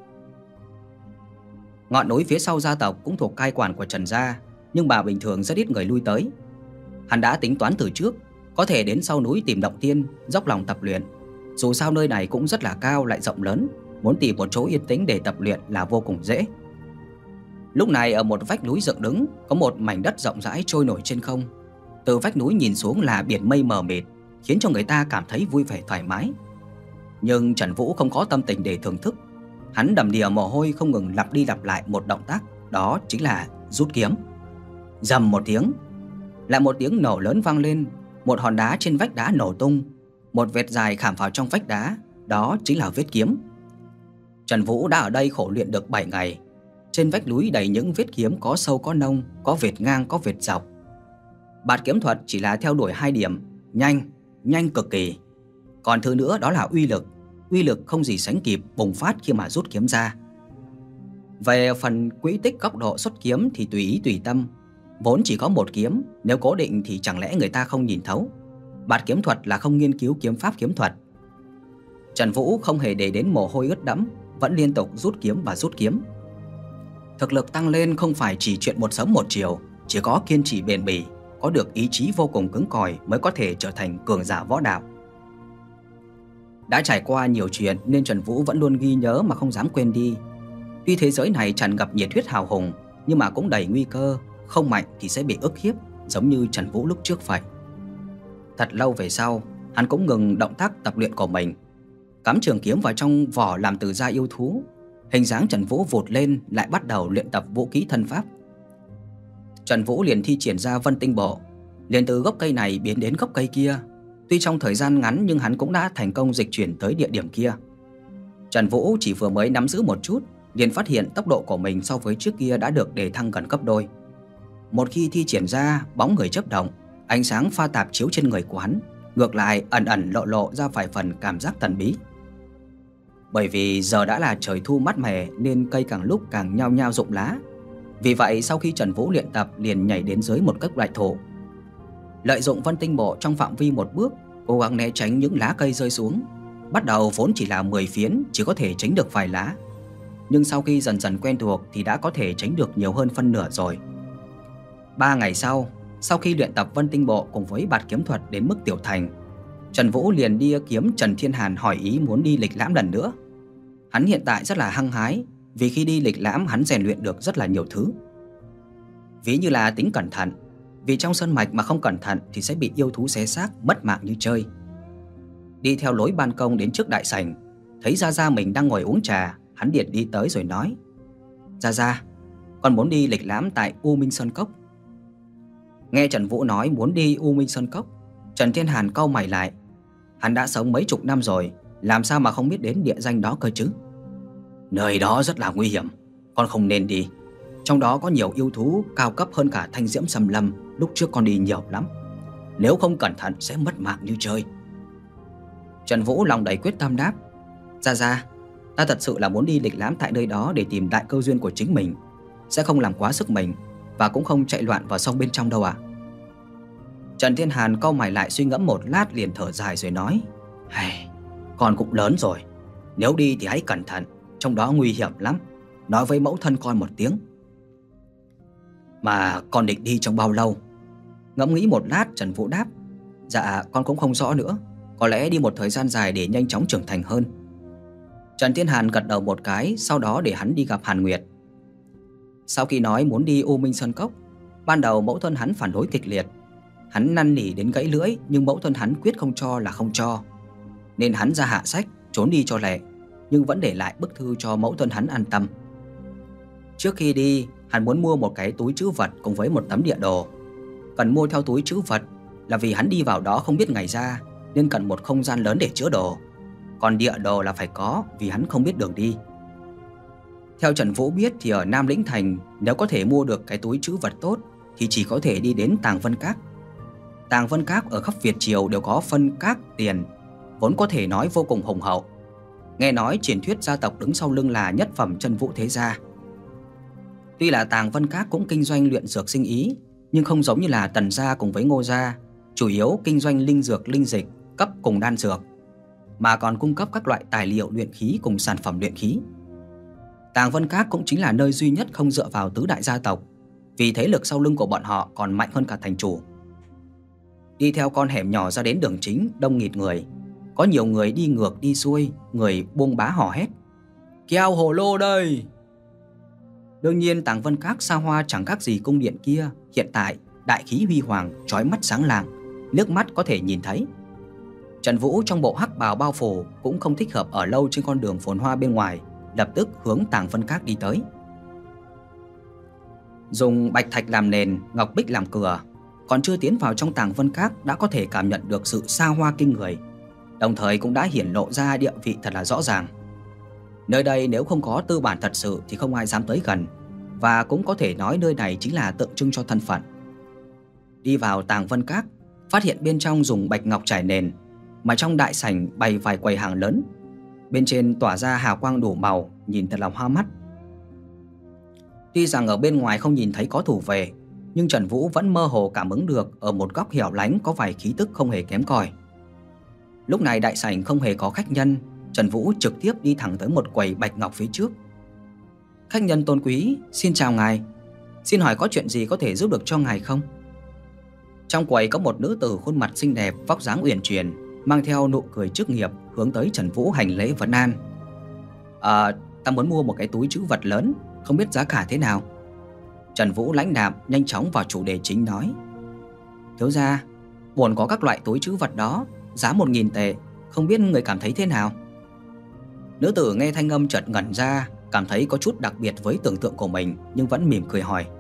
Ngọn núi phía sau gia tộc cũng thuộc cai quản của Trần gia, nhưng mà bình thường rất ít người lui tới. Hắn đã tính toán từ trước, có thể đến sau núi tìm động tiên, dốc lòng tập luyện. Dù sao nơi này cũng rất là cao lại rộng lớn, muốn tìm một chỗ yên tĩnh để tập luyện là vô cùng dễ. Lúc này ở một vách núi dựng đứng có một mảnh đất rộng rãi trôi nổi trên không. Từ vách núi nhìn xuống là biển mây mờ mịt, khiến cho người ta cảm thấy vui vẻ thoải mái. Nhưng Trần Vũ không có tâm tình để thưởng thức. Hắn đầm đìa mồ hôi không ngừng lặp đi lặp lại một động tác, đó chính là rút kiếm. Rầm một tiếng, lại một tiếng nổ lớn vang lên. Một hòn đá trên vách đá nổ tung, một vệt dài khảm vào trong vách đá, đó chính là vết kiếm. Trần Vũ đã ở đây khổ luyện được 7 ngày. Trên vách núi đầy những vết kiếm có sâu có nông, có vệt ngang có vệt dọc. Bạt kiếm thuật chỉ là theo đuổi 2 điểm: nhanh, nhanh cực kỳ. Còn thứ nữa đó là uy lực không gì sánh kịp bùng phát khi mà rút kiếm ra. Về phần quỹ tích góc độ xuất kiếm thì tùy ý tùy tâm. Vốn chỉ có một kiếm, nếu cố định thì chẳng lẽ người ta không nhìn thấu. Bạt kiếm thuật là không nghiên cứu kiếm pháp kiếm thuật. Trần Vũ không hề để đến mồ hôi ướt đẫm, vẫn liên tục rút kiếm và rút kiếm. Thực lực tăng lên không phải chỉ chuyện một sớm một chiều, chỉ có kiên trì bền bỉ, có được ý chí vô cùng cứng cỏi mới có thể trở thành cường giả võ đạo. Đã trải qua nhiều chuyện nên Trần Vũ vẫn luôn ghi nhớ mà không dám quên đi. Tuy thế giới này tràn ngập nhiệt huyết hào hùng, nhưng mà cũng đầy nguy cơ, không mạnh thì sẽ bị ức hiếp, giống như Trần Vũ lúc trước vậy. Thật lâu về sau, hắn cũng ngừng động tác tập luyện của mình, cắm trường kiếm vào trong vỏ làm từ da yêu thú. Hình dáng Trần Vũ vụt lên, lại bắt đầu luyện tập vũ khí thân pháp. Trần Vũ liền thi triển ra Vân Tinh Bộ, liền từ gốc cây này biến đến gốc cây kia. Tuy trong thời gian ngắn nhưng hắn cũng đã thành công dịch chuyển tới địa điểm kia. Trần Vũ chỉ vừa mới nắm giữ một chút, liền phát hiện tốc độ của mình so với trước kia đã được đề thăng gần gấp đôi. Một khi thi triển ra, bóng người chớp động, ánh sáng pha tạp chiếu trên người của hắn, ngược lại ẩn ẩn lộ ra vài phần cảm giác thần bí. Bởi vì giờ đã là trời thu mát mẻ nên cây càng lúc càng nhao nhao rụng lá. Vì vậy sau khi Trần Vũ luyện tập liền nhảy đến dưới một gốc đại thụ. Lợi dụng Vân Tinh Bộ trong phạm vi một bước, cố gắng né tránh những lá cây rơi xuống. Bắt đầu vốn chỉ là 10 phiến, chỉ có thể tránh được vài lá. Nhưng sau khi dần dần quen thuộc thì đã có thể tránh được nhiều hơn phân nửa rồi. 3 ngày sau khi luyện tập Vân Tinh Bộ cùng với bạt kiếm thuật đến mức tiểu thành, Trần Vũ liền đi kiếm Trần Thiên Hàn hỏi ý muốn đi lịch lãm lần nữa. Hắn hiện tại rất là hăng hái, vì khi đi lịch lãm hắn rèn luyện được rất là nhiều thứ. Ví như là tính cẩn thận, vì trong sơn mạch mà không cẩn thận thì sẽ bị yêu thú xé xác, mất mạng như chơi. Đi theo lối ban công đến trước đại sảnh, thấy Gia Gia mình đang ngồi uống trà, hắn liền đi tới rồi nói: Gia Gia, con muốn đi lịch lãm tại U Minh Sơn Cốc. Nghe Trần Vũ nói muốn đi U Minh Sơn Cốc, Trần Thiên Hàn cau mày lại. Hắn đã sống mấy chục năm rồi, làm sao mà không biết đến địa danh đó cơ chứ? Nơi đó rất là nguy hiểm, con không nên đi. Trong đó có nhiều yêu thú cao cấp hơn cả Thanh Diễm Sâm Lâm, lúc trước con đi nhiều lắm. Nếu không cẩn thận sẽ mất mạng như chơi. Trần Vũ lòng đầy quyết tâm đáp: Gia Gia, ta thật sự là muốn đi lịch lãm tại nơi đó để tìm đại cơ duyên của chính mình, sẽ không làm quá sức mình và cũng không chạy loạn vào sông bên trong đâu ạ. Trần Thiên Hàn cau mày lại suy ngẫm một lát liền thở dài rồi nói: Con cũng lớn rồi, nếu đi thì hãy cẩn thận, trong đó nguy hiểm lắm, nói với mẫu thân con một tiếng. Mà con định đi trong bao lâu? Ngẫm nghĩ một lát, Trần Vũ đáp: Dạ con cũng không rõ nữa, có lẽ đi một thời gian dài để nhanh chóng trưởng thành hơn. Trần Thiên Hàn gật đầu một cái, sau đó để hắn đi gặp Hàn Nguyệt. Sau khi nói muốn đi U Minh Sơn Cốc, ban đầu mẫu thân hắn phản đối kịch liệt. Hắn năn nỉ đến gãy lưỡi nhưng mẫu thân hắn quyết không cho là không cho. Nên hắn ra hạ sách, trốn đi cho lẹ, nhưng vẫn để lại bức thư cho mẫu thân hắn an tâm. Trước khi đi, hắn muốn mua một cái túi trữ vật cùng với một tấm địa đồ. Cần mua theo túi trữ vật là vì hắn đi vào đó không biết ngày ra, nên cần một không gian lớn để chứa đồ. Còn địa đồ là phải có vì hắn không biết đường đi. Theo Trần Vũ biết thì ở Nam Lĩnh Thành, nếu có thể mua được cái túi trữ vật tốt thì chỉ có thể đi đến Tàng Vân Các. Tàng Vân Các ở khắp Việt Triều đều có phân các tiền, vốn có thể nói vô cùng hùng hậu. Nghe nói truyền thuyết gia tộc đứng sau lưng là nhất phẩm chân vũ thế gia. Tuy là Tàng Vân Các cũng kinh doanh luyện dược sinh ý, nhưng không giống như là Tần gia cùng với Ngô gia, chủ yếu kinh doanh linh dược linh dịch, cấp cùng đan dược, mà còn cung cấp các loại tài liệu luyện khí cùng sản phẩm luyện khí. Tàng Vân Các cũng chính là nơi duy nhất không dựa vào tứ đại gia tộc, vì thế lực sau lưng của bọn họ còn mạnh hơn cả thành chủ. Đi theo con hẻm nhỏ ra đến đường chính đông nghịt người, có nhiều người đi ngược đi xuôi, người buông bá hò hét: Keo hồ lô đây! Đương nhiên Tàng Vân Các xa hoa chẳng khác gì cung điện kia, hiện tại đại khí huy hoàng, chói mắt sáng lạng, nước mắt có thể nhìn thấy. Trần Vũ trong bộ hắc bào bao phủ cũng không thích hợp ở lâu trên con đường phồn hoa bên ngoài, lập tức hướng Tàng Vân Các đi tới. Dùng bạch thạch làm nền, ngọc bích làm cửa, còn chưa tiến vào trong Tàng Vân Các đã có thể cảm nhận được sự xa hoa kinh người, đồng thời cũng đã hiển lộ ra địa vị thật là rõ ràng. Nơi đây nếu không có tư bản thật sự thì không ai dám tới gần, và cũng có thể nói nơi này chính là tượng trưng cho thân phận. Đi vào Tàng Vân Các, phát hiện bên trong dùng bạch ngọc trải nền, mà trong đại sảnh bày vài quầy hàng lớn. Bên trên tỏa ra hào quang đủ màu, nhìn thật là hoa mắt. Tuy rằng ở bên ngoài không nhìn thấy có thủ về, nhưng Trần Vũ vẫn mơ hồ cảm ứng được ở một góc hẻo lánh có vài khí tức không hề kém cỏi. Lúc này đại sảnh không hề có khách nhân, Trần Vũ trực tiếp đi thẳng tới một quầy bạch ngọc phía trước. Khách nhân tôn quý, xin chào ngài. Xin hỏi có chuyện gì có thể giúp được cho ngài không? Trong quầy có một nữ tử khuôn mặt xinh đẹp, vóc dáng uyển chuyển, mang theo nụ cười chức nghiệp, hướng tới Trần Vũ hành lễ vấn an. Ta muốn mua một cái túi trữ vật lớn, không biết giá cả thế nào. Trần Vũ lãnh đạm nhanh chóng vào chủ đề chính nói. Thiếu gia, bổn có các loại túi trữ vật đó, giá 1.000 tệ, không biết người cảm thấy thế nào? Nữ tử nghe thanh âm chợt ngẩn ra, cảm thấy có chút đặc biệt với tưởng tượng của mình, nhưng vẫn mỉm cười hỏi.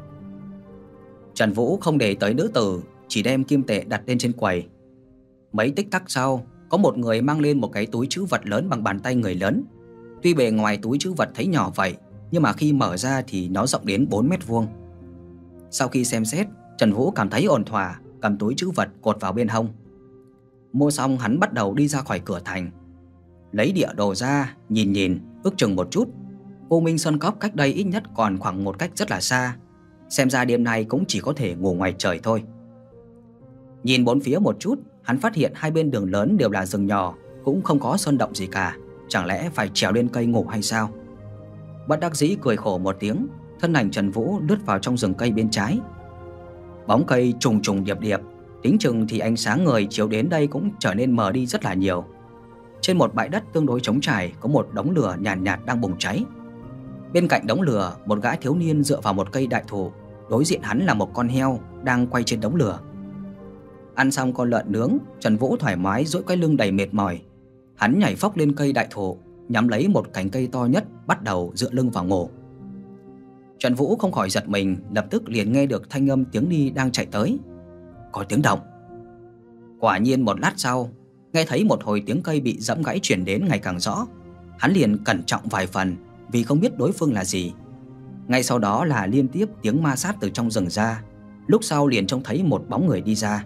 Trần Vũ không để tới nữ tử, chỉ đem kim tệ đặt lên trên quầy. Mấy tích tắc sau, có một người mang lên một cái túi trữ vật lớn bằng bàn tay người lớn. Tuy bề ngoài túi trữ vật thấy nhỏ vậy, nhưng mà khi mở ra thì nó rộng đến 4 mét vuông. Sau khi xem xét, Trần Vũ cảm thấy ổn thỏa, cầm túi trữ vật cột vào bên hông. Mua xong hắn bắt đầu đi ra khỏi cửa thành. Lấy địa đồ ra, nhìn, ước chừng một chút. U Minh Sơn Cốc cách đây ít nhất còn khoảng một cách rất là xa. Xem ra đêm nay cũng chỉ có thể ngủ ngoài trời thôi. Nhìn bốn phía một chút, hắn phát hiện hai bên đường lớn đều là rừng nhỏ, cũng không có sơn động gì cả. Chẳng lẽ phải trèo lên cây ngủ hay sao? Bất đắc dĩ cười khổ một tiếng, thân ảnh Trần Vũ lướt vào trong rừng cây bên trái. Bóng cây trùng trùng điệp điệp, tính chừng thì ánh sáng người chiếu đến đây cũng trở nên mờ đi rất là nhiều. Trên một bãi đất tương đối trống trải có một đống lửa nhàn nhạt đang bùng cháy. Bên cạnh đống lửa, một gã thiếu niên dựa vào một cây đại thụ, đối diện hắn là một con heo đang quay trên đống lửa. Ăn xong con lợn nướng, Trần Vũ thoải mái duỗi cái lưng đầy mệt mỏi. Hắn nhảy phóc lên cây đại thụ, nhắm lấy một cành cây to nhất, bắt đầu dựa lưng vào ngủ. Trần Vũ không khỏi giật mình, lập tức liền nghe được thanh âm tiếng đi đang chạy tới. Có tiếng động. Quả nhiên một lát sau, nghe thấy một hồi tiếng cây bị giẫm gãy truyền đến ngày càng rõ. Hắn liền cẩn trọng vài phần, vì không biết đối phương là gì. Ngay sau đó là liên tiếp tiếng ma sát từ trong rừng ra. Lúc sau liền trông thấy một bóng người đi ra.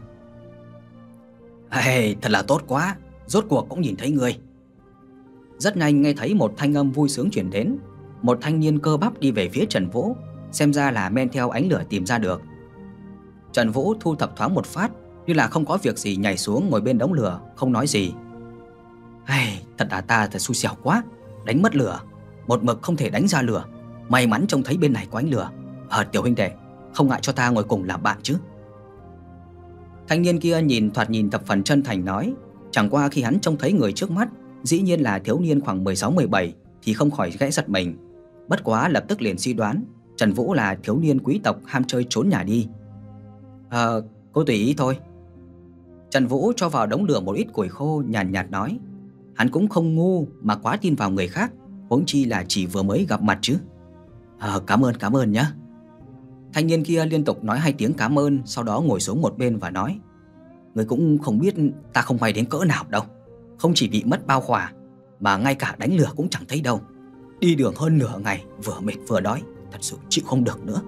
Hey, thật là tốt quá, rốt cuộc cũng nhìn thấy ngươi. Rất nhanh nghe thấy một thanh âm vui sướng truyền đến. Một thanh niên cơ bắp đi về phía Trần Vũ, xem ra là men theo ánh lửa tìm ra được. Trần Vũ thu thập thoáng một phát, như là không có việc gì nhảy xuống ngồi bên đống lửa, không nói gì. Hey, thật là ta thật xui xẻo quá, đánh mất lửa, một mực không thể đánh ra lửa. May mắn trông thấy bên này có ánh lửa. Tiểu huynh đệ, không ngại cho ta ngồi cùng làm bạn chứ? Thanh niên kia thoạt nhìn thập phần chân thành nói. Chẳng qua khi hắn trông thấy người trước mắt, dĩ nhiên là thiếu niên khoảng 16-17, thì không khỏi gãy giật mình. Bất quá lập tức liền suy đoán Trần Vũ là thiếu niên quý tộc ham chơi trốn nhà đi. Cô tùy ý thôi. Trần Vũ cho vào đống lửa một ít củi khô, nhàn nhạt nói. Hắn cũng không ngu mà quá tin vào người khác, huống chi là chỉ vừa mới gặp mặt chứ. Cảm ơn nhé. Thanh niên kia liên tục nói 2 tiếng cảm ơn, sau đó ngồi xuống một bên và nói. Người cũng không biết ta không may đến cỡ nào đâu. Không chỉ bị mất bao khỏa, mà ngay cả đánh lửa cũng chẳng thấy đâu. Đi đường hơn nửa ngày, vừa mệt vừa đói, thật sự chịu không được nữa.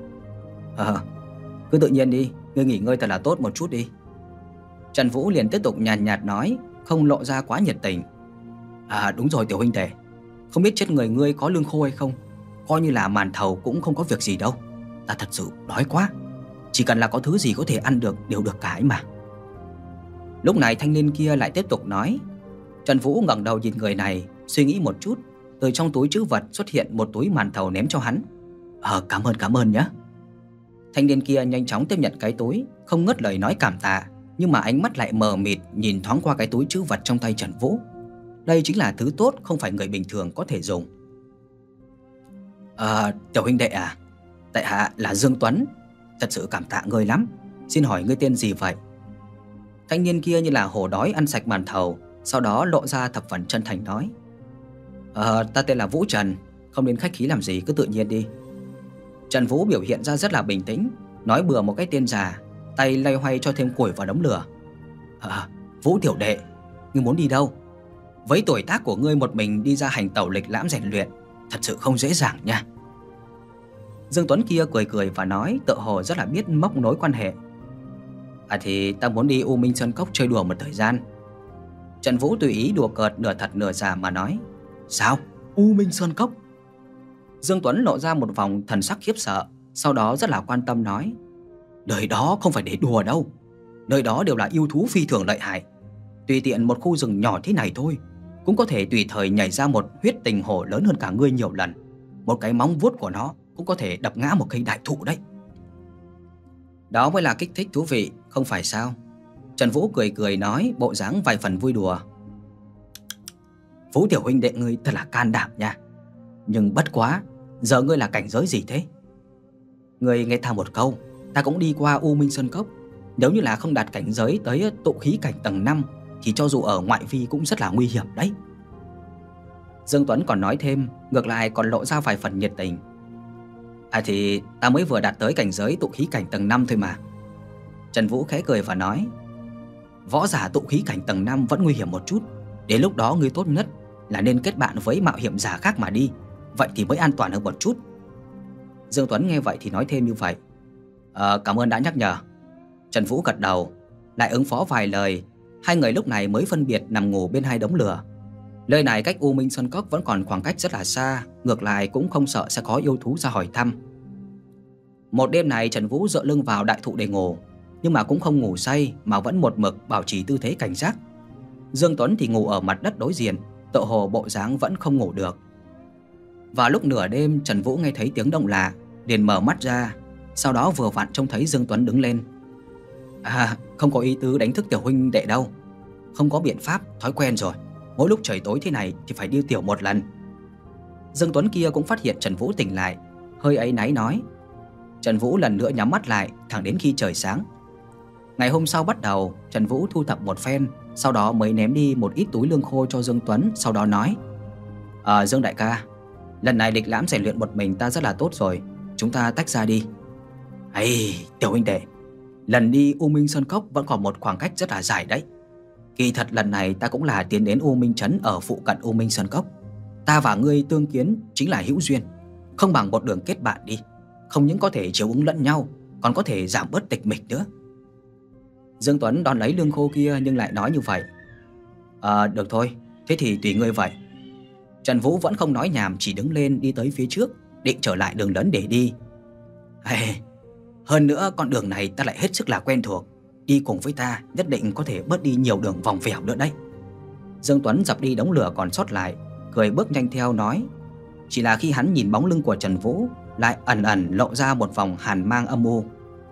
Cứ tự nhiên đi, ngươi nghỉ ngơi thật là tốt một chút đi. Trần Vũ liền tiếp tục nhàn nhạt nói, không lộ ra quá nhiệt tình. Đúng rồi tiểu huynh đệ, không biết chết người ngươi có lương khô hay không, coi như là màn thầu cũng không có việc gì đâu. Ta thật sự đói quá, chỉ cần là có thứ gì có thể ăn được đều được cả ấy mà. Lúc này thanh niên kia lại tiếp tục nói. Trần Vũ ngẩng đầu nhìn người này, suy nghĩ một chút, từ trong túi trữ vật xuất hiện một túi màn thầu ném cho hắn. Cảm ơn nhé. Thanh niên kia nhanh chóng tiếp nhận cái túi, không ngớt lời nói cảm tạ, nhưng mà ánh mắt lại mờ mịt nhìn thoáng qua cái túi trữ vật trong tay Trần Vũ. Đây chính là thứ tốt, không phải người bình thường có thể dùng. Tiểu huynh đệ à, tại hạ là Dương Tuấn, thật sự cảm tạ ngươi lắm. Xin hỏi ngươi tên gì vậy? Thanh niên kia như là hổ đói ăn sạch màn thầu, sau đó lộ ra thập phần chân thành nói. Ta tên là Vũ Trần, không nên khách khí làm gì, cứ tự nhiên đi. Trần Vũ biểu hiện ra rất là bình tĩnh, nói bừa một cái tên già, tay lay hoay cho thêm củi vào đống lửa. Vũ tiểu đệ, ngươi muốn đi đâu? Với tuổi tác của ngươi một mình đi ra hành tẩu lịch lãm rèn luyện, thật sự không dễ dàng nha. Dương Tuấn kia cười cười và nói, tựa hồ rất là biết móc nối quan hệ. Thì ta muốn đi U Minh Sơn Cốc chơi đùa một thời gian. Trần Vũ tùy ý đùa cợt nửa thật nửa giả mà nói. Sao? U Minh Sơn Cốc? Dương Tuấn lộ ra một vòng thần sắc khiếp sợ, sau đó rất là quan tâm nói. Nơi đó không phải để đùa đâu. Nơi đó đều là yêu thú phi thường lợi hại. Tùy tiện một khu rừng nhỏ thế này thôi cũng có thể tùy thời nhảy ra một huyết tình hổ lớn hơn cả ngươi nhiều lần. Một cái móng vuốt của nó cũng có thể đập ngã một cây đại thụ đấy. Đó mới là kích thích thú vị, không phải sao? Trần Vũ cười cười nói, bộ dáng vài phần vui đùa. Vũ tiểu huynh đệ ngươi thật là can đảm nha. Nhưng bất quá, giờ ngươi là cảnh giới gì thế? Ngươi nghe ta một câu, ta cũng đi qua U Minh Sơn Cốc. Nếu như là không đạt cảnh giới tới tụ khí cảnh tầng 5 thì cho dù ở ngoại vi cũng rất là nguy hiểm đấy. Dương Tuấn còn nói thêm, ngược lại còn lộ ra vài phần nhiệt tình. Thì ta mới vừa đạt tới cảnh giới tụ khí cảnh tầng 5 thôi mà. Trần Vũ khẽ cười và nói, võ giả tụ khí cảnh tầng 5 vẫn nguy hiểm một chút. Đến lúc đó ngươi tốt nhất là nên kết bạn với mạo hiểm giả khác mà đi. Vậy thì mới an toàn hơn một chút. Dương Tuấn nghe vậy thì nói thêm như vậy. Cảm ơn đã nhắc nhở. Trần Vũ gật đầu, lại ứng phó vài lời. Hai người lúc này mới phân biệt nằm ngủ bên hai đống lửa. Nơi này cách U Minh Sơn Cốc vẫn còn khoảng cách rất là xa, ngược lại cũng không sợ sẽ có yêu thú ra hỏi thăm. Một đêm này Trần Vũ dựa lưng vào đại thụ để ngủ, nhưng mà cũng không ngủ say mà vẫn một mực bảo trì tư thế cảnh giác. Dương Tuấn thì ngủ ở mặt đất đối diện, tựa hồ bộ dáng vẫn không ngủ được. Vào lúc nửa đêm, Trần Vũ nghe thấy tiếng động lạ, liền mở mắt ra, sau đó vừa vặn trông thấy Dương Tuấn đứng lên. Không có ý tứ đánh thức tiểu huynh đệ đâu. Không có biện pháp, thói quen rồi. Mỗi lúc trời tối thế này thì phải đi tiểu một lần. Dương Tuấn kia cũng phát hiện Trần Vũ tỉnh lại, hơi áy náy nói. Trần Vũ lần nữa nhắm mắt lại thẳng đến khi trời sáng. Ngày hôm sau bắt đầu, Trần Vũ thu thập một phen, sau đó mới ném đi một ít túi lương khô cho Dương Tuấn, sau đó nói. Dương đại ca, lần này lịch lãm rèn luyện một mình ta rất là tốt rồi, chúng ta tách ra đi. Tiểu huynh đệ, lần đi U Minh Sơn Cốc vẫn còn một khoảng cách rất là dài đấy. Kỳ thật lần này ta cũng là tiến đến U Minh Trấn ở phụ cận U Minh Sơn Cốc. Ta và ngươi tương kiến chính là hữu duyên, không bằng một đường kết bạn đi. Không những có thể chiếu ứng lẫn nhau, còn có thể giảm bớt tịch mịch nữa. Dương Tuấn đón lấy lương khô kia nhưng lại nói như vậy. Được thôi, thế thì tùy ngươi vậy. Trần Vũ vẫn không nói nhảm, chỉ đứng lên đi tới phía trước, định trở lại đường lớn để đi. Hơn nữa con đường này ta lại hết sức là quen thuộc, đi cùng với ta nhất định có thể bớt đi nhiều đường vòng vèo nữa đấy. Dương Tuấn dập đi đống lửa còn sót lại, cười bước nhanh theo nói. Chỉ là khi hắn nhìn bóng lưng của Trần Vũ, lại ẩn ẩn lộ ra một vòng hàn mang âm u.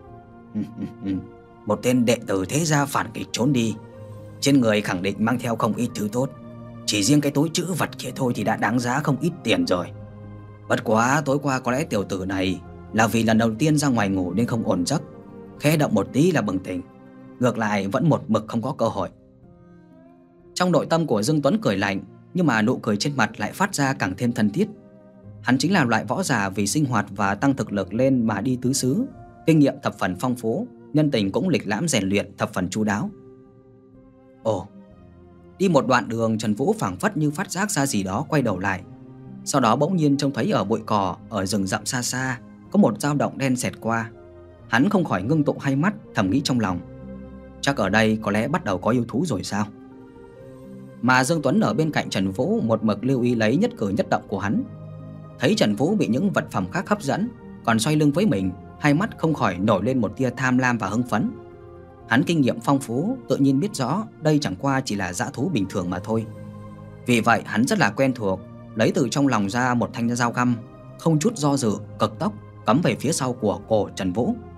Một tên đệ tử thế gia phản nghịch trốn đi, trên người khẳng định mang theo không ít thứ tốt. Chỉ riêng cái túi trữ vật kia thôi thì đã đáng giá không ít tiền rồi. Bất quá tối qua có lẽ tiểu tử này là vì lần đầu tiên ra ngoài ngủ nên không ổn giấc, khẽ động một tí là bừng tỉnh. Ngược lại vẫn một mực không có cơ hội. Trong nội tâm của Dương Tuấn cười lạnh, nhưng mà nụ cười trên mặt lại phát ra càng thêm thân thiết. Hắn chính là loại võ giả vì sinh hoạt và tăng thực lực lên mà đi tứ xứ, kinh nghiệm thập phần phong phú, nhân tình cũng lịch lãm rèn luyện thập phần chu đáo. Đi một đoạn đường, Trần Vũ phảng phất như phát giác ra gì đó, quay đầu lại. Sau đó bỗng nhiên trông thấy ở bụi cỏ ở rừng rậm xa xa có một dao động đen xẹt qua. Hắn không khỏi ngưng tụ hai mắt, thầm nghĩ trong lòng, chắc ở đây có lẽ bắt đầu có yêu thú rồi sao. Mà Dương Tuấn ở bên cạnh Trần Vũ một mực lưu ý lấy nhất cử nhất động của hắn. Thấy Trần Vũ bị những vật phẩm khác hấp dẫn, còn xoay lưng với mình, hai mắt không khỏi nổi lên một tia tham lam và hưng phấn. Hắn kinh nghiệm phong phú, tự nhiên biết rõ đây chẳng qua chỉ là dã thú bình thường mà thôi. Vì vậy hắn rất là quen thuộc, lấy từ trong lòng ra một thanh dao găm, không chút do dự, cực tốc cắm về phía sau của cổ Trần Vũ.